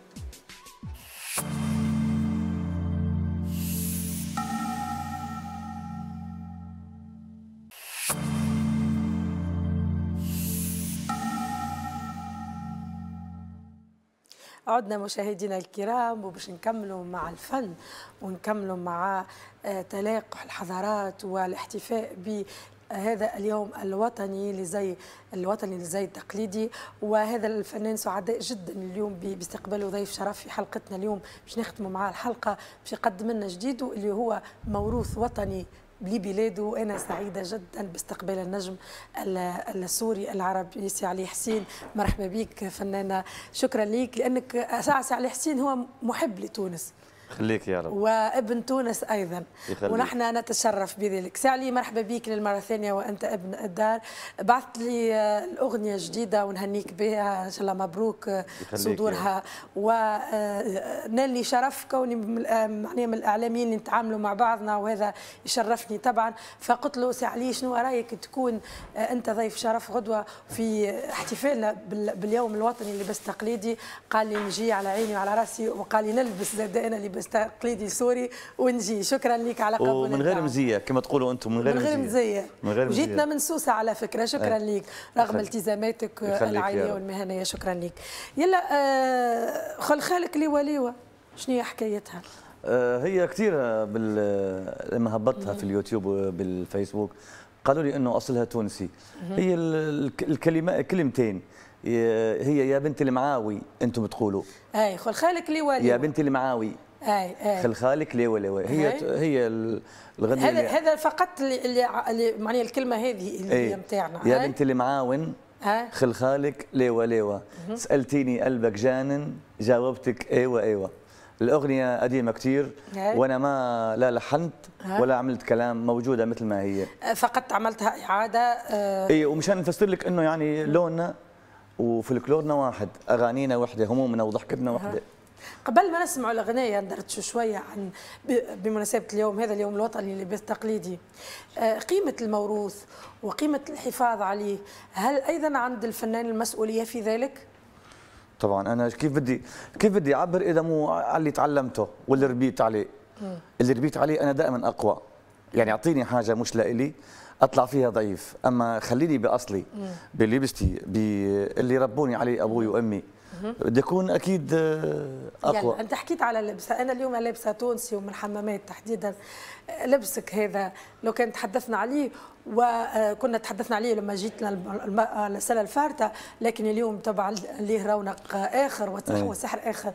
عدنا مشاهدينا الكرام وباش نكملوا مع الفن ونكملوا مع تلاقح الحضارات والاحتفاء ب هذا اليوم الوطني لزي الوطني لزي التقليدي. وهذا الفنان سعداء جدا اليوم باستقباله ضيف شرف في حلقتنا اليوم باش نختموا معاه الحلقه باش يقدم لنا جديد اللي هو موروث وطني لبلاده. أنا سعيدة جدا باستقبال النجم السوري العربي سي علي حسين. مرحبا بك فنانة. شكرا لك لأنك سي علي حسين هو محب لتونس. خليك يا رب. وابن تونس ايضا يخليك. ونحن نتشرف بذلك. سي علي مرحبا بك للمره الثانيه وانت ابن الدار. بعثت لي الاغنيه جديده ونهنيك بها ان شاء الله مبروك صدورها. ونال لي شرف كوني معناها من الاعلاميين اللي نتعاملوا مع بعضنا وهذا يشرفني طبعا. فقلت له سي علي شنو رايك تكون انت ضيف شرف غدوه في احتفالنا باليوم الوطني اللباس التقليدي. قال لي نجي على عيني وعلى راسي وقال لي نلبس زاد انا اللي تقليدي سوري ونجي. شكرا لك على قبولك. ومن غير مزيه كما تقولوا انتم من غير من غير مزيه. من غير مزيه. وجيتنا من سوسه على فكره. شكرا لك رغم التزاماتك العائليه والمهنيه. شكرا لك. يلا آه خل خالك ليوا ليوا شنو هي حكايتها؟ آه هي كثيره بال لما هبطتها في اليوتيوب وبالفيسبوك قالوا لي انه اصلها تونسي. هي الكلمه كلمتين هي يا بنت المعاوي انتم بتقولوا. اي خل خالك ليوا ليوا. يا بنت المعاوي. اي اي خل خالك ليوا ليوا. هي أي. هي الغنية هذا هذا فقط اللي معناها الكلمه هذه اللي هي نتاعنا. يا بنت المعاون خل خالك ليوا ليوا. سالتيني قلبك جانن جاوبتك ايوه ايوه. الاغنيه قديمه كثير وانا ما لا لحنت ولا عملت كلام، موجوده مثل ما هي. فقط عملتها اعاده. آه اي ومشان نفسر لك انه يعني لوننا وفلكلورنا واحد، اغانينا وحده، همومنا وضحكتنا وحده. قبل ما نسمعوا الاغنيه ندردشوا شويه عن بمناسبه اليوم هذا اليوم الوطني للباس التقليدي. قيمه الموروث وقيمه الحفاظ عليه، هل ايضا عند الفنان المسؤوليه في ذلك؟ طبعا انا كيف بدي كيف بدي اعبر اذا مو على اللي تعلمته واللي ربيت عليه. م. اللي ربيت عليه انا دائما اقوى. يعني اعطيني حاجه مش لإلي اطلع فيها ضعيف، اما خليني باصلي بلبستي باللي ربوني عليه ابوي وامي. بدي اكون اكيد اقوى. يلا انت حكيت على اللبس، انا اليوم لابسه تونسي ومن الحمامات تحديدا. لبسك هذا لو كان تحدثنا عليه وكنا تحدثنا عليه لما جيتنا السنه الفارطه، لكن اليوم طبعا ليه رونق اخر وسحر اخر.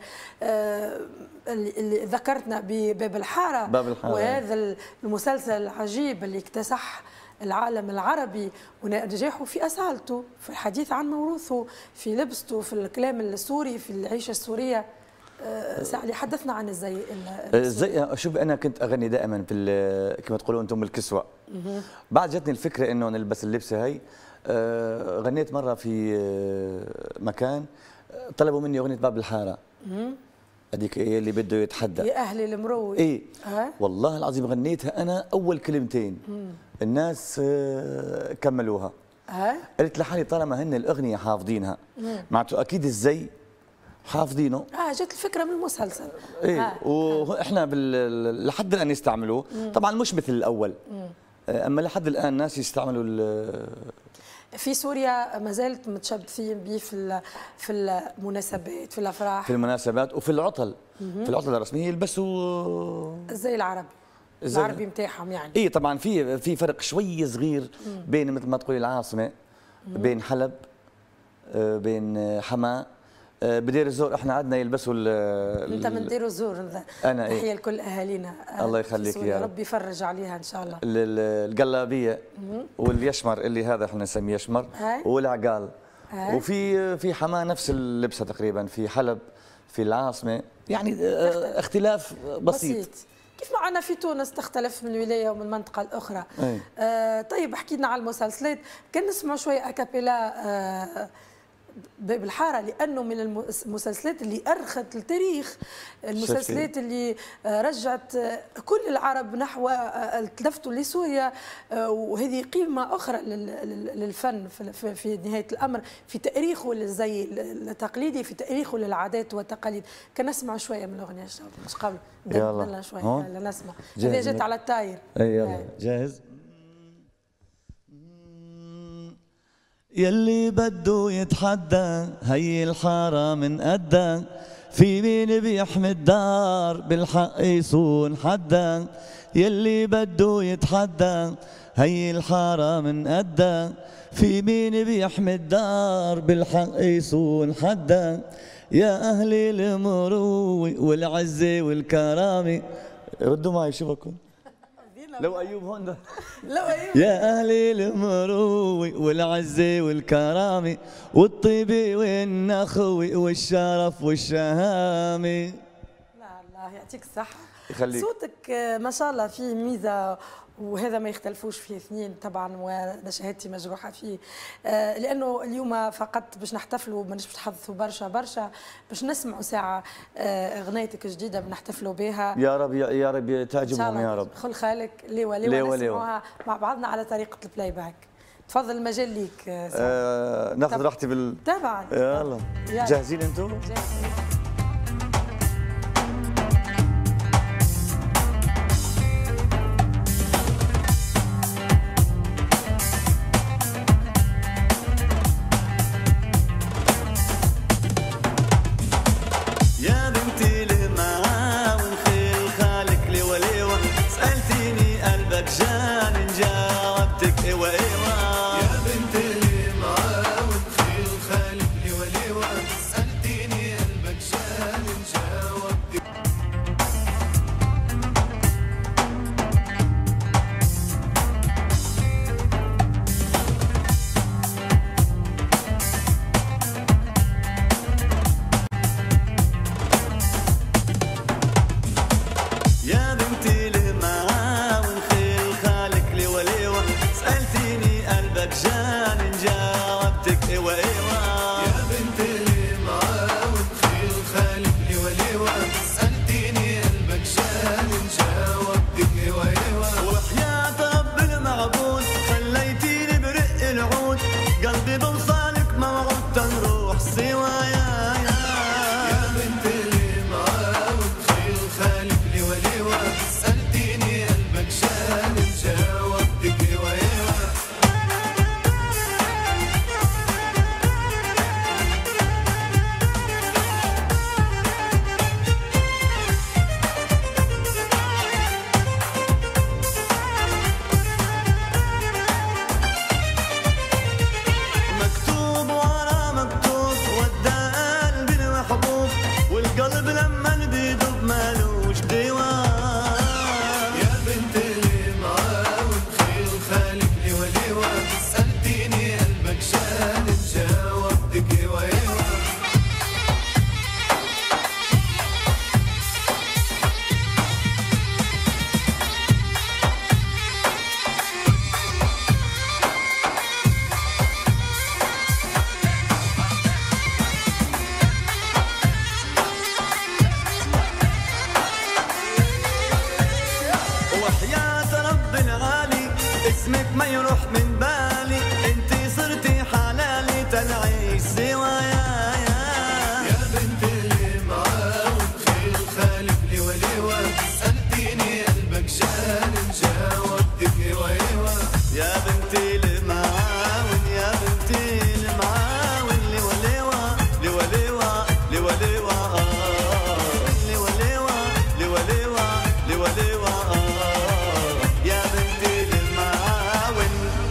اللي ذكرتنا بباب الحاره، باب الحاره، وهذا المسلسل العجيب اللي اكتسح العالم العربي ونجاحه في أصالته، في الحديث عن موروثه، في لبسته، في الكلام السوري، في العيشة السورية. سعلي حدثنا عن الزي. الزي شوف انا كنت اغني دائما في كما تقولوا انتم الكسوه. بعد جاتني الفكره انه نلبس اللبسه هي. غنيت مره في مكان طلبوا مني اغنيه باب الحاره. هذيك هي اللي بده يتحدى يا اهل المروي. ايه أه؟ والله العظيم غنيتها انا اول كلمتين. مم. الناس كملوها. أه؟ قلت لحالي طالما هن الاغنيه حافظينها معناته اكيد الزي حافظينه. اه جت الفكره من المسلسل. ايه آه. واحنا بال... لحد الان يستعملوه. مم. طبعا مش مثل الاول. مم. اما لحد الان الناس يستعملوا ال... في سوريا ما زالت متشبثين به في في المناسبات، في الافراح، في المناسبات وفي العطل. مم. في العطل الرسميه يلبسوا زي العربي العربي نتاعهم يعني. اي طبعا في في فرق شوي صغير بين مثل ما تقولي العاصمه، مم. بين حلب، بين حماه، بدير الزور احنا عندنا يلبسوا انت من دير الزور. انا تحيه إيه؟ لكل اهالينا. الله يخليك يا رب يفرج عليها ان شاء الله. القلابيه واليشمر اللي هذا احنا نسميه يشمر، والعقال. هاي. وفي في حماه نفس اللبسه تقريبا، في حلب، في العاصمه يعني اختلاف بسيط, بسيط. كيف معنا في تونس تختلف من ولايه ومن منطقه لاخرى. آه طيب حكينا على المسلسلات، كان نسمع شويه اكابيلا آه باب الحاره، لانه من المسلسلات اللي ارخت التاريخ، المسلسلات اللي رجعت كل العرب نحو تلفتوا لسوريا، وهذه قيمه اخرى للفن في نهايه الامر، في تاريخه للزي التقليدي، في تاريخه للعادات والتقاليد. كان نسمع شويه من الاغنيه مش قبل يلا شويه يلا نسمع. اذا جت على الطاير. اي يلا جاهز. يلي بده يتحدى هي الحارة من قدا، في مين بيحمي الدار بالحق يصون حدا. يلي بده يتحدى هي الحارة من قدا، في مين بيحمي الدار بالحق يصون حدا. يا أهلي المروي والعزة والكرامة. ردوا معي شو بكون؟ لو أيوب هون ده. لو أيوب. يا أهلي المروي والعزة والكرامة والطيبة والنخوي والشرف والشهامة. لا الله يعطيك الصحة. يخليك. صوتك ما شاء الله فيه ميزة، وهذا ما يختلفوش فيه اثنين طبعا، وانا شهادتي مجروحه فيه. آه لانه اليوم فقط باش نحتفلوا، مانيش باش نحدثوا برشا برشا، باش نسمعوا ساعه آه اغنيتك جديده بنحتفلوا بها. يا رب يا رب تعجبهم يا رب. خل خالك ليوا ليوا نسمعوها مع بعضنا على طريقه البلاي باك. تفضل المجال ليك. آه ناخذ راحتي بال طبعا. يلا جاهزين انتم؟ جاهزين. جان جاوبتك ايوه ايوه يا بنت اللي معاه ونخيل خالك ليوه ليوه سألتيني قلبك جان يروح من بالي انتي صرتي حلالي تنعيش سوايا يا بنت المعاون خيل خالف لوا لوا سألتيني قلبك جان جاوبتك ايوا ايوا يا بنتي المعاون يا بنتي المعاون لوا لوا لوا لوا لوا لوا لوا لوا لوا لوا لوا لوا يا بنتي المعاون.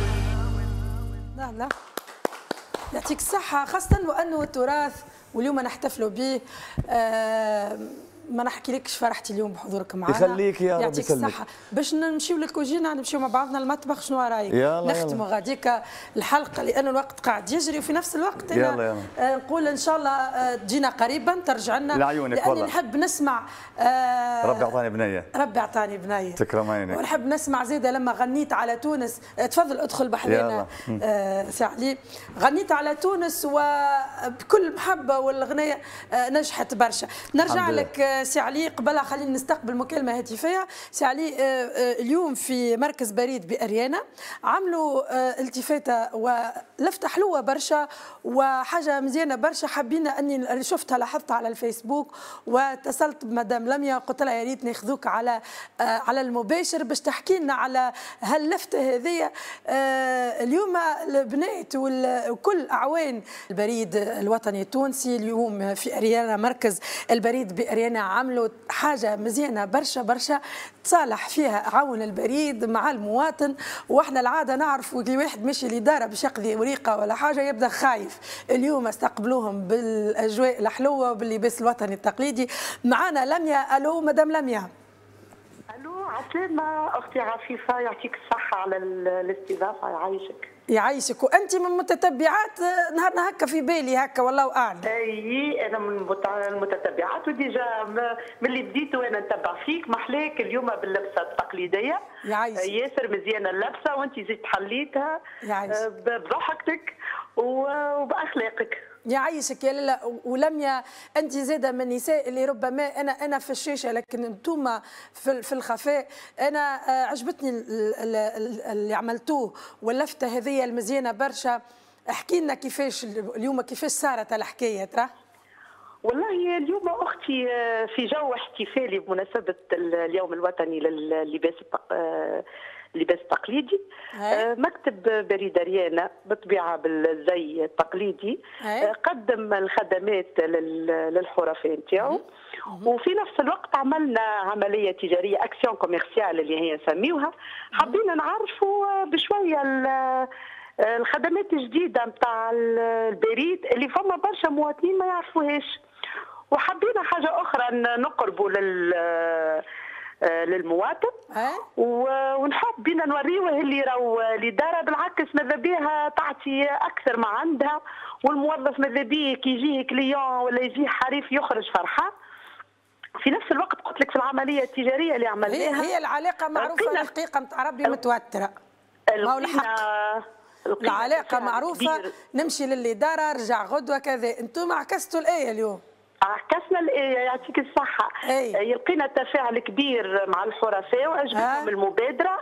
لا لا يعطيك الصحة، خاصة وأنه التراث واليوم نحتفلوا به. آه ما نحكيلكش فرحتي اليوم بحضورك معنا. يخليك يا رب يعطيك الصحة. باش نمشيو للكوجينة نمشيو مع بعضنا المطبخ، شنو رايك؟ نختموا غاديك الحلقة لأن الوقت قاعد يجري وفي نفس الوقت أنا يلا يلا. آه نقول إن شاء الله آه تجينا قريبا ترجع لنا لعيونك لأني والله. نحب نسمع آه ربي أعطاني بنية. ربي أعطاني بنية. تكرم عينك. ونحب نسمع زيادة لما غنيت على تونس. آه تفضل ادخل بحذنا آه سي علي. غنيت على تونس وبكل محبة والغنية آه نجحت برشا. نرجع لك سي علي، قبلها خلينا نستقبل مكالمه هاتفيه. سي علي اليوم في مركز بريد بأريانا عملوا التفاته ولفته حلوه برشا وحاجه مزيانه برشا، حابين اني شفتها لاحظتها على الفيسبوك واتصلت بمدام لميا قلت لها يا ريت ناخذوك على على المباشر باش تحكي لنا على هاللفته هذه. اليوم البنات وكل اعوان البريد الوطني التونسي اليوم في أريانا مركز البريد بأريانا عملوا حاجه مزيانه برشا برشا تصالح فيها عون البريد مع المواطن. واحنا العاده نعرف اللي واحد ماشي لداره باش يقضي وريقه ولا حاجه يبدا خايف. اليوم استقبلوهم بالاجواء الحلوه وباللباس الوطني التقليدي. معنا لميا. الو مدام لميا. الو عسلامة اختي عفيفه، يعطيك الصحه على الاستضافه، يعيشك. يعيشك. وانت من متتبعات نهارنا هكا في بالي هكا والله اعلم. اي انا من المتتبعات وديجا من اللي بديت وانا نتبع فيك. محلاك اليوم باللبسه التقليديه. يعيشك. ياسر مزيانه اللبسه وانت زدت حليتها بضحكتك وباخلاقك. يعيشك يا لالا. ولميا انت زاده من النساء اللي ربما انا انا في الشاشه لكن انتم في في الخفاء. انا عجبتني اللي عملتوه واللفته هذه المزيانه برشا. احكي لنا كيفاش اليوم كيفاش صارت الحكايه ترى؟ والله اليوم اختي في جو احتفالي بمناسبه اليوم الوطني لللباس اللباس التقليدي. آه مكتب بريد أريانا بالطبيعه بالزي التقليدي آه قدم الخدمات للحرفاء نتاعو، وفي نفس الوقت عملنا عمليه تجاريه اكسيون كوميرسيال اللي هي نسميوها. حبينا نعرفوا بشويه الخدمات الجديده نتاع البريد اللي فما برشا مواطنين ما يعرفوهاش، وحبينا حاجه اخرى نقربوا لل للمواطن ونحب بينا نوريوه اللي راهو الاداره بالعكس ماذا بيها تعطي اكثر ما عندها، والموظف ماذا بيه كي يجيه كليون ولا يجيه حريف يخرج فرحان. في نفس الوقت قلت لك في العمليه التجاريه اللي عملناها هي, هي العلاقه معروفه الحقيقه نتاع ربي متوتره. ما هو الحق العلاقه معروفه كبير. نمشي للاداره رجع غدوه كذا. انتم عكستوا الايه اليوم. عكسنا الايه يعطيك الصحه. لقينا تفاعل كبير مع الحرفاء واعجبتهم المبادره.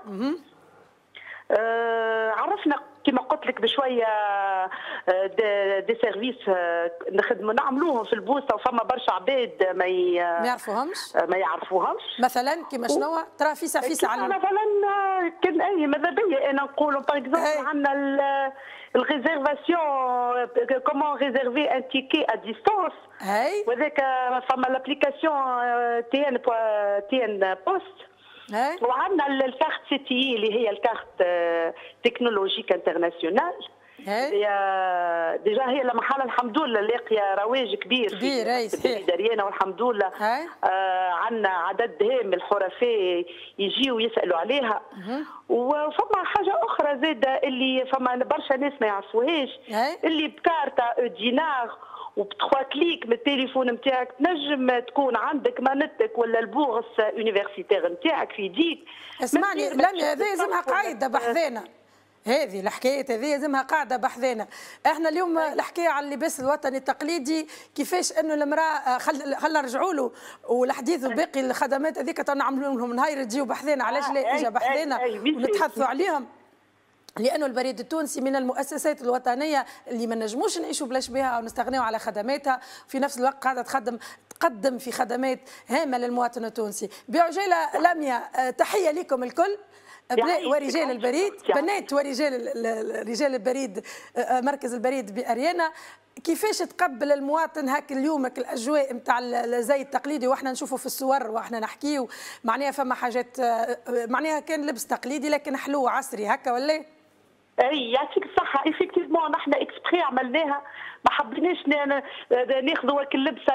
آه عرفنا كما قلت لك بشويه دي, دي سيرفيس نخدموا نعملوهم في البوسطه وفما برشا عباد ما ي... ما يعرفوهمش ما يعرفوهمش مثلا كيما شنو ترى فيسا فيسا على مثلا كان اي ماذا بيا انا نقولوا باغ اكزومبل عندنا الريزيرفاسيون كومون ريزيرفي ان تيكي ا ديستونس وهذاك فما لابليكاسيون تي ان تي ان بوست وعندنا الكارت سي تي اي اللي هي الكارت تكنولوجيك انترناسيونال. هي ديجا هي لمحل الحمد لله لاقيه رواج كبير كبير في دريانا والحمد لله. آه عندنا عدد هام من الحرفاء يجيوا يسالوا عليها. وفما حاجه اخرى زاده اللي فما برشا ناس ما يعرفوهاش اللي بكارتا او دينار وبتخوا كليك من التليفون نتاعك تنجم تكون عندك مانتك ولا البورص يونيفرسيتير نتاعك في يديك. اسمعني لميا هذه لازمها قاعده بحذانا. هذه الحكايه هذه لازمها قاعده بحذانا. احنا اليوم الحكايه على اللباس الوطني التقليدي كيفاش انه المراه خل... خلينا نرجعوا له والحديث وباقي الخدمات هذيك نعملوا لهم نهار تجيو بحذانا. علاش لا اجا بحذانا ونتحدثوا عليهم. لانه البريد التونسي من المؤسسات الوطنيه اللي ما نجموش نعيشوا بلاش بها او نستغنيو على خدماتها، في نفس الوقت قاعده تخدم تقدم في خدمات هامه للمواطن التونسي. بعجاله لميا تحيه لكم الكل، بنات ورجال البريد، بنات ورجال رجال البريد مركز البريد بأريانا. كيفاش تقبل المواطن هاك اليوم الاجواء نتاع الزي التقليدي واحنا نشوفوا في الصور واحنا نحكيو معناها فما حاجات معناها كان لبس تقليدي لكن حلو عصري هكا ولا؟ اي يعطيك الصحة، ايفيكتيفمون نحن اكسبري عملناها، ما حبيناش ناخذوا هاك اللبسة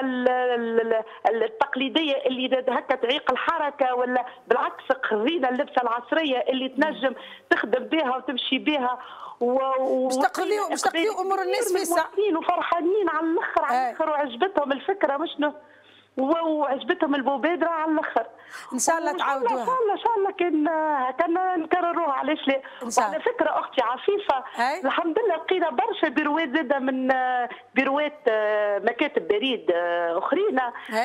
التقليدية اللي هكا تعيق الحركة، ولا بالعكس خذينا اللبسة العصرية اللي تنجم تخدم بها وتمشي بها و مش تقضيو مش تقضيو امور الناس في الساعة وفرحانين على الاخر على الاخر، وعجبتهم الفكرة مشنو وعجبتهم المبادرة على الاخر. ان شاء الله تعاودوها. ان شاء الله ان شاء الله كان كان نكرروها، علاش لا. وعلى فكرة اختي عفيفة هي. الحمد لله لقينا برشا بيروات زاده من بيروات مكاتب بريد اخرين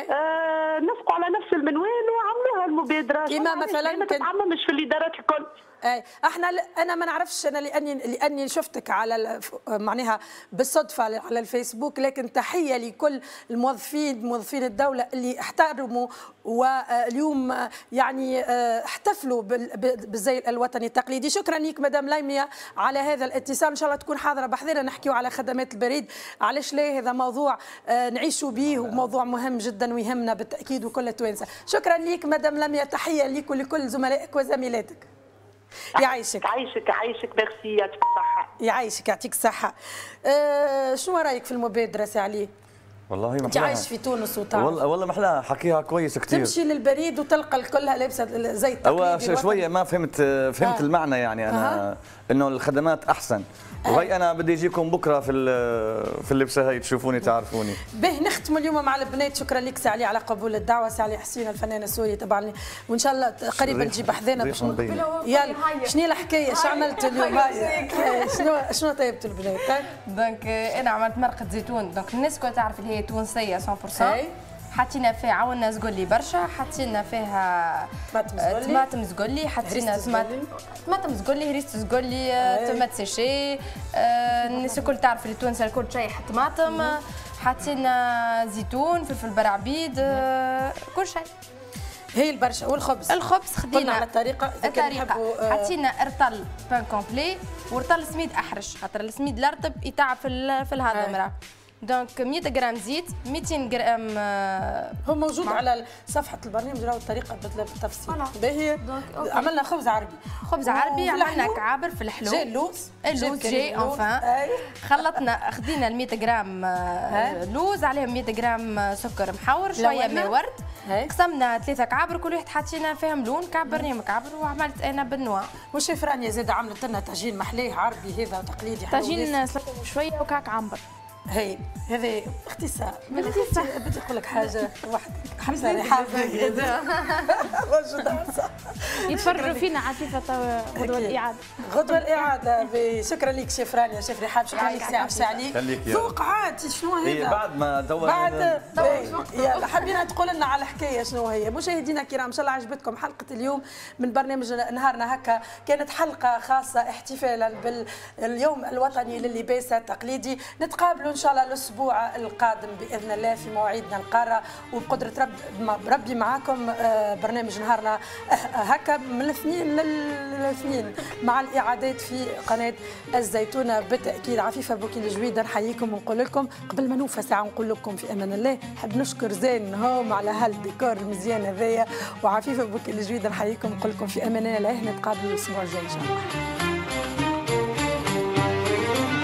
آه نفقوا على نفس المنوال وعملوها المبادرة كما مثلا ما تتعممش في الادارات الكل. اي احنا انا ما نعرفش، انا لاني لاني شفتك على معناها بالصدفه على الفيسبوك، لكن تحيه لكل الموظفين موظفين الدوله اللي احترموا واليوم يعني احتفلوا بالزي الوطني التقليدي. شكرا لك مدام لميا على هذا الاتصال، ان شاء الله تكون حاضره بحضيرنا نحكيو على خدمات البريد، علاش لا هذا موضوع نعيشوا به وموضوع مهم جدا ويهمنا بالتاكيد وكل التوانسه. شكرا لك مدام لميا، تحيه لك ولكل زملائك وزميلاتك. يعيشك يعيشك يعيشك ميرسي، يعطيك الصحة. يعيشك يعطيك الصحة. أه شنو رايك في المبادرة سي علي؟ والله محلاها. انت عايش في تونس وتعرف. والله والله محلاها، حكيها كويس كثير. تمشي للبريد وتلقى الكلها لابسة زي التقليدي. هو شوية ما فهمت فهمت آه. المعنى يعني أنا آه. إنه الخدمات أحسن. وهي انا بدي اجيكم بكره في في اللبسه هي تشوفوني تعرفوني. به نختم اليوم مع البنات. شكرا لك سي علي على قبول الدعوه، سي علي حسين الفنان السوري طبعا، وان شاء الله قريبا تجي بحذانا باش يلا. شنو الحكايه؟ شو عملت اليوم؟ شنو شنو طيبتوا البنات؟ دونك انا عملت مرقه زيتون، دونك الناس الكل تعرف اللي هي تونسيه مية بالمية. حطينا فيها عاونا زقولي برشا، حطينا فيها طماطم زقولي، حطينا طماطم زقولي، هريسة زقولي، طماط سيشي، الناس الكل تعرف اللي تونس الكل تشيح طماطم، حطينا زيتون، فلفل برعبيد، كل شيء. هي البرشا. والخبز؟ الخبز خدينا على الطريقه الطريقه حطينا ارطل بان كومبلي وارطل سميد احرش، خاطر السميد الرطب يتعب في في الهضم راه. دونك مية غرام زيت، مئتين غرام هو موجود على صفحه البرنامج راهو الطريقه بالتفصيل. باهي عملنا خبز عربي. خبز عربي عملنا كعابر في الحلو. جاي اللوز اللوز جاي انفان. خلطنا خدينا ال مية غرام لوز عليهم مية غرام سكر محور شويه ماء ورد، قسمنا ثلاثه كعابر كل واحد حاطينا فيهم لون كعبرني مكعبر، وعملت انا بالنوع. والشيف رانيا زاد عملت لنا طاجين محليه عربي هذا تقليدي حلو. طاجين سلطه وشويه وكعك عنبر. هي هذا اختصار. باختصار بدي نقول لك حاجه وحدك حتى ريحه يتفرجوا فينا عفيفه غدوه الاعاده. غدوه الاعاده. شكرا لك شيف رانيا شيف رحاب. شكرا لك سي عبد علي. ذوق عاد شنو هذا؟ بعد ما دور بعد يلا حبينا تقول لنا على الحكايه شنو هي. مشاهدينا الكرام ان شاء الله عجبتكم حلقه اليوم من برنامج نهارنا هكا، كانت حلقه خاصه احتفالا باليوم الوطني لللباس التقليدي. نتقابلوا ان شاء الله الاسبوع القادم باذن الله في مواعيدنا القاره، وبقدره رب ربي معاكم برنامج نهارنا هكا من الاثنين للاثنين مع الاعادات في قناه الزيتونه بالتاكيد. عفيفه بوكي الجويده نحييكم ونقول لكم قبل ما نوفى ساعه نقول لكم في امان الله. نحب نشكر زين هوم على هالديكور المزيان هذايا، وعفيفه بوكي الجويده نحييكم ونقول لكم في امان الله. نتقابلوا الاسبوع الجاي ان شاء الله.